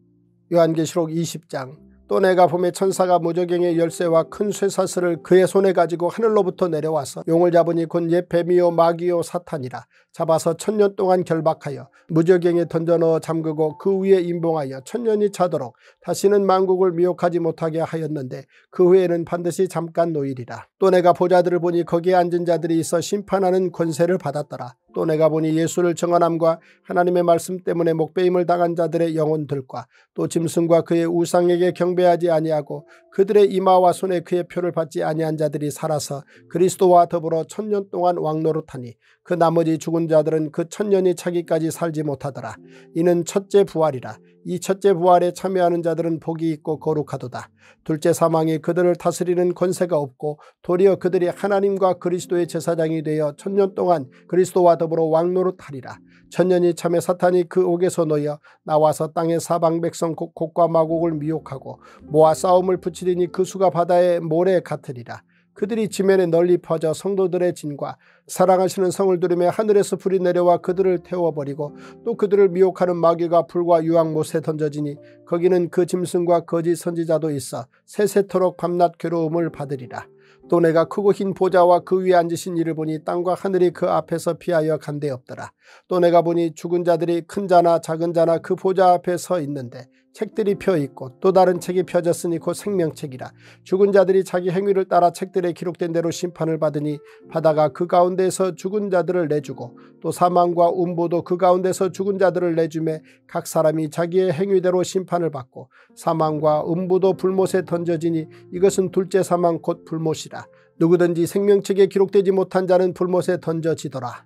요한계시록 이십 장. 또 내가 보매 천사가 무저갱의 열쇠와 큰 쇠사슬을 그의 손에 가지고 하늘로부터 내려와서 용을 잡으니 곧 옛 뱀이요 마귀요 사탄이라. 잡아서 천년 동안 결박하여 무저갱에 던져넣어 잠그고 그 위에 임봉하여 천년이 차도록 다시는 만국을 미혹하지 못하게 하였는데 그 후에는 반드시 잠깐 노일이라. 또 내가 보좌들을 보니 거기에 앉은 자들이 있어 심판하는 권세를 받았더라. 또 내가 보니 예수를 정언함과 하나님의 말씀 때문에 목배임을 당한 자들의 영혼들과 또 짐승과 그의 우상에게 경배하지 아니하고 그들의 이마와 손에 그의 표를 받지 아니한 자들이 살아서 그리스도와 더불어 천년 동안 왕노릇하니 그 나머지 죽은 자들은 그 천년이 차기까지 살지 못하더라. 이는 첫째 부활이라. 이 첫째 부활에 참여하는 자들은 복이 있고 거룩하도다. 둘째 사망이 그들을 다스리는 권세가 없고 도리어 그들이 하나님과 그리스도의 제사장이 되어 천년 동안 그리스도와 더불어 왕노릇하리라. 천년이 참에 사탄이 그 옥에서 놓여 나와서 땅의 사방 백성 곡과 마곡을 미혹하고 모아 싸움을 붙이리니 그 수가 바다의 모래 같으리라. 그들이 지면에 널리 퍼져 성도들의 진과 사랑하시는 성을 두르며 하늘에서 불이 내려와 그들을 태워버리고 또 그들을 미혹하는 마귀가 불과 유황못에 던져지니 거기는 그 짐승과 거짓 선지자도 있어 세세토록 밤낮 괴로움을 받으리라. 또 내가 크고 흰 보좌와 그 위에 앉으신 이를 보니 땅과 하늘이 그 앞에서 피하여 간데없더라. 또 내가 보니 죽은 자들이 큰 자나 작은 자나 그 보좌 앞에 서 있는데 책들이 펴 있고 또 다른 책이 펴졌으니 곧 생명책이라. 죽은 자들이 자기 행위를 따라 책들에 기록된 대로 심판을 받으니 바다가 그 가운데서 죽은 자들을 내주고 또 사망과 음부도 그 가운데서 죽은 자들을 내주매 각 사람이 자기의 행위대로 심판을 받고 사망과 음부도 불못에 던져지니 이것은 둘째 사망 곧 불못이라. 누구든지 생명책에 기록되지 못한 자는 불못에 던져지더라.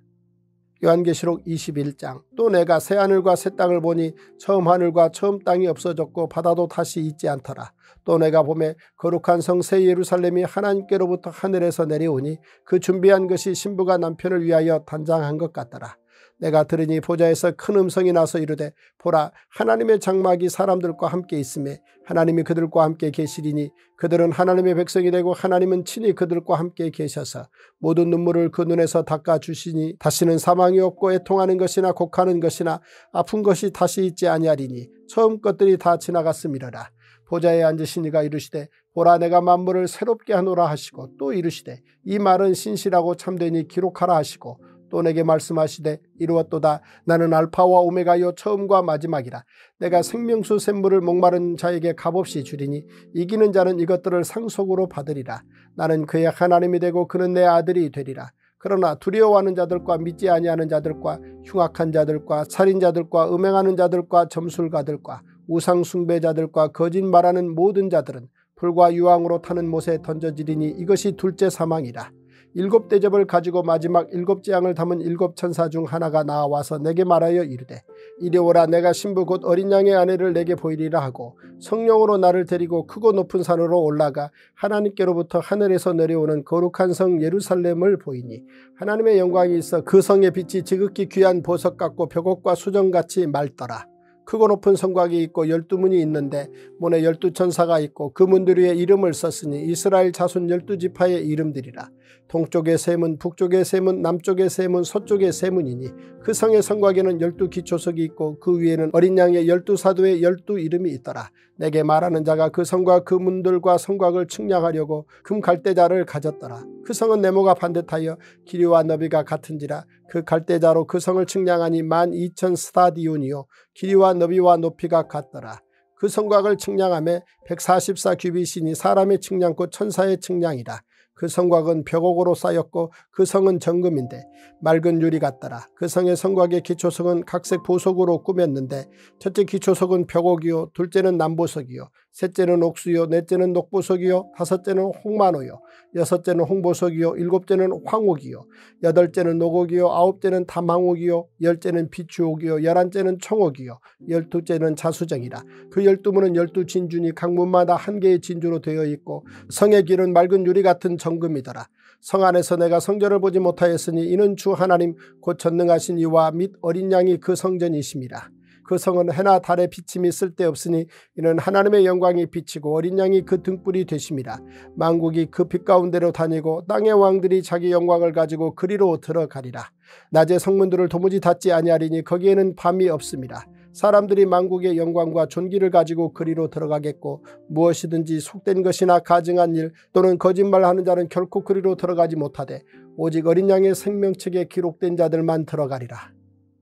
요한계시록 이십일 장. 또 내가 새 하늘과 새 땅을 보니 처음 하늘과 처음 땅이 없어졌고 바다도 다시 있지 않더라. 또 내가 보매 거룩한 성 새 예루살렘이 하나님께로부터 하늘에서 내려오니 그 준비한 것이 신부가 남편을 위하여 단장한 것 같더라. 내가 들으니 보좌에서 큰 음성이 나서 이르되 보라 하나님의 장막이 사람들과 함께 있으며 하나님이 그들과 함께 계시리니 그들은 하나님의 백성이 되고 하나님은 친히 그들과 함께 계셔서 모든 눈물을 그 눈에서 닦아주시니 다시는 사망이 없고 애통하는 것이나 곡하는 것이나 아픈 것이 다시 있지 아니하리니 처음 것들이 다 지나갔음이러라. 보좌에 앉으신 이가 이르시되 보라 내가 만물을 새롭게 하노라 하시고 또 이르시되 이 말은 신실하고 참되니 기록하라 하시고 또 내게 말씀하시되 이루었도다. 나는 알파와 오메가요 처음과 마지막이라. 내가 생명수 샘물을 목마른 자에게 값없이 주리니 이기는 자는 이것들을 상속으로 받으리라. 나는 그의 하나님이 되고 그는 내 아들이 되리라. 그러나 두려워하는 자들과 믿지 아니하는 자들과 흉악한 자들과 살인자들과 음행하는 자들과 점술가들과 우상숭배자들과 거짓말하는 모든 자들은 불과 유황으로 타는 못에 던져지리니 이것이 둘째 사망이라. 일곱 대접을 가지고 마지막 일곱 재앙을 담은 일곱 천사 중 하나가 나와서 내게 말하여 이르되 이리 오라. 내가 신부 곧 어린 양의 아내를 내게 보이리라 하고 성령으로 나를 데리고 크고 높은 산으로 올라가 하나님께로부터 하늘에서 내려오는 거룩한 성 예루살렘을 보이니 하나님의 영광이 있어 그 성의 빛이 지극히 귀한 보석 같고 벽옥과 수정같이 맑더라. 크고 높은 성곽이 있고 열두 문이 있는데 문에 열두 천사가 있고 그 문들 위에 이름을 썼으니 이스라엘 자손 열두 지파의 이름들이라. 동쪽의 세 문, 북쪽의 세 문, 남쪽의 세 문, 서쪽의 세 문이니 그 성의 성곽에는 열두 기초석이 있고 그 위에는 어린 양의 열두 사도의 열두 이름이 있더라. 내게 말하는 자가 그 성과 그 문들과 성곽을 측량하려고 금 갈대자를 가졌더라. 그 성은 네모가 반듯하여 길이와 너비가 같은지라. 그 갈대자로 그 성을 측량하니 만 이천 스타디온이요 길이와 너비와 높이가 같더라. 그 성곽을 측량하며 백사십사 규빗이니 사람의 측량고 천사의 측량이라. 그 성곽은 벽옥으로 쌓였고 그 성은 정금인데 맑은 유리 같더라. 그 성의 성곽의 기초석은 각색 보석으로 꾸몄는데 첫째 기초석은 벽옥이요 둘째는 남보석이요 셋째는 옥수요 넷째는 녹보석이요 다섯째는 홍만호요 여섯째는 홍보석이요 일곱째는 황옥이요 여덟째는 녹옥이요 아홉째는 담황옥이요 열째는 비추옥이요 열한째는 청옥이요 열두째는 자수정이라. 그 열두 문은 열두 진주니 각 문마다 한 개의 진주로 되어 있고 성의 길은 맑은 유리 같은 정금이더라. 성 안에서 내가 성전을 보지 못하였으니 이는 주 하나님 곧 전능하신 이와 및 어린 양이 그 성전이심이라. 그 성은 해나 달의 비침이 쓸데없으니 이는 하나님의 영광이 비치고 어린 양이 그 등불이 되심이라. 만국이 그 빛 가운데로 다니고 땅의 왕들이 자기 영광을 가지고 그리로 들어가리라. 낮에 성문들을 도무지 닫지 아니하리니 거기에는 밤이 없음이라. 사람들이 만국의 영광과 존귀를 가지고 그리로 들어가겠고 무엇이든지 속된 것이나 가증한 일 또는 거짓말하는 자는 결코 그리로 들어가지 못하되 오직 어린 양의 생명책에 기록된 자들만 들어가리라.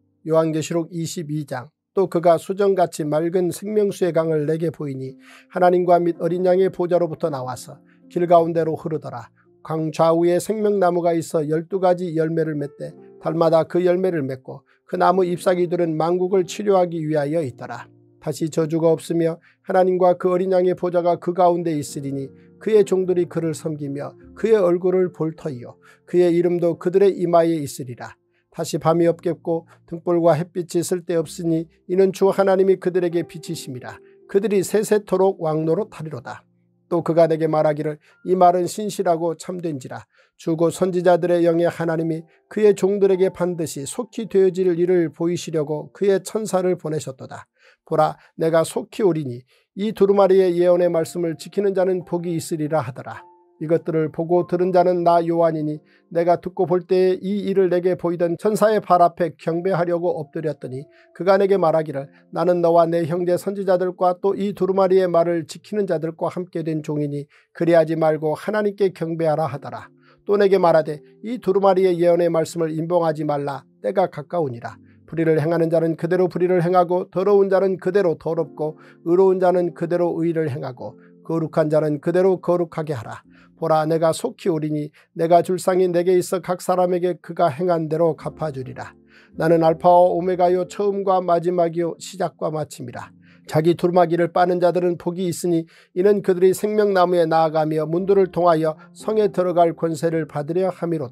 요한계시록 이십이 장. 또 그가 수정같이 맑은 생명수의 강을 내게 보이니 하나님과 및 어린 양의 보좌로부터 나와서 길 가운데로 흐르더라. 강 좌우에 생명나무가 있어 열두 가지 열매를 맺되 달마다 그 열매를 맺고 그 나무 잎사귀들은 만국을 치료하기 위하여 있더라. 다시 저주가 없으며 하나님과 그 어린 양의 보좌가 그 가운데 있으리니 그의 종들이 그를 섬기며 그의 얼굴을 볼 터이요 그의 이름도 그들의 이마에 있으리라. 다시 밤이 없겠고 등불과 햇빛이 쓸데없으니 이는 주 하나님이 그들에게 빛이심이라. 그들이 세세토록 왕노릇하리로다. 또 그가 내게 말하기를 이 말은 신실하고 참된지라. 주고 선지자들의 영의 하나님이 그의 종들에게 반드시 속히 되어질 일을 보이시려고 그의 천사를 보내셨도다. 보라 내가 속히 오리니 이 두루마리의 예언의 말씀을 지키는 자는 복이 있으리라 하더라. 이것들을 보고 들은 자는 나 요한이니 내가 듣고 볼 때에 이 일을 내게 보이던 천사의 발 앞에 경배하려고 엎드렸더니 그가 내게 말하기를 나는 너와 내 형제 선지자들과 또 이 두루마리의 말을 지키는 자들과 함께 된 종이니 그리하지 말고 하나님께 경배하라 하더라. 또 내게 말하되 이 두루마리의 예언의 말씀을 임봉하지 말라. 때가 가까우니라. 불의를 행하는 자는 그대로 불의를 행하고 더러운 자는 그대로 더럽고 의로운 자는 그대로 의를 행하고 거룩한 자는 그대로 거룩하게 하라. 보라 내가 속히 오리니 내가 줄 상이 내게 있어 각 사람에게 그가 행한 대로 갚아주리라. 나는 알파와 오메가요 처음과 마지막이요 시작과 마침이라. 자기 두루마기를 빠는 자들은 복이 있으니 이는 그들이 생명나무에 나아가며 문들을 통하여 성에 들어갈 권세를 받으려 함이로다.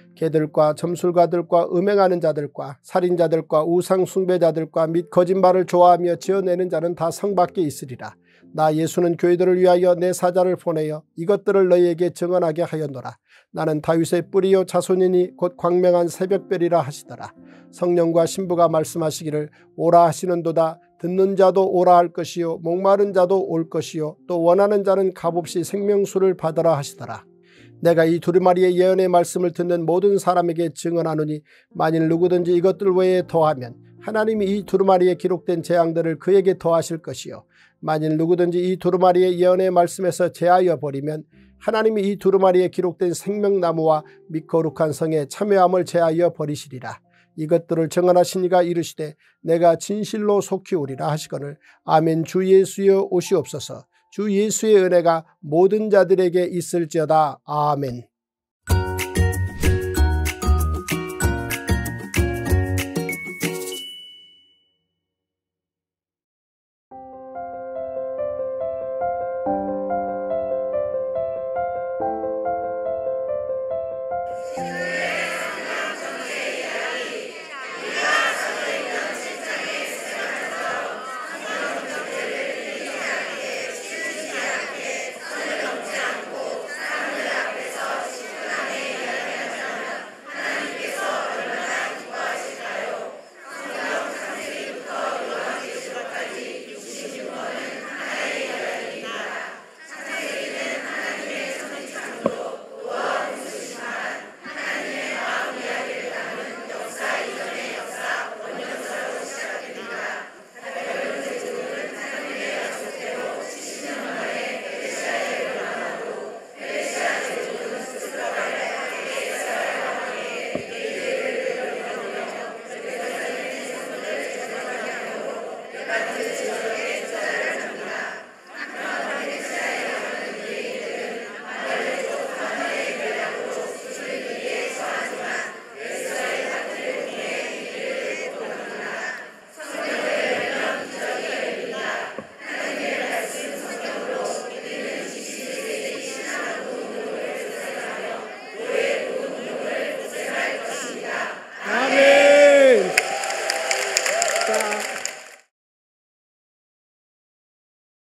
개들과 점술가들과 음행하는 자들과 살인자들과 우상 숭배자들과 및 거짓말을 좋아하며 지어내는 자는 다 성 밖에 있으리라. 나 예수는 교회들을 위하여 내 사자를 보내어 이것들을 너희에게 증언하게 하였노라. 나는 다윗의 뿌리요 자손이니 곧 광명한 새벽별이라 하시더라. 성령과 신부가 말씀하시기를 오라 하시는도다. 듣는 자도 오라 할 것이요 목마른 자도 올 것이요 또 원하는 자는 값없이 생명수를 받으라 하시더라. 내가 이 두루마리의 예언의 말씀을 듣는 모든 사람에게 증언하노니 만일 누구든지 이것들 외에 더하면 하나님이 이 두루마리에 기록된 재앙들을 그에게 더하실 것이요 만일 누구든지 이 두루마리의 예언의 말씀에서 제하여 버리면 하나님이 이 두루마리에 기록된 생명나무와 및 거룩한 성에 참여함을 제하여 버리시리라. 이것들을 증언하신 이가 이르시되 내가 진실로 속히 오리라 하시거늘 아멘. 주 예수여 오시옵소서. 주 예수의 은혜가 모든 자들에게 있을지어다. 아멘. 아멘. 자,